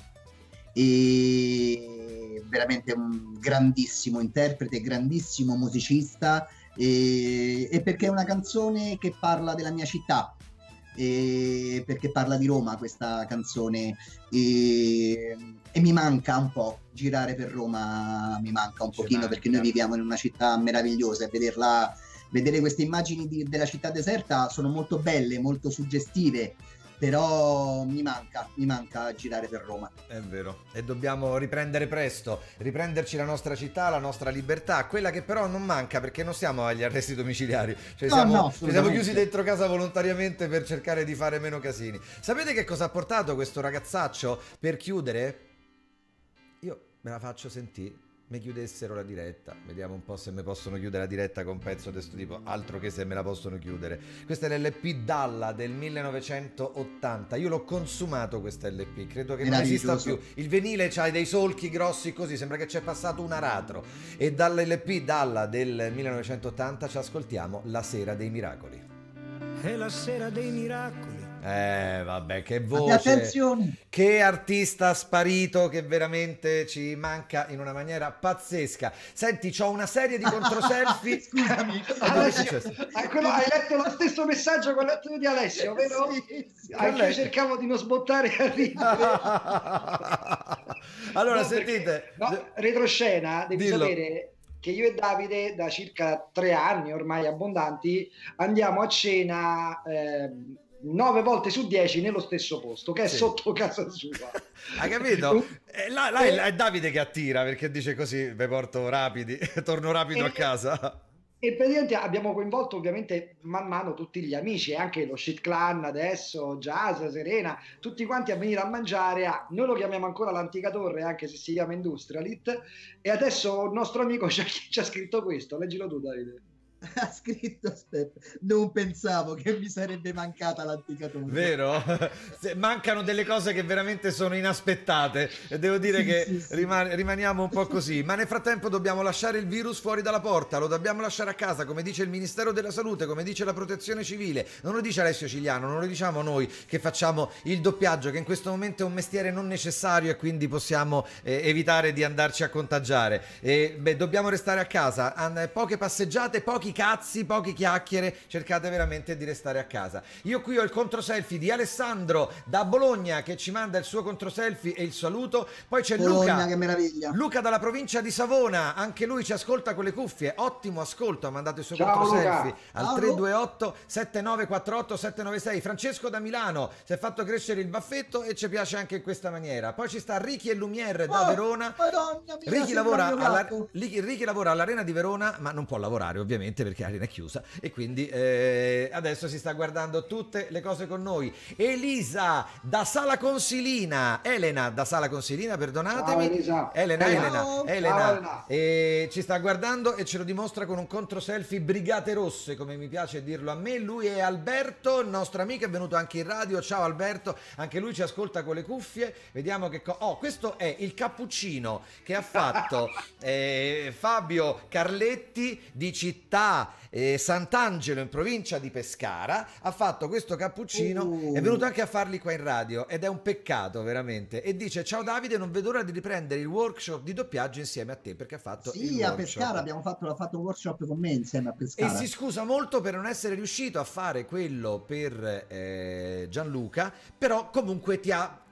e veramente un grandissimo interprete, grandissimo musicista, e, e perché è una canzone che parla della mia città, e perché parla di Roma questa canzone, e, e mi manca un po' girare per Roma, mi manca un Ci pochino manca. perché noi viviamo in una città meravigliosa, e vederla, vedere queste immagini di, della città deserta sono molto belle, molto suggestive, però mi manca, mi manca girare per Roma. È vero, e dobbiamo riprendere presto, riprenderci la nostra città, la nostra libertà, quella che però non manca perché non siamo agli arresti domiciliari, cioè No, siamo, no, ci siamo assolutamente. chiusi dentro casa volontariamente per cercare di fare meno casini. Sapete che cosa ha portato questo ragazzaccio per chiudere? Io me la faccio sentire. Mi chiudessero la diretta, vediamo un po' se mi possono chiudere la diretta con un pezzo di questo tipo, altro che se me la possono chiudere. Questo è l'L P Dalla del millenovecentottanta, io l'ho consumato questo L P, credo che non esista più. Il vinile c'ha dei solchi grossi così, sembra che c'è passato un aratro. E dall'L P Dalla del millenovecentottanta ci ascoltiamo La Sera dei Miracoli. È la sera dei miracoli. Eh vabbè, che Fate voce, attenzione. che artista sparito, che veramente ci manca in una maniera pazzesca. Senti, c'ho una serie di controselfie. Scusami, Alessio, hai, quello- hai letto lo stesso messaggio che ho letto io di Alessio, vero? Sì, sì. Anche io cercavo di non sbottare a ridere. Allora, No, perché- sentite, no, retroscena, devi Dillo. sapere che io e Davide da circa tre anni ormai abbondanti andiamo a cena ehm, nove volte su dieci nello stesso posto, che è Sì. sotto casa sua. hai capito? Eh, là, là è, è Davide che attira, perché dice così, vi porto rapidi, torno rapido a E- casa. E praticamente abbiamo coinvolto ovviamente man mano tutti gli amici, anche lo Shit Clan adesso, Jazz, Serena, tutti quanti a venire a mangiare a, noi lo chiamiamo ancora l'antica torre, anche se si chiama Industrialit, e adesso il nostro amico ci ha, ci ha scritto questo, leggilo tu Davide. Ha scritto, aspetta, non pensavo che mi sarebbe mancata l'antica torre. Vero? Se- Mancano delle cose che veramente sono inaspettate e devo dire Sì, che sì, sì. rima- rimaniamo un po' così, ma nel frattempo dobbiamo lasciare il virus fuori dalla porta, lo dobbiamo lasciare a casa, come dice il Ministero della Salute, come dice la Protezione Civile, non lo dice Alessio Cigliano, non lo diciamo noi che facciamo il doppiaggio, che in questo momento è un mestiere non necessario e quindi possiamo eh, evitare di andarci a contagiare. E, beh, dobbiamo restare a casa, An- poche passeggiate, pochi cazzi, pochi chiacchiere, cercate veramente di restare a casa. Io qui ho il controselfie di Alessandro da Bologna che ci manda il suo controselfie e il saluto, poi c'è Bologna, Luca che meraviglia. Luca dalla provincia di Savona, anche lui ci ascolta con le cuffie, ottimo ascolto, ha mandato il suo Ciao, controselfie Luca. al Ciao, tre due otto sette nove quattro otto sette nove sei. Francesco da Milano si è fatto crescere il baffetto e ci piace anche in questa maniera. Poi ci sta Ricky e Lumiere da Oh, Verona. Madonna mia, Ricky sembra lavora, il mio alla, gatto. Ricky- Ricky lavora all'Arena di Verona, ma non può lavorare ovviamente perché l'arena è chiusa e quindi eh, adesso si sta guardando tutte le cose con noi. Elisa da Sala Consilina, Elena da Sala Consilina, perdonatemi. Ciao, Elisa. Elena, Ciao. Elena, Ciao, Elena, Elena. e ci sta guardando e ce lo dimostra con un controselfie Brigate Rosse, come mi piace dirlo a me. Lui è Alberto, il nostro amico, è venuto anche in radio. Ciao Alberto, anche lui ci ascolta con le cuffie. Vediamo che co- oh, questo è il cappuccino che ha fatto eh, Fabio Carletti di Città eh, Sant'Angelo in provincia di Pescara. Ha fatto questo cappuccino, Uh. è venuto anche a farli qua in radio ed è un peccato veramente, e dice: ciao Davide, non vedo l'ora di riprendere il workshop di doppiaggio insieme a te, perché ha fatto il Sì, a workshop. Pescara abbiamo fatto, ha fatto un workshop con me insieme a E Pescara. si scusa molto per non essere riuscito a fare quello per eh, Gianluca, però comunque ti ha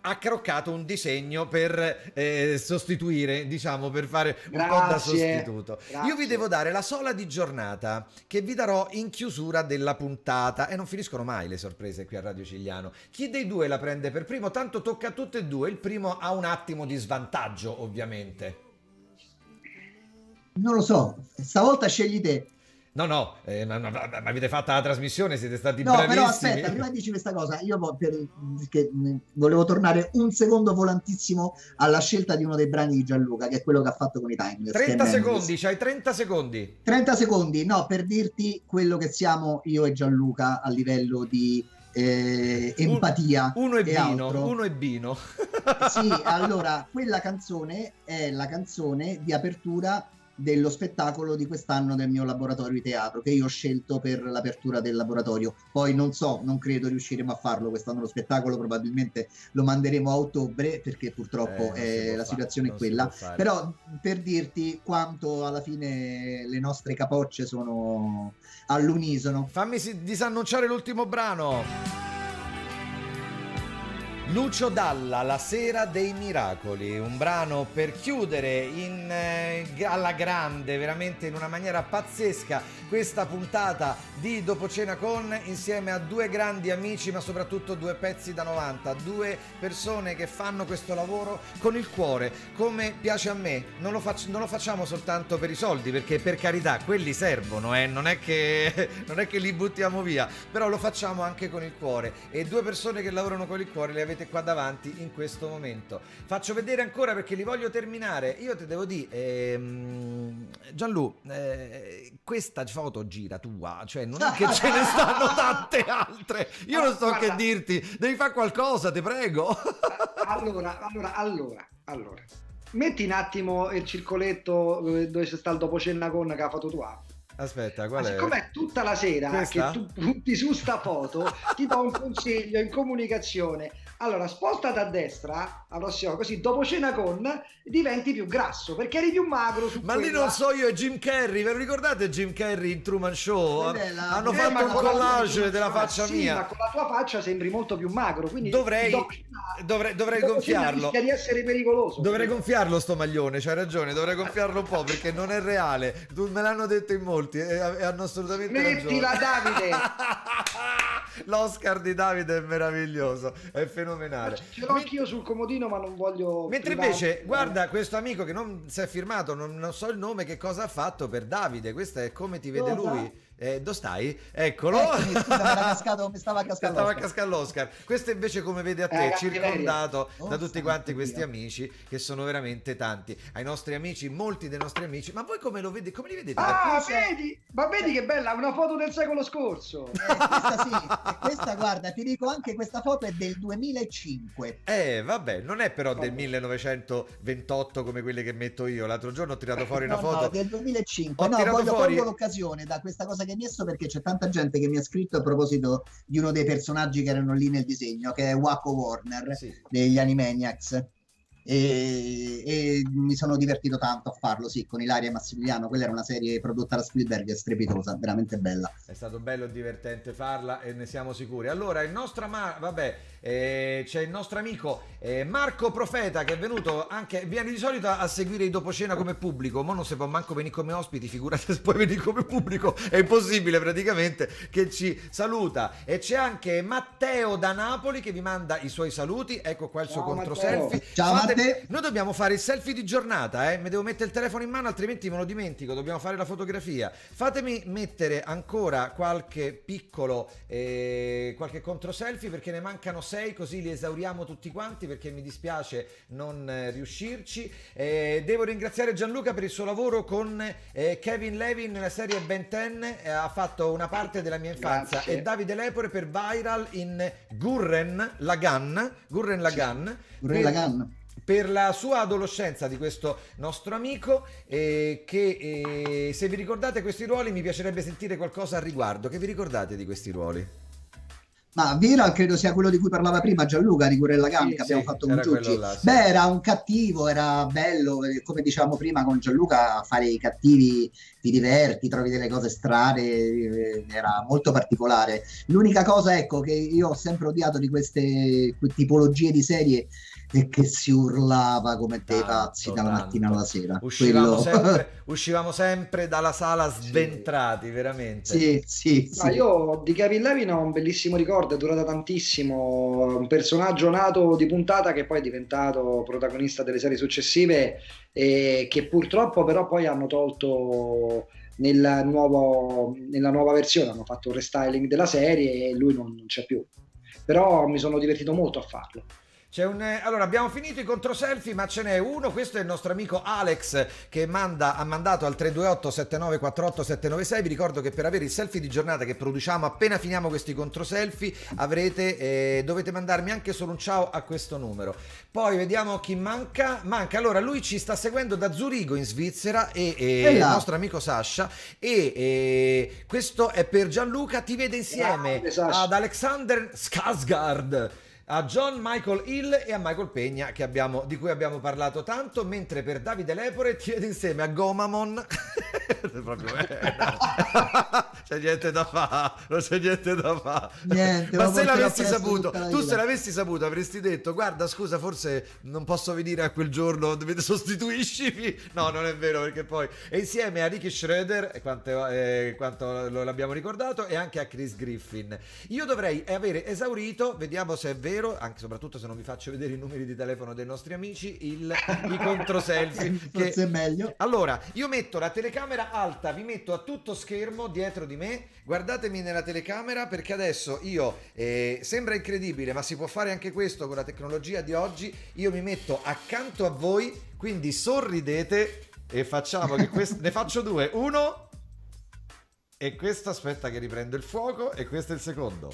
ha croccato un disegno per eh, sostituire, diciamo, per fare un Grazie, po' da sostituto. grazie. Io vi devo dare la sola di giornata che vi darò in chiusura della puntata, e non finiscono mai le sorprese qui a Radio Cigliano. Chi dei due la prende per primo? Tanto tocca a tutte e due. Il primo ha un attimo di svantaggio, ovviamente. Non lo so, stavolta scegli te. No, no, eh, ma, ma, ma avete fatto la trasmissione, siete stati No, bravissimi. però aspetta, prima dici questa cosa, io vo- per- perché, mh, volevo tornare un secondo volantissimo alla scelta di uno dei brani di Gianluca, che è quello che ha fatto con i Timeless. trenta che è secondi, Memories. c'hai trenta secondi. trenta secondi, no, per dirti quello che siamo io e Gianluca a livello di eh, empatia. Uno e e Bino, altro. uno e Bino. Sì, allora, quella canzone è la canzone di apertura dello spettacolo di quest'anno del mio laboratorio di teatro, che io ho scelto per l'apertura del laboratorio. Poi non so, non credo riusciremo a farlo quest'anno lo spettacolo, probabilmente lo manderemo a ottobre, perché purtroppo Eh, è, la situazione è quella. Però per dirti quanto alla fine le nostre capocce sono all'unisono. Fammi si- disannunciare l'ultimo brano. Lucio Dalla, La sera dei miracoli, un brano per chiudere in, eh, alla grande, veramente in una maniera pazzesca, questa puntata di Dopo Cena Con, insieme a due grandi amici, ma soprattutto due pezzi da novanta, due persone che fanno questo lavoro con il cuore, come piace a me. Non lo, fac- non lo facciamo soltanto per i soldi, perché per carità quelli servono, eh? non, è che, non è che li buttiamo via, però lo facciamo anche con il cuore, e due persone che lavorano con il cuore le avete qua davanti in questo momento. Faccio vedere ancora perché li voglio terminare. Io ti devo dire, ehm, Gianlu, eh, questa foto gira tua, cioè non è che ce ne stanno tante altre. Io non so Guarda, che dirti, devi fare qualcosa, ti prego. Allora, allora, allora, allora. Metti un attimo il circoletto dove, dove c'è sta il dopo cena con che ha fatto tua. Aspetta, qual Ma è? siccome tutta la sera Questa? che tu punti su sta foto, ti do un consiglio in comunicazione. Allora, spostati a destra, la prossima, così dopo cena con diventi più grasso, perché eri più magro su Ma lì quella. non so io, è Jim Carrey, ve lo ricordate Jim Carrey in Truman Show? Quella è la- Hanno Eh, fatto ma un con la tua- collage della faccia sì, mia. ma con la tua faccia sembri molto più magro, quindi Dovrei, dopo cena- dovrei, dovrei dopo cena gonfiarlo. rischia di essere pericoloso. Dovrei gonfiarlo sto maglione, c'hai ragione, dovrei gonfiarlo un po' perché non è reale. Tu me l'hanno detto in molti e, e hanno assolutamente Mettila, ragione. Davide! L'Oscar di Davide è meraviglioso, è fenomenale. Ce l'ho anch'io sul comodino, ma non voglio. Mentre privare- invece, guarda, questo amico che non si è firmato, non, non so il nome, che cosa ha fatto per Davide. Questo è come ti vede Cosa? lui. Eh, dove stai? Eccolo. Eccomi, scusa, mi era cascato, mi stava cascando. Stava a cascare l'Oscar. Questo invece come vede a te, Eh, circondato cattiveria. da Oh, tutti quanti santo questi Dio. amici, che sono veramente tanti. Ai nostri amici, molti dei nostri amici. Ma voi come lo vedete? Come li vedete? Ah, Questa- vedi? Ma vedi che bella, una foto del secolo scorso. Eh, questa sì, e questa guarda, ti dico anche questa foto è del duemilacinque. Eh, vabbè, non è però del millenovecentoventotto come quelle che metto io. L'altro giorno ho tirato fuori una No, foto. no, del duemilacinque. Ho No, tirato voglio fuori- colgo l'occasione da questa cosa che hai messo, perché c'è tanta gente che mi ha scritto a proposito di uno dei personaggi che erano lì nel disegno, che è Wacko Warner Sì. degli Animaniacs. E, e mi sono divertito tanto a farlo, sì, con Ilaria e Massimiliano. Quella era una serie prodotta da Spielberg, strepitosa, veramente bella. È stato bello e divertente farla e ne siamo sicuri. Allora, il nostro ama- vabbè, eh, c'è il nostro amico eh, Marco Profeta, che è venuto anche, viene di solito a seguire i dopo cena come pubblico, ma non si può manco venire come ospiti, figurate se puoi venire come pubblico, è impossibile praticamente, che ci saluta. E c'è anche Matteo da Napoli che vi manda i suoi saluti, ecco qua il suo Ciao, contro Matteo. selfie. Ciao, Fate- Matteo. Noi dobbiamo fare il selfie di giornata, eh? Mi devo mettere il telefono in mano, altrimenti me lo dimentico. Dobbiamo fare la fotografia. Fatemi mettere ancora qualche piccolo eh, qualche contro selfie, perché ne mancano sei, così li esauriamo tutti quanti, perché mi dispiace non eh, riuscirci. Eh, devo ringraziare Gianluca per il suo lavoro con eh, Kevin Levin nella serie Ben ten, eh, ha fatto una parte della mia infanzia, Grazie. e Davide Lepore per Viral in Gurren Lagann, Gurren Lagann. Vorrei la canna. Per la sua adolescenza di questo nostro amico, eh, che eh, se vi ricordate questi ruoli mi piacerebbe sentire qualcosa al riguardo. Che vi ricordate di questi ruoli? Ma Viral credo sia quello di cui parlava prima Gianluca, di Gurren Lagann, Sì, che abbiamo sì, fatto con era quello Giuggi. là, sì. Beh, era un cattivo, era bello, eh, come dicevamo prima con Gianluca, fare i cattivi ti diverti, trovi delle cose strane, eh, era molto particolare. L'unica cosa, ecco, che io ho sempre odiato di queste que- tipologie di serie è che si urlava come dei Tanto, pazzi dalla tanto. mattina alla sera. Uscivamo, Quello- sempre, uscivamo sempre dalla sala sventrati, veramente. Sì, sì, No, sì. io di Kevin Levin ho un bellissimo ricordo, è durata tantissimo, un personaggio nato di puntata che poi è diventato protagonista delle serie successive e che purtroppo però poi hanno tolto nel nuovo, nella nuova versione, hanno fatto un restyling della serie e lui non, non c'è più. Però mi sono divertito molto a farlo. C'è un, eh, allora abbiamo finito i controselfie, ma ce n'è uno. Questo è il nostro amico Alex che manda, ha mandato al tre due otto sette nove quattro otto sette nove sei. Vi ricordo che per avere il selfie di giornata che produciamo appena finiamo questi controselfie avrete, eh, dovete mandarmi anche solo un ciao a questo numero. Poi vediamo chi manca. Manca, allora lui ci sta seguendo da Zurigo in Svizzera e, e E il là. nostro amico Sasha e, e questo è per Gianluca. Ti vede insieme Grande, Sasha. ad Alexander Skarsgård, a John Michael Hill e a Michael Pegna che abbiamo, di cui abbiamo parlato tanto, mentre per Davide Lepore ti vede insieme a Gomamon. Proprio, eh, c'è niente da fare, non c'è niente da fare. Niente, Ma lo se porterò l'avessi presto saputo, tutta la tu vita. se l'avessi saputo avresti detto guarda scusa forse non posso venire a quel giorno, dovete sostituiscimi. No, non è vero, perché poi è insieme a Ricky Schroeder e quanto, eh, quanto lo l'abbiamo ricordato, e anche a Chris Griffin. Io dovrei avere esaurito, vediamo se è vero, anche soprattutto se non vi faccio vedere i numeri di telefono dei nostri amici, il, i controselfie. Forse che... è meglio. Allora, io metto la telecamera alta, vi metto a tutto schermo dietro di me, guardatemi nella telecamera perché adesso io, eh, sembra incredibile ma si può fare anche questo con la tecnologia di oggi, io mi metto accanto a voi, quindi sorridete e facciamo che questo, ne faccio due, uno e questo, aspetta che riprendo il fuoco, e questo è il secondo.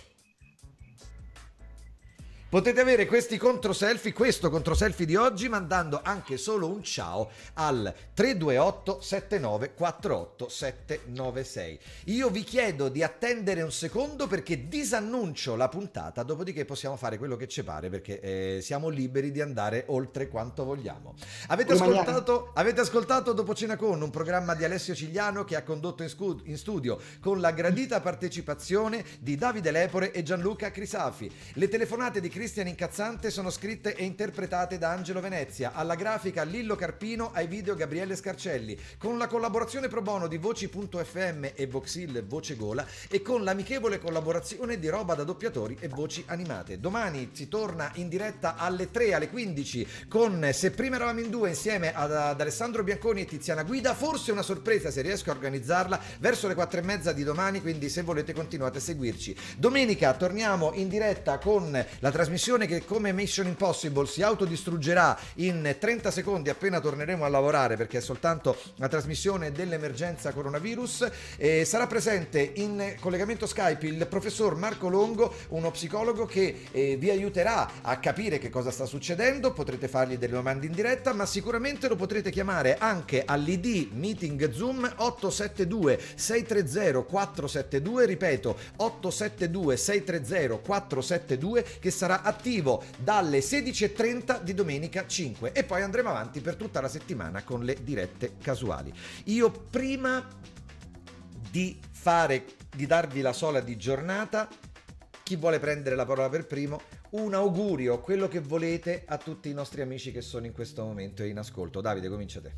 Potete avere questi controselfie, questo controselfie di oggi, mandando anche solo un ciao al tre due otto sette nove quattro otto sette nove sei. Io vi chiedo di attendere un secondo perché disannuncio la puntata, dopodiché possiamo fare quello che ci pare perché eh, siamo liberi di andare oltre quanto vogliamo. Avete ascoltato, avete ascoltato Dopo Cena Con, un programma di Alessio Cigliano che ha condotto in, scu- in studio con la gradita partecipazione di Davide Lepore e Gianluca Crisafi. Le telefonate di Cristian Incazzante sono scritte e interpretate da Angelo Venezia, alla grafica Lillo Carpino, ai video Gabriele Scarcelli, con la collaborazione pro bono di Voci punto effe emme e Voxil Voce Gola, e con l'amichevole collaborazione di Roba da Doppiatori e Voci Animate. Domani si torna in diretta alle tre, alle quindici con Se prima eravamo in due insieme ad, ad Alessandro Bianconi e Tiziana Guida, forse una sorpresa se riesco a organizzarla verso le quattro e mezza di domani, quindi se volete continuate a seguirci. Domenica torniamo in diretta con la trasmissione che come Mission Impossible si autodistruggerà in trenta secondi appena torneremo a lavorare, perché è soltanto la trasmissione dell'emergenza coronavirus. E sarà presente in collegamento Skype il professor Marco Longo, uno psicologo che eh, vi aiuterà a capire che cosa sta succedendo. Potrete fargli delle domande in diretta, ma sicuramente lo potrete chiamare anche all'I D Meeting Zoom otto sette due sei tre zero quattro sette due, ripeto otto sette due sei tre zero quattro sette due, che sarà attivo dalle sedici e trenta di domenica cinque, e poi andremo avanti per tutta la settimana con le dirette casuali. Io prima di fare di darvi la sola di giornata, chi vuole prendere la parola per primo, un augurio, quello che volete, a tutti i nostri amici che sono in questo momento in ascolto. Davide, comincia te.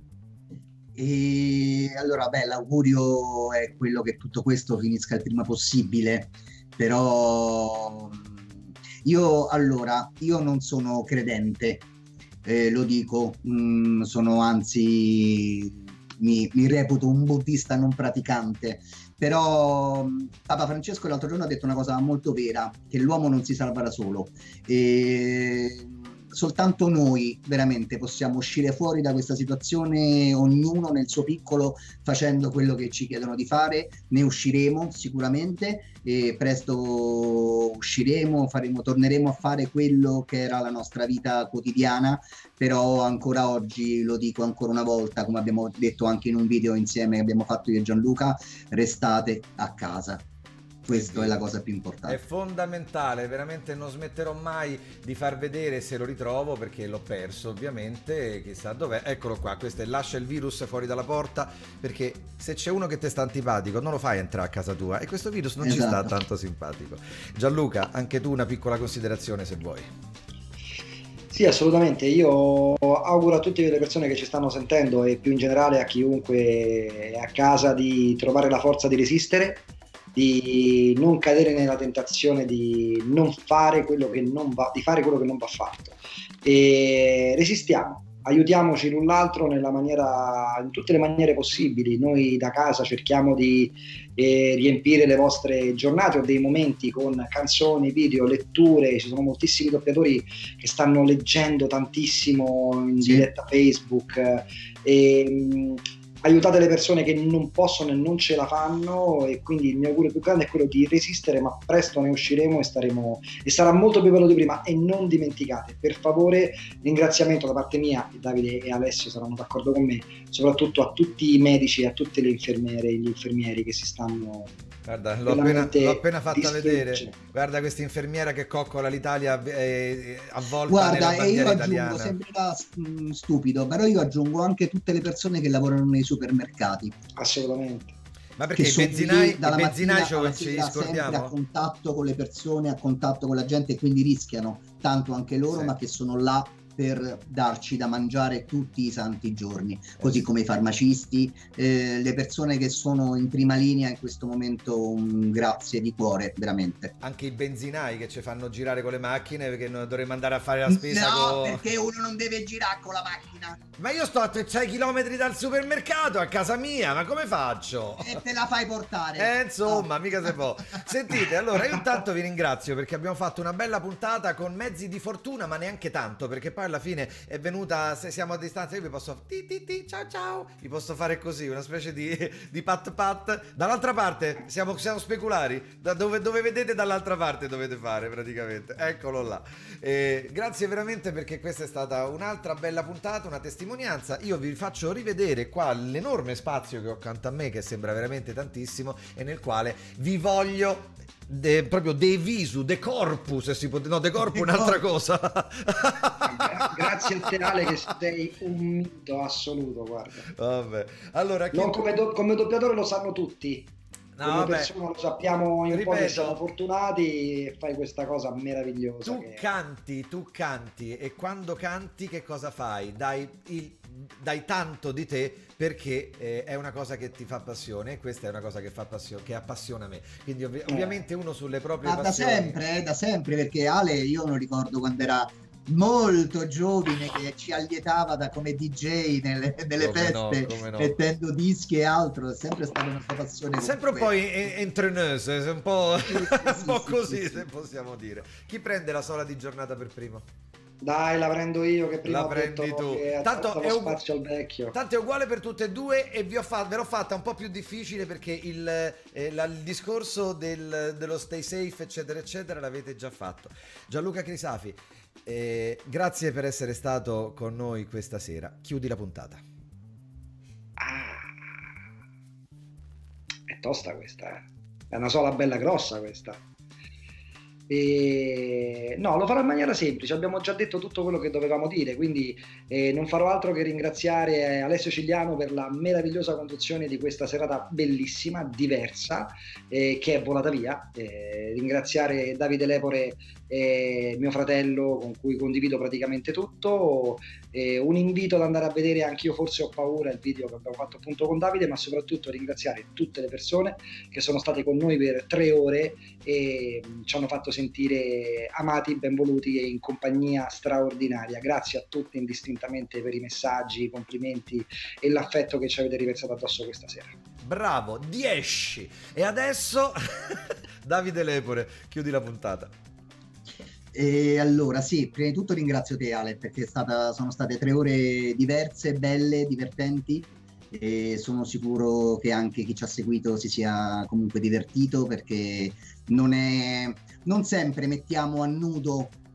E allora, beh, l'augurio è quello che tutto questo finisca il prima possibile, però io, allora, io non sono credente, eh, lo dico, mh, sono anzi, mi, mi reputo un buddista non praticante, però Papa Francesco l'altro giorno ha detto una cosa molto vera, che l'uomo non si salva da solo, e soltanto noi veramente possiamo uscire fuori da questa situazione, ognuno nel suo piccolo, facendo quello che ci chiedono di fare. Ne usciremo sicuramente e presto usciremo, faremo, torneremo a fare quello che era la nostra vita quotidiana, però ancora oggi, lo dico ancora una volta, come abbiamo detto anche in un video insieme che abbiamo fatto io e Gianluca, restate a casa. Questo è la cosa più importante. È fondamentale, veramente non smetterò mai di far vedere se lo ritrovo, perché l'ho perso ovviamente, chissà dov'è. Eccolo qua, questo è Lascia il virus fuori dalla porta, perché se c'è uno che ti sta antipatico non lo fai entrare a casa tua, e questo virus non esatto. ci sta tanto simpatico. Gianluca, anche tu una piccola considerazione se vuoi. Sì, assolutamente. Io auguro a tutte le persone che ci stanno sentendo, e più in generale a chiunque è a casa, di trovare la forza di resistere, di non cadere nella tentazione di non fare quello che non va, di fare quello che non va fatto, e resistiamo, aiutiamoci l'un l'altro nella maniera, in tutte le maniere possibili. Noi da casa cerchiamo di eh, riempire le vostre giornate o dei momenti con canzoni, video, letture. Ci sono moltissimi doppiatori che stanno leggendo tantissimo in sì. diretta Facebook, e mh, aiutate le persone che non possono e non ce la fanno, e quindi il mio augurio più grande è quello di resistere, ma presto ne usciremo e staremo, e sarà molto più bello di prima. E non dimenticate, per favore, ringraziamento da parte mia, e Davide e Alessio saranno d'accordo con me, soprattutto a tutti i medici e a tutte le infermiere e gli infermieri che si stanno... Guarda, l'ho appena, l'ho appena fatta vedere. Guarda questa infermiera che coccola l'Italia eh, avvolta Guarda, nella bandiera e io italiana. aggiungo, sembrerà stupido, però io aggiungo anche tutte le persone che lavorano nei supermercati. Assolutamente. Ma perché i benzinai, i benzinai ci scordiamo? Sempre a contatto con le persone, a contatto con la gente, e quindi rischiano tanto anche loro, sì. ma che sono là per darci da mangiare tutti i santi giorni, così come i farmacisti, eh, le persone che sono in prima linea in questo momento. Un grazie di cuore, veramente. Anche i benzinai che ci fanno girare con le macchine, perché non dovremmo andare a fare la spesa. No, con... perché uno non deve girare con la macchina. Ma io sto a sei chilometri dal supermercato a casa mia, ma come faccio? E te la fai portare. Eh, insomma, oh. mica se può. Sentite, allora io intanto vi ringrazio perché abbiamo fatto una bella puntata con mezzi di fortuna, ma neanche tanto, perché poi alla fine è venuta, se siamo a distanza io vi posso ti ti ti ciao ciao, vi posso fare così, una specie di, di pat pat. Dall'altra parte siamo, siamo speculari, da dove, dove vedete dall'altra parte dovete fare praticamente, eccolo là. E grazie veramente, perché questa è stata un'altra bella puntata, una testimonianza. Io vi faccio rivedere qua l'enorme spazio che ho accanto a me, che sembra veramente tantissimo, e nel quale vi voglio De, proprio de visu, de corpu, se si può, no, de corpu è un'altra cosa. Grazie a te, Ale, che sei un mito assoluto, guarda. Vabbè. Allora, chi... non come, do, come doppiatore lo sanno tutti. No, come vabbè. persona lo sappiamo, in Ripeto, po' siamo fortunati, e fai questa cosa meravigliosa. Tu che... canti, tu canti, e quando canti che cosa fai? Dai, il, dai tanto di te, perché eh, è una cosa che ti fa passione, e questa è una cosa che fa passione, che appassiona me. Quindi ovvi- eh. ovviamente uno sulle proprie Ma passioni. Da sempre, eh, da sempre, perché Ale, io non ricordo quando era molto giovane che ci allietava da come D J nelle, nelle come feste, no, no. mettendo dischi e altro. È sempre stata una sua passione. Sempre un po' entreneuse, un po', sì, sì, un po' sì, così, sì, se possiamo dire. Chi prende la sola di giornata per primo? Dai, la prendo io, che prima la prendi tu. Tanto è, ugu- spazio al vecchio. Tanto è uguale per tutte e due, e vi ho fa- ve l'ho fatta un po' più difficile, perché il, eh, la, il discorso del, dello stay safe eccetera eccetera l'avete già fatto. Gianluca Crisafi, eh, grazie per essere stato con noi questa sera. Chiudi la puntata. Ah, è tosta questa, eh. È una sola bella grossa questa. E... no, lo farò in maniera semplice, abbiamo già detto tutto quello che dovevamo dire, quindi eh, non farò altro che ringraziare Alessio Cigliano per la meravigliosa conduzione di questa serata bellissima, diversa, eh, che è volata via, eh, ringraziare Davide Lepore, eh, mio fratello, con cui condivido praticamente tutto, eh, un invito ad andare a vedere Anch'io forse ho paura, il video che abbiamo fatto appunto con Davide, ma soprattutto ringraziare tutte le persone che sono state con noi per tre ore e ci hanno fatto sentire amati, benvoluti e in compagnia straordinaria. Grazie a tutti indistintamente per i messaggi, i complimenti e l'affetto che ci avete riversato addosso questa sera. Bravo, dieci! E adesso Davide Lepore, chiudi la puntata. E allora sì, prima di tutto ringrazio te, Ale, perché è stata, sono state tre ore diverse, belle, divertenti, e sono sicuro che anche chi ci ha seguito si sia comunque divertito, perché non è non sempre mettiamo a nudo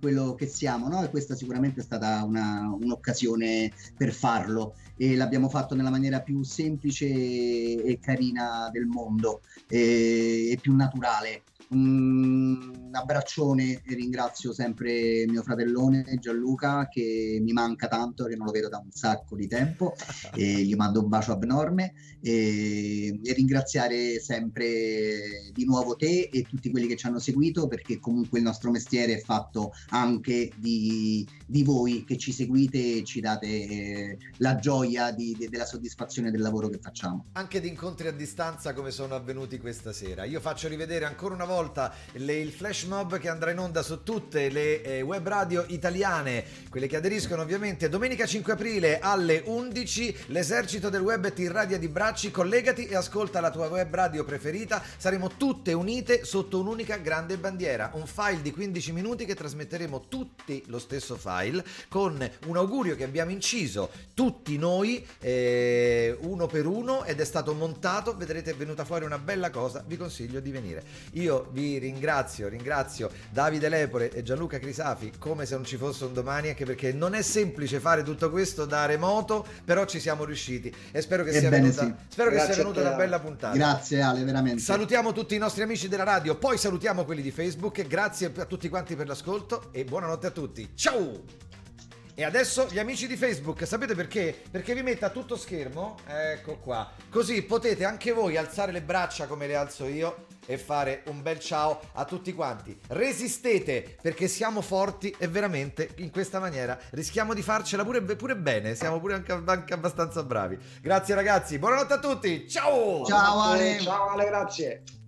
quello che siamo, no? E questa sicuramente è stata una, un'occasione per farlo, e l'abbiamo fatto nella maniera più semplice e carina del mondo, e, e più naturale. Un abbraccione, e ringrazio sempre mio fratellone Gianluca, che mi manca tanto, che non lo vedo da un sacco di tempo, e gli mando un bacio abnorme, e, e ringraziare sempre di nuovo te e tutti quelli che ci hanno seguito, perché comunque il nostro mestiere è fatto anche di, di voi che ci seguite e ci date eh, la gioia di, de, della soddisfazione del lavoro che facciamo. Anche di incontri a distanza come sono avvenuti questa sera. Io faccio rivedere ancora una volta le, il flash mob che andrà in onda su tutte le eh, web radio italiane, quelle che aderiscono ovviamente. Domenica cinque aprile alle undici, l'esercito del web ti irradia di bracci, collegati e ascolta la tua web radio preferita. Saremo tutte unite sotto un'unica grande bandiera, un file di quindici minuti che trasmetteremo tutti lo stesso file, con un augurio che abbiamo inciso tutti noi eh, uno per uno, ed è stato montato, vedrete, è venuta fuori una bella cosa, vi consiglio di venire. Io vi ringrazio, ringrazio Davide Lepore e Gianluca Crisafi come se non ci fosse un domani, anche perché non è semplice fare tutto questo da remoto, però ci siamo riusciti, e spero che sia Ebbene venuta, sì. spero che Grazie sia venuta a te, una Ale. bella puntata. Grazie Ale, veramente. Salutiamo tutti i nostri amici della radio, poi salutiamo quelli di Facebook. Grazie a tutti quanti per l'ascolto e buonanotte a tutti. Ciao! E adesso gli amici di Facebook, sapete perché? Perché vi mette a tutto schermo, ecco qua, così potete anche voi alzare le braccia come le alzo io e fare un bel ciao a tutti quanti. Resistete, perché siamo forti e veramente in questa maniera rischiamo di farcela pure, pure bene, siamo pure anche, anche abbastanza bravi. Grazie ragazzi, buonanotte a tutti, ciao! Ciao Ale! Ciao Ale, grazie.